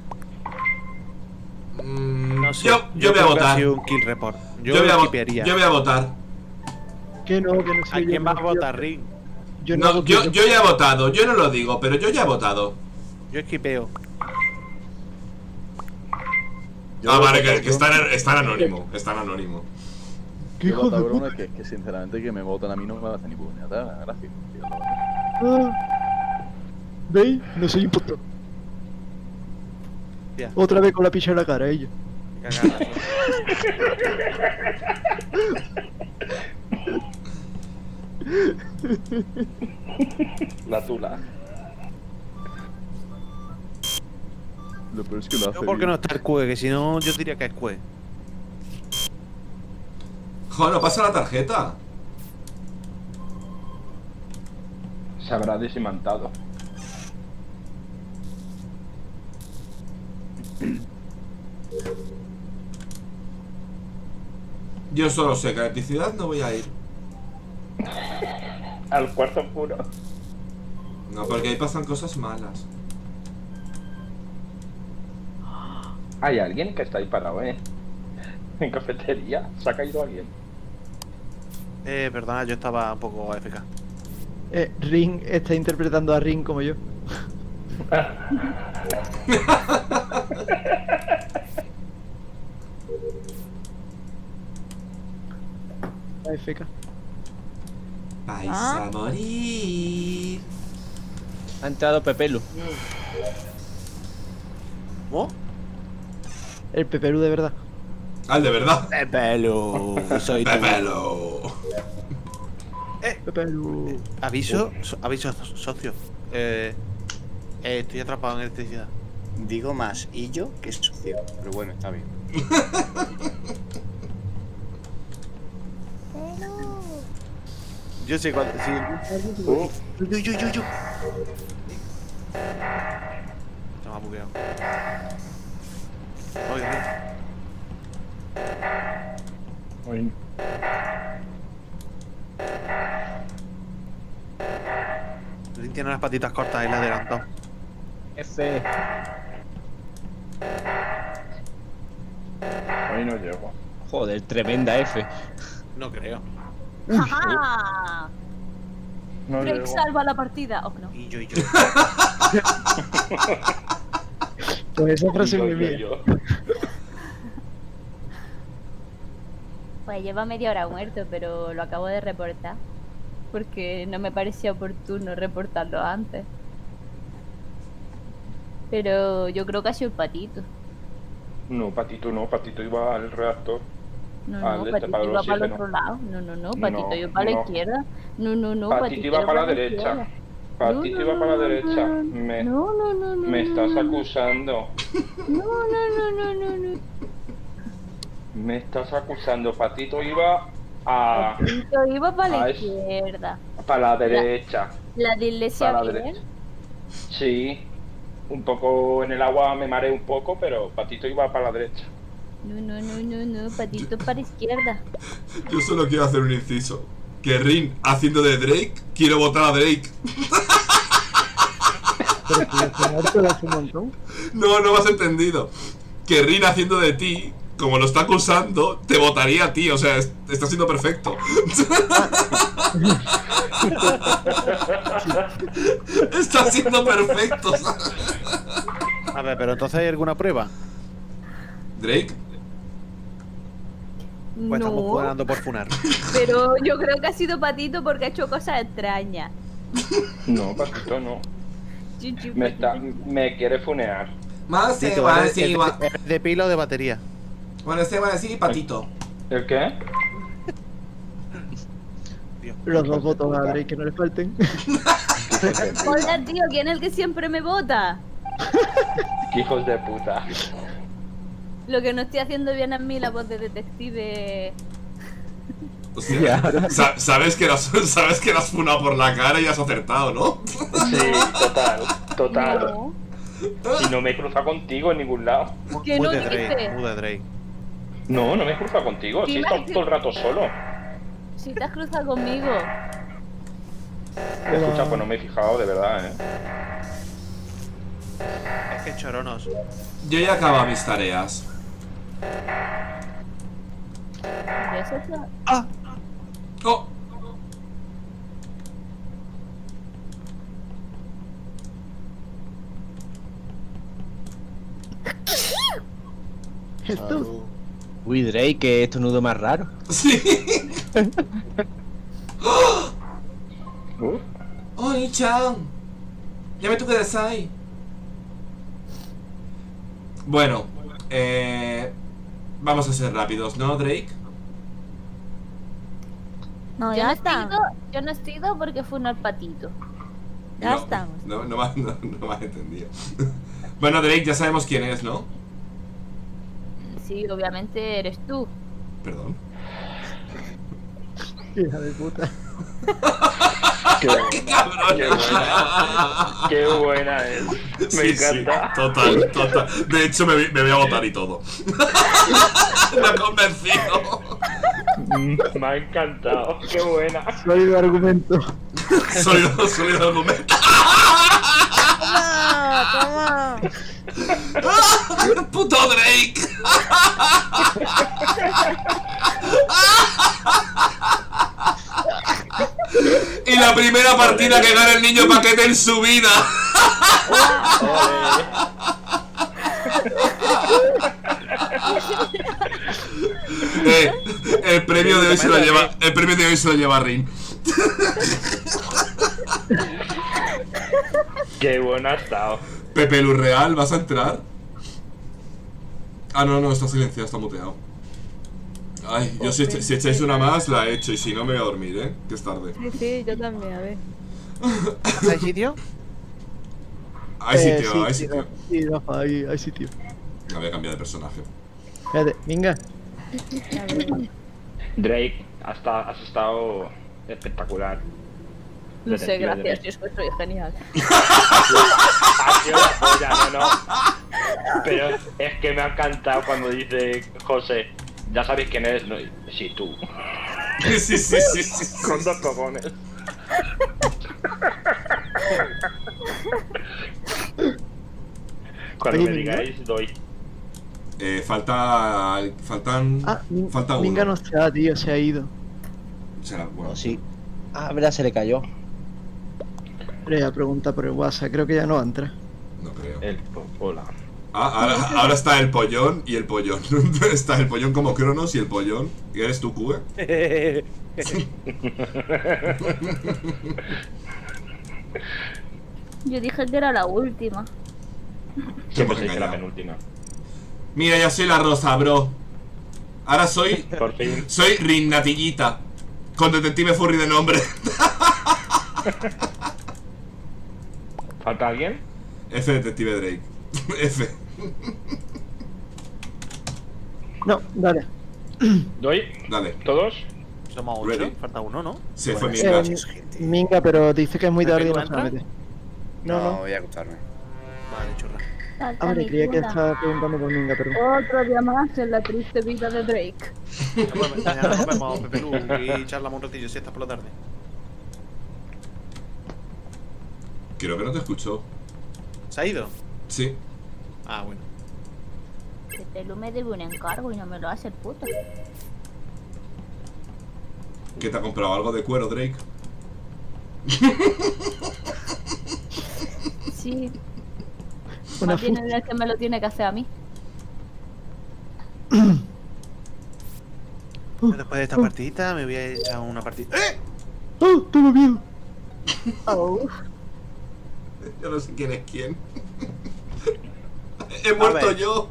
Speaker 1: mm,
Speaker 10: No sé.
Speaker 1: yo, yo voy a
Speaker 10: creo que ha
Speaker 1: votar.
Speaker 10: sido un kill report. Yo,
Speaker 1: Yo voy a, vo-
Speaker 10: skipearía.
Speaker 1: yo voy a votar.
Speaker 3: Que no, que no sé.
Speaker 10: ¿A
Speaker 3: yo
Speaker 10: quién
Speaker 3: no
Speaker 10: vas a
Speaker 3: fui
Speaker 10: votar, Rin?
Speaker 3: Yo no,
Speaker 1: No,
Speaker 3: hago
Speaker 1: yo,
Speaker 3: que-
Speaker 1: yo ya he votado. Yo no lo digo, pero yo ya he votado.
Speaker 10: Yo esquipeo.
Speaker 6: Yo
Speaker 1: Ah,
Speaker 6: voy a
Speaker 1: vale, que,
Speaker 6: votar
Speaker 1: que está,
Speaker 6: Crono.
Speaker 1: en- está en anónimo. Está en anónimo.
Speaker 3: ¿Qué
Speaker 6: Yo
Speaker 3: hijo
Speaker 6: voto a
Speaker 3: de
Speaker 6: Crono,
Speaker 3: puta?
Speaker 6: que, que sinceramente que me voten a mí no me hace ni puñetera gracias.
Speaker 3: Ah. ¿Veis? No soy impostor.
Speaker 10: Ya.
Speaker 3: Otra vez con la picha en la cara, ella.
Speaker 10: Cagada.
Speaker 14: La tula.
Speaker 6: Lo peor es que lo hace
Speaker 10: Yo porque
Speaker 6: bien.
Speaker 10: no está el Cue, que si no yo diría que es Cue.
Speaker 1: Joder, no pasa la tarjeta.
Speaker 14: Se habrá desimantado.
Speaker 1: Yo solo sé que a electricidad no voy a ir.
Speaker 14: Al cuarto oscuro.
Speaker 1: No, porque ahí pasan cosas malas.
Speaker 14: Hay alguien que está ahí parado, eh. En cafetería. Se ha caído alguien.
Speaker 10: Eh, perdona, yo estaba un poco A F K.
Speaker 3: Eh, Ring está interpretando a Ring como yo. A F K.
Speaker 1: Vais
Speaker 5: Ah.
Speaker 1: a morir.
Speaker 9: Ha entrado Pepelu.
Speaker 10: ¿Cómo?
Speaker 3: El Pepelu de verdad.
Speaker 1: Ah, el de verdad.
Speaker 10: Pepelu. Soy tú.
Speaker 1: Pepelu.
Speaker 3: Pepelu.
Speaker 10: Aviso, so- aviso, so- socio. Eh, eh, estoy atrapado en electricidad.
Speaker 15: Digo más y yo que socio, pero bueno, está bien.
Speaker 10: Yo sé cuando. Sí.
Speaker 14: Uh,
Speaker 10: Yo, yo, yo, yo. Estaba bugueado. Oye,
Speaker 14: uy.
Speaker 10: Lin tiene las patitas cortas y le adelantó.
Speaker 9: F.
Speaker 14: Hoy no llego.
Speaker 9: Joder, tremenda F.
Speaker 10: No creo.
Speaker 12: ¡Ajá!
Speaker 14: No
Speaker 12: Drake
Speaker 14: llego.
Speaker 12: salva la partida. ¿O no?
Speaker 10: Y yo, y yo.
Speaker 3: Pues esa frase es
Speaker 14: Yo,
Speaker 3: muy
Speaker 14: yo,
Speaker 3: mía.
Speaker 14: yo.
Speaker 2: Pues lleva media hora muerto, pero lo acabo de reportar. Porque no me parecía oportuno reportarlo antes. Pero yo creo que ha sido el patito.
Speaker 14: No, Patito no, Patito iba al reactor.
Speaker 2: No,
Speaker 14: Al
Speaker 2: no,
Speaker 14: este,
Speaker 2: Patito
Speaker 14: para el
Speaker 2: iba para el
Speaker 14: oxígeno.
Speaker 2: otro lado. No, no, no, Patito
Speaker 14: No,
Speaker 2: iba para la
Speaker 14: no.
Speaker 2: izquierda. No, no, no,
Speaker 14: Patito iba para la derecha.
Speaker 2: izquierda.
Speaker 14: Patito
Speaker 2: No,
Speaker 14: iba
Speaker 2: no,
Speaker 14: para la
Speaker 2: no,
Speaker 14: derecha.
Speaker 2: no,
Speaker 14: Me,
Speaker 2: No, no, no, no.
Speaker 14: me
Speaker 2: no,
Speaker 14: estás
Speaker 2: no, no.
Speaker 14: acusando.
Speaker 2: No, no, no, no, no, no.
Speaker 14: Me estás acusando. Patito iba a.
Speaker 2: Patito iba para la
Speaker 14: Ah, es-
Speaker 2: izquierda.
Speaker 14: para la derecha.
Speaker 2: La de iglesia
Speaker 14: Para la
Speaker 2: bien.
Speaker 14: derecha. Sí. Un poco en el agua me mareé un poco, pero Patito iba para la derecha.
Speaker 2: No, no, no, no, no, Patito para la izquierda.
Speaker 1: Yo solo quiero hacer un inciso. Que Rin, haciendo de Drake, quiero votar a Drake.
Speaker 3: Pero si ya se ha muerto de hace un montón.
Speaker 1: No, no me has entendido. Que Rin haciendo de ti, como lo está acusando, te votaría a ti. O sea, es- está siendo perfecto. Está siendo perfecto.
Speaker 10: A ver, pero entonces hay alguna prueba.
Speaker 1: Drake,
Speaker 10: Pues estamos
Speaker 12: No,
Speaker 10: jugando por funar.
Speaker 12: pero yo creo que ha sido Patito porque ha hecho cosas extrañas.
Speaker 14: No, Patito no.
Speaker 12: Chuchu,
Speaker 14: Me,
Speaker 12: Patito.
Speaker 14: está, me quiere funear.
Speaker 1: más se
Speaker 10: Tito,
Speaker 1: va a
Speaker 10: eres-
Speaker 1: decir.
Speaker 10: eres- eres de pila o de batería.
Speaker 1: Bueno, se va a decir patito.
Speaker 14: ¿El qué?
Speaker 3: Los dos votos a Drake que no le falten.
Speaker 12: Hola, tío, ¿quién es el que siempre me vota?
Speaker 14: Qué hijos de puta.
Speaker 12: Lo que no estoy haciendo bien es mí la voz de detective.
Speaker 1: O sea, sa- sabes que las sabes que las funado por la cara y has acertado, ¿no?
Speaker 14: Sí, total, total.
Speaker 12: No.
Speaker 14: Y no me he cruzado contigo en ningún lado.
Speaker 12: ¿Qué
Speaker 10: Muy
Speaker 12: no
Speaker 10: de
Speaker 12: dices?
Speaker 10: Drake, muy de Drake.
Speaker 14: No, no me he cruzado contigo.
Speaker 12: Sí,
Speaker 14: Sí,
Speaker 12: me
Speaker 14: he
Speaker 12: has
Speaker 14: estado todo el rato solo.
Speaker 12: Si te has cruzado conmigo.
Speaker 14: Escucha, pues no me he fijado, de verdad, eh.
Speaker 10: Es que choronos.
Speaker 1: Yo ya acabo mis tareas.
Speaker 12: Eso es lo-
Speaker 10: ¡Ah!
Speaker 1: Oh,
Speaker 3: Jesús.
Speaker 9: Uy, Drake, que estornudo más raro.
Speaker 1: sí.
Speaker 14: Uh,
Speaker 1: Oh, Chan. Ya me toca de ahí. Bueno, eh, vamos a ser rápidos, ¿no, Drake?
Speaker 5: No,
Speaker 2: Yo
Speaker 5: ya
Speaker 2: no, he
Speaker 5: está.
Speaker 2: sido, yo no he sido porque fue un patito.
Speaker 5: Ya
Speaker 1: no,
Speaker 5: estamos.
Speaker 1: No, no, me has- no, no me has entendido. Bueno, Drake, ya sabemos quién es, ¿no?
Speaker 2: Sí, obviamente eres tú.
Speaker 1: Perdón.
Speaker 3: Hija de puta.
Speaker 14: qué,
Speaker 1: ¡Qué cabrón!
Speaker 14: qué buena. Qué buena es. Me
Speaker 1: Sí, sí,
Speaker 14: encanta.
Speaker 1: total, total. De hecho, me, me voy a votar y todo. Me ha convencido.
Speaker 14: Mm, Me ha encantado. Qué buena.
Speaker 3: Sólido argumento.
Speaker 1: Sólido, sólido argumento.
Speaker 5: Toma, toma.
Speaker 1: ¡Puto Drake! Y la primera partida que gana el niño paquete en su vida. Eh, el premio de hoy se lo lleva. El premio de hoy se lo lleva Rin.
Speaker 14: Qué bueno ha estado.
Speaker 1: Pepe Lurreal, ¿vas a entrar? Ah, no, no, está silenciado, está muteado. Ay, yo si, si echáis una más, la he hecho. Y si no, me voy a dormir, ¿eh? Que es tarde.
Speaker 5: Sí, sí, yo también, a ver.
Speaker 10: ¿Hay sitio?
Speaker 1: Hay
Speaker 3: Eh,
Speaker 1: sitio,
Speaker 3: sí,
Speaker 1: hay
Speaker 3: sí,
Speaker 1: sitio.
Speaker 3: Sí, Rafa, hay, hay sitio.
Speaker 1: Me voy a cambiar de personaje.
Speaker 3: Espérate, venga.
Speaker 14: Drake, hasta, has estado espectacular.
Speaker 8: No sé,
Speaker 14: Detective
Speaker 8: gracias,
Speaker 14: Drake.
Speaker 8: yo es que soy genial.
Speaker 14: Ha sido la polla, no, no. Pero es que me ha encantado cuando dice José, ya sabéis quién es. No, sí, tú.
Speaker 1: Sí, sí, sí, sí, sí.
Speaker 14: Con dos cojones. Cuando
Speaker 3: Oye,
Speaker 14: me
Speaker 3: Minga.
Speaker 14: digáis, doy.
Speaker 1: Eh, falta. Faltan.
Speaker 3: Ah, Min-
Speaker 1: falta uno.
Speaker 3: Minga no está, tío, se ha ido.
Speaker 1: Será, bueno.
Speaker 9: No, sí. Ah, verdad, se le cayó.
Speaker 3: Le voy a preguntar por el WhatsApp, creo que ya no entra.
Speaker 1: No creo.
Speaker 14: El po- hola.
Speaker 1: Ah, ahora, ahora está el pollón y el pollón. Está el pollón como Cronos y el pollón. ¿Y eres tú, Cue?
Speaker 2: Yo dije que era la última.
Speaker 14: Siempre
Speaker 1: Hemos
Speaker 14: se dice la
Speaker 1: engañado.
Speaker 14: penúltima.
Speaker 1: Mira, ya soy la rosa, bro. Ahora soy.
Speaker 14: Por fin.
Speaker 1: Soy Rinnatillita. Con detective furry de nombre.
Speaker 14: ¿Falta alguien?
Speaker 1: F detective Drake. F.
Speaker 3: No, dale.
Speaker 14: ¿Doy?
Speaker 1: Dale.
Speaker 14: ¿Todos?
Speaker 10: Somos ocho,
Speaker 1: Ready.
Speaker 10: falta uno, ¿no?
Speaker 1: Se fue
Speaker 3: Eh,
Speaker 1: Minga.
Speaker 3: Minga, pero dice que es muy
Speaker 10: ¿Me
Speaker 3: tarde y
Speaker 10: pego
Speaker 3: no se va a
Speaker 10: entra?
Speaker 3: meter.
Speaker 15: No,
Speaker 3: No, no.
Speaker 15: voy a acostarme.
Speaker 10: Vale, churra.
Speaker 2: Falta
Speaker 3: Ah, vale,
Speaker 2: mi
Speaker 3: creía que
Speaker 2: cuna.
Speaker 3: estaba preguntando por Minga, pero.
Speaker 8: Otro día más en la triste vida de Drake.
Speaker 10: Pues mañana nos vemos, Pepe Lu, y charlamos un ratillo si estás por la tarde.
Speaker 1: Creo que no te escuchó.
Speaker 10: ¿Se ha ido?
Speaker 1: Sí.
Speaker 10: Ah, bueno.
Speaker 2: Que Telu me debe un encargo y no me lo hace el puto.
Speaker 1: ¿Qué te ha comprado? ¿Algo de cuero, Drake?
Speaker 2: Sí.
Speaker 3: Una
Speaker 2: Más bien es el que me lo tiene que hacer a mí.
Speaker 10: Después de esta partidita me voy a echar una partida. ¡Eh!
Speaker 3: ¡Oh, tengo miedo!
Speaker 2: Oh.
Speaker 1: Yo no sé quién es quién. He muerto
Speaker 10: ver.
Speaker 1: yo.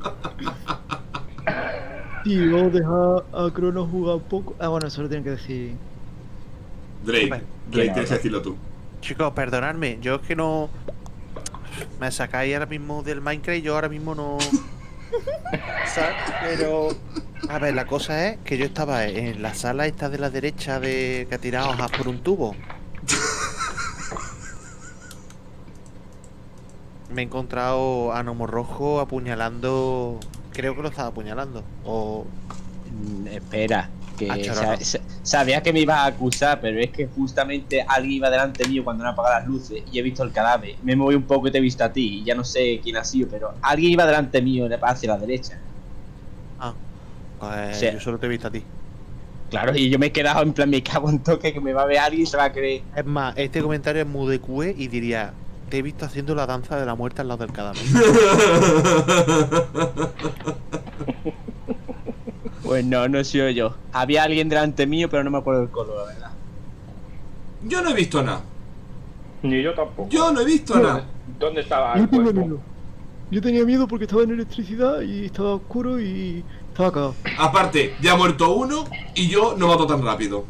Speaker 3: Tío, vamos a dejar a Cronos jugar un poco. Ah, bueno, eso lo tienen que decir.
Speaker 1: Drake.
Speaker 10: Vale.
Speaker 1: Drake, tienes que decirlo tú.
Speaker 10: Chicos, perdonadme, yo es que no. Me sacáis ahora mismo del Minecraft y yo ahora mismo no. ¿Sabes? Pero. A ver, la cosa es que yo estaba en la sala esta de la derecha de que ha tirado hojas por un tubo. Me he encontrado a Nomo Rojo apuñalando. Creo que lo estaba apuñalando. O.
Speaker 9: Mm, espera, que
Speaker 10: Ah, chorro,
Speaker 9: sa-
Speaker 10: no.
Speaker 9: sa- sabía que me ibas a acusar, pero es que justamente alguien iba delante mío cuando no apagado las luces y he visto el cadáver. Me moví un poco y te he visto a ti, y ya no sé quién ha sido, pero alguien iba delante mío hacia la derecha.
Speaker 10: Ah, pues
Speaker 9: Sí.
Speaker 10: yo solo te he visto a ti.
Speaker 9: Claro, y yo me he quedado en plan, me cago en toque, que me va a ver alguien y se va a creer.
Speaker 10: Es más, este comentario es muy de Q E y diría: te he visto haciendo la danza de la muerte al lado del cadáver.
Speaker 9: Pues no, no soy yo. Había alguien delante mío, pero no me acuerdo del color, la verdad.
Speaker 1: Yo no he visto nada.
Speaker 14: Ni yo tampoco.
Speaker 1: Yo no he visto nada.
Speaker 14: ¿Dónde estaba
Speaker 3: Yo
Speaker 14: el
Speaker 3: tengo
Speaker 14: cuerpo?
Speaker 3: miedo. Yo tenía miedo porque estaba en electricidad y estaba oscuro y estaba cagado.
Speaker 1: Aparte, ya ha muerto uno y yo no mato tan rápido.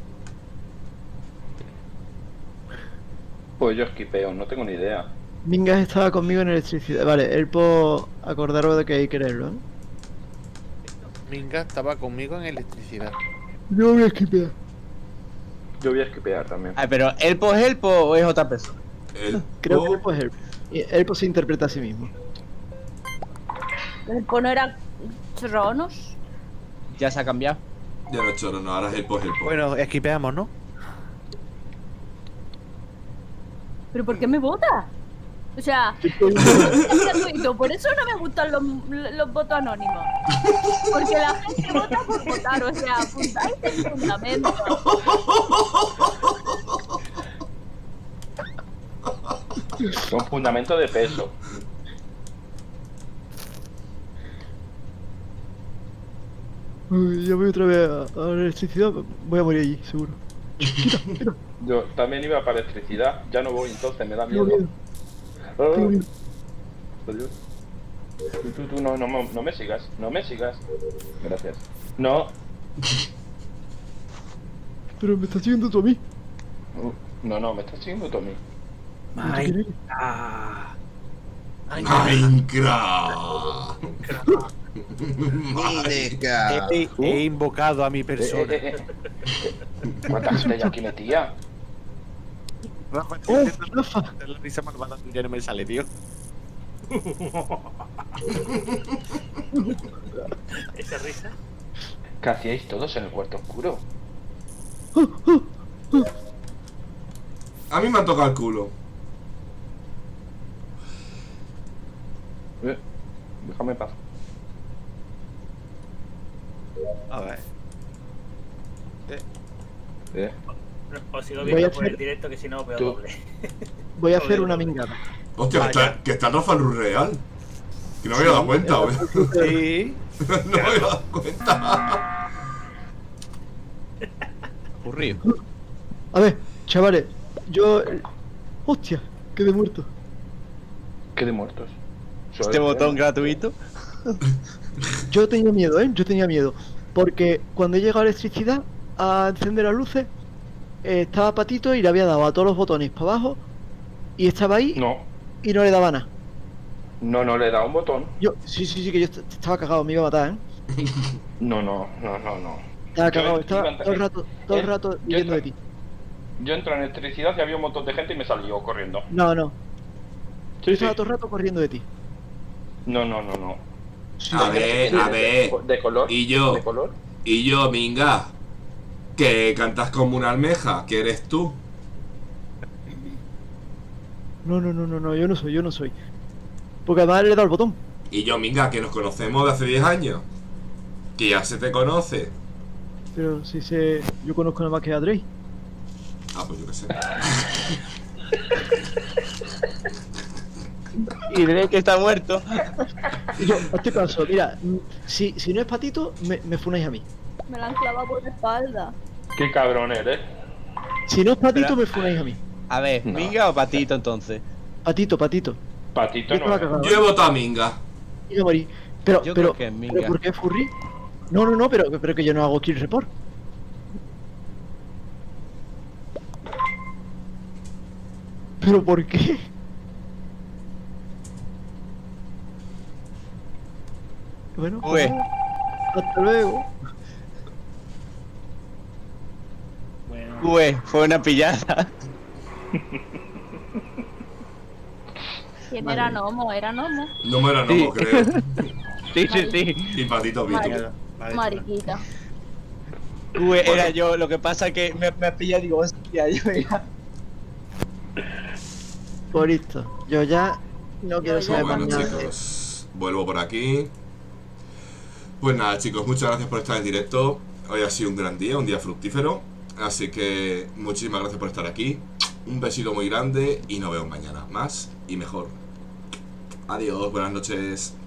Speaker 14: Pues yo esquipeo, no tengo ni idea.
Speaker 3: Mingas estaba conmigo en electricidad. Vale, él por acordaros de que hay que creerlo, ¿eh?
Speaker 10: Minga estaba conmigo en electricidad.
Speaker 3: Yo voy a esquipear.
Speaker 14: Yo voy a esquipear también.
Speaker 9: Ah, pero ¿Elpo es Elpo o es otra persona?
Speaker 1: El
Speaker 3: Creo
Speaker 1: po-
Speaker 3: que él pues él. Y él pues se interpreta a sí mismo.
Speaker 2: ¿El cono era Cronos?
Speaker 9: Ya se ha cambiado.
Speaker 1: Ya no choro, no, ahora es el po, es el po.
Speaker 10: Bueno, esquipeamos, ¿no?
Speaker 2: ¿Pero por qué me vota? O sea, es gratuito, por eso no me gustan los, los votos anónimos. Porque la gente vota por votar, o sea, apuntáis el fundamento.
Speaker 14: Son fundamento de peso.
Speaker 3: Uy, ya voy otra vez a, a la electricidad. Voy a morir allí, seguro.
Speaker 14: Yo también iba para electricidad. Ya no voy, entonces me da
Speaker 3: Tengo
Speaker 14: miedo.
Speaker 3: miedo.
Speaker 14: Ah,
Speaker 3: Tengo miedo.
Speaker 14: adiós. Tú, tú, tú, no, no, me- no me sigas. No me sigas. Gracias. No.
Speaker 3: Pero me estás siguiendo tú a mí.
Speaker 14: No, no, me estás siguiendo tú a mí.
Speaker 1: Minecraft.
Speaker 4: Mineca.
Speaker 10: He, he invocado a mi persona.
Speaker 14: Eh, eh, eh. ¿Cuánta gente hay aquí metida?
Speaker 10: Rafa,
Speaker 3: ¡Oh,
Speaker 10: estoy intentando
Speaker 3: Rafa!
Speaker 10: hacer la risa malvada tuya, no me sale, tío.
Speaker 11: ¿Esa risa?
Speaker 14: ¿Qué hacíais todos en el cuarto oscuro?
Speaker 1: A mí me han tocado el culo.
Speaker 14: Eh, déjame pasar.
Speaker 10: A ver.
Speaker 14: Eh.
Speaker 11: Os sigo
Speaker 3: Voy a
Speaker 11: viendo por
Speaker 3: hacer-
Speaker 11: el directo que si no veo
Speaker 14: Tú.
Speaker 11: doble.
Speaker 3: Voy a hacer una mingada.
Speaker 1: Hostia, que está, que está Rafa Luz Real. Que no me había dado cuenta, güey.
Speaker 10: Sí.
Speaker 1: No me había dado cuenta.
Speaker 10: Aburrido.
Speaker 3: A ver, chavales, yo... Hostia, que me he muerto.
Speaker 14: ¿Qué de muertos?
Speaker 9: Este botón gratuito.
Speaker 3: Yo tenía miedo, ¿eh? Yo tenía miedo. Porque cuando he llegado a electricidad a encender las luces, eh, estaba Patito y le había dado a todos los botones para abajo y estaba ahí
Speaker 14: No,
Speaker 3: y no le daba nada.
Speaker 14: no, no le he dado un botón.
Speaker 3: Yo, sí, sí, sí, que yo est- estaba cagado, me iba a matar, ¿eh?
Speaker 14: No, no, no, no, no.
Speaker 3: Estaba
Speaker 14: Yo
Speaker 3: cagado,
Speaker 14: iba
Speaker 3: estaba
Speaker 14: a entrar-
Speaker 3: todo el rato, todo el
Speaker 14: eh,
Speaker 3: rato
Speaker 14: yo
Speaker 3: huyendo de
Speaker 14: entro-
Speaker 3: ti.
Speaker 14: Yo entré en electricidad y había un montón de gente y me salió corriendo.
Speaker 3: No, no,
Speaker 14: Sí,
Speaker 3: yo
Speaker 14: sí.
Speaker 3: estaba todo el rato corriendo de ti.
Speaker 14: No, no, no, no.
Speaker 1: A ver, a ver.
Speaker 14: ¿De color?
Speaker 1: Y yo,
Speaker 14: ¿De color?
Speaker 1: y yo, Minga, que cantas como una almeja, que eres tú.
Speaker 3: No, no, no, no, no, yo no soy, yo no soy. Porque además le he dado el botón.
Speaker 1: Y yo, Minga, que nos conocemos de hace diez años. Que ya se te conoce.
Speaker 3: Pero si sé, yo conozco nada más que a Drake.
Speaker 1: Ah, pues yo qué sé.
Speaker 9: Y Drake está muerto.
Speaker 3: Y yo, hazte caso, mira, mm, si, si no es Patito, me, me funáis a mí.
Speaker 12: Me la han clavado por la espalda.
Speaker 14: Qué cabrón eres.
Speaker 3: Si no es Patito,
Speaker 9: Pero-
Speaker 3: me funáis a mí.
Speaker 9: A ver,
Speaker 14: No.
Speaker 9: ¿Minga o Patito entonces?
Speaker 3: Patito, Patito.
Speaker 14: Patito
Speaker 3: Yo
Speaker 14: no
Speaker 3: estaba
Speaker 14: es.
Speaker 3: cagado.
Speaker 1: Yo he votado a Minga.
Speaker 3: Y me morí. Pero,
Speaker 9: Yo
Speaker 3: pero,
Speaker 9: creo que es Minga.
Speaker 3: ¿pero ¿por qué Furry? No, no, no, pero, pero que yo no hago kill report. ¿Pero por qué? Bueno,
Speaker 9: Ué.
Speaker 3: hasta luego.
Speaker 11: Bueno,
Speaker 9: Ué, fue una pillada.
Speaker 12: ¿Quién
Speaker 3: Madre
Speaker 12: era
Speaker 3: mía.
Speaker 12: Nomo? ¿Era Nomo?
Speaker 1: No me era
Speaker 9: Sí.
Speaker 1: Nomo, creo.
Speaker 9: Sí, sí, sí.
Speaker 1: Y Patito Pito.
Speaker 12: Vale.
Speaker 10: Vale,
Speaker 12: Mariquita.
Speaker 9: Ué, era
Speaker 1: Bueno.
Speaker 9: yo. Lo que pasa es que me, me ha pillado y digo, hostia, yo ya.
Speaker 3: Por esto, yo ya no quiero
Speaker 12: ya
Speaker 3: saber más
Speaker 1: Bueno,
Speaker 3: nada.
Speaker 1: chicos, vuelvo por aquí. Pues nada, chicos, muchas gracias por estar en directo. Hoy ha sido un gran día, un día fructífero. Así que muchísimas gracias por estar aquí. Un besito muy grande y nos vemos mañana. Más y mejor. Adiós, buenas noches.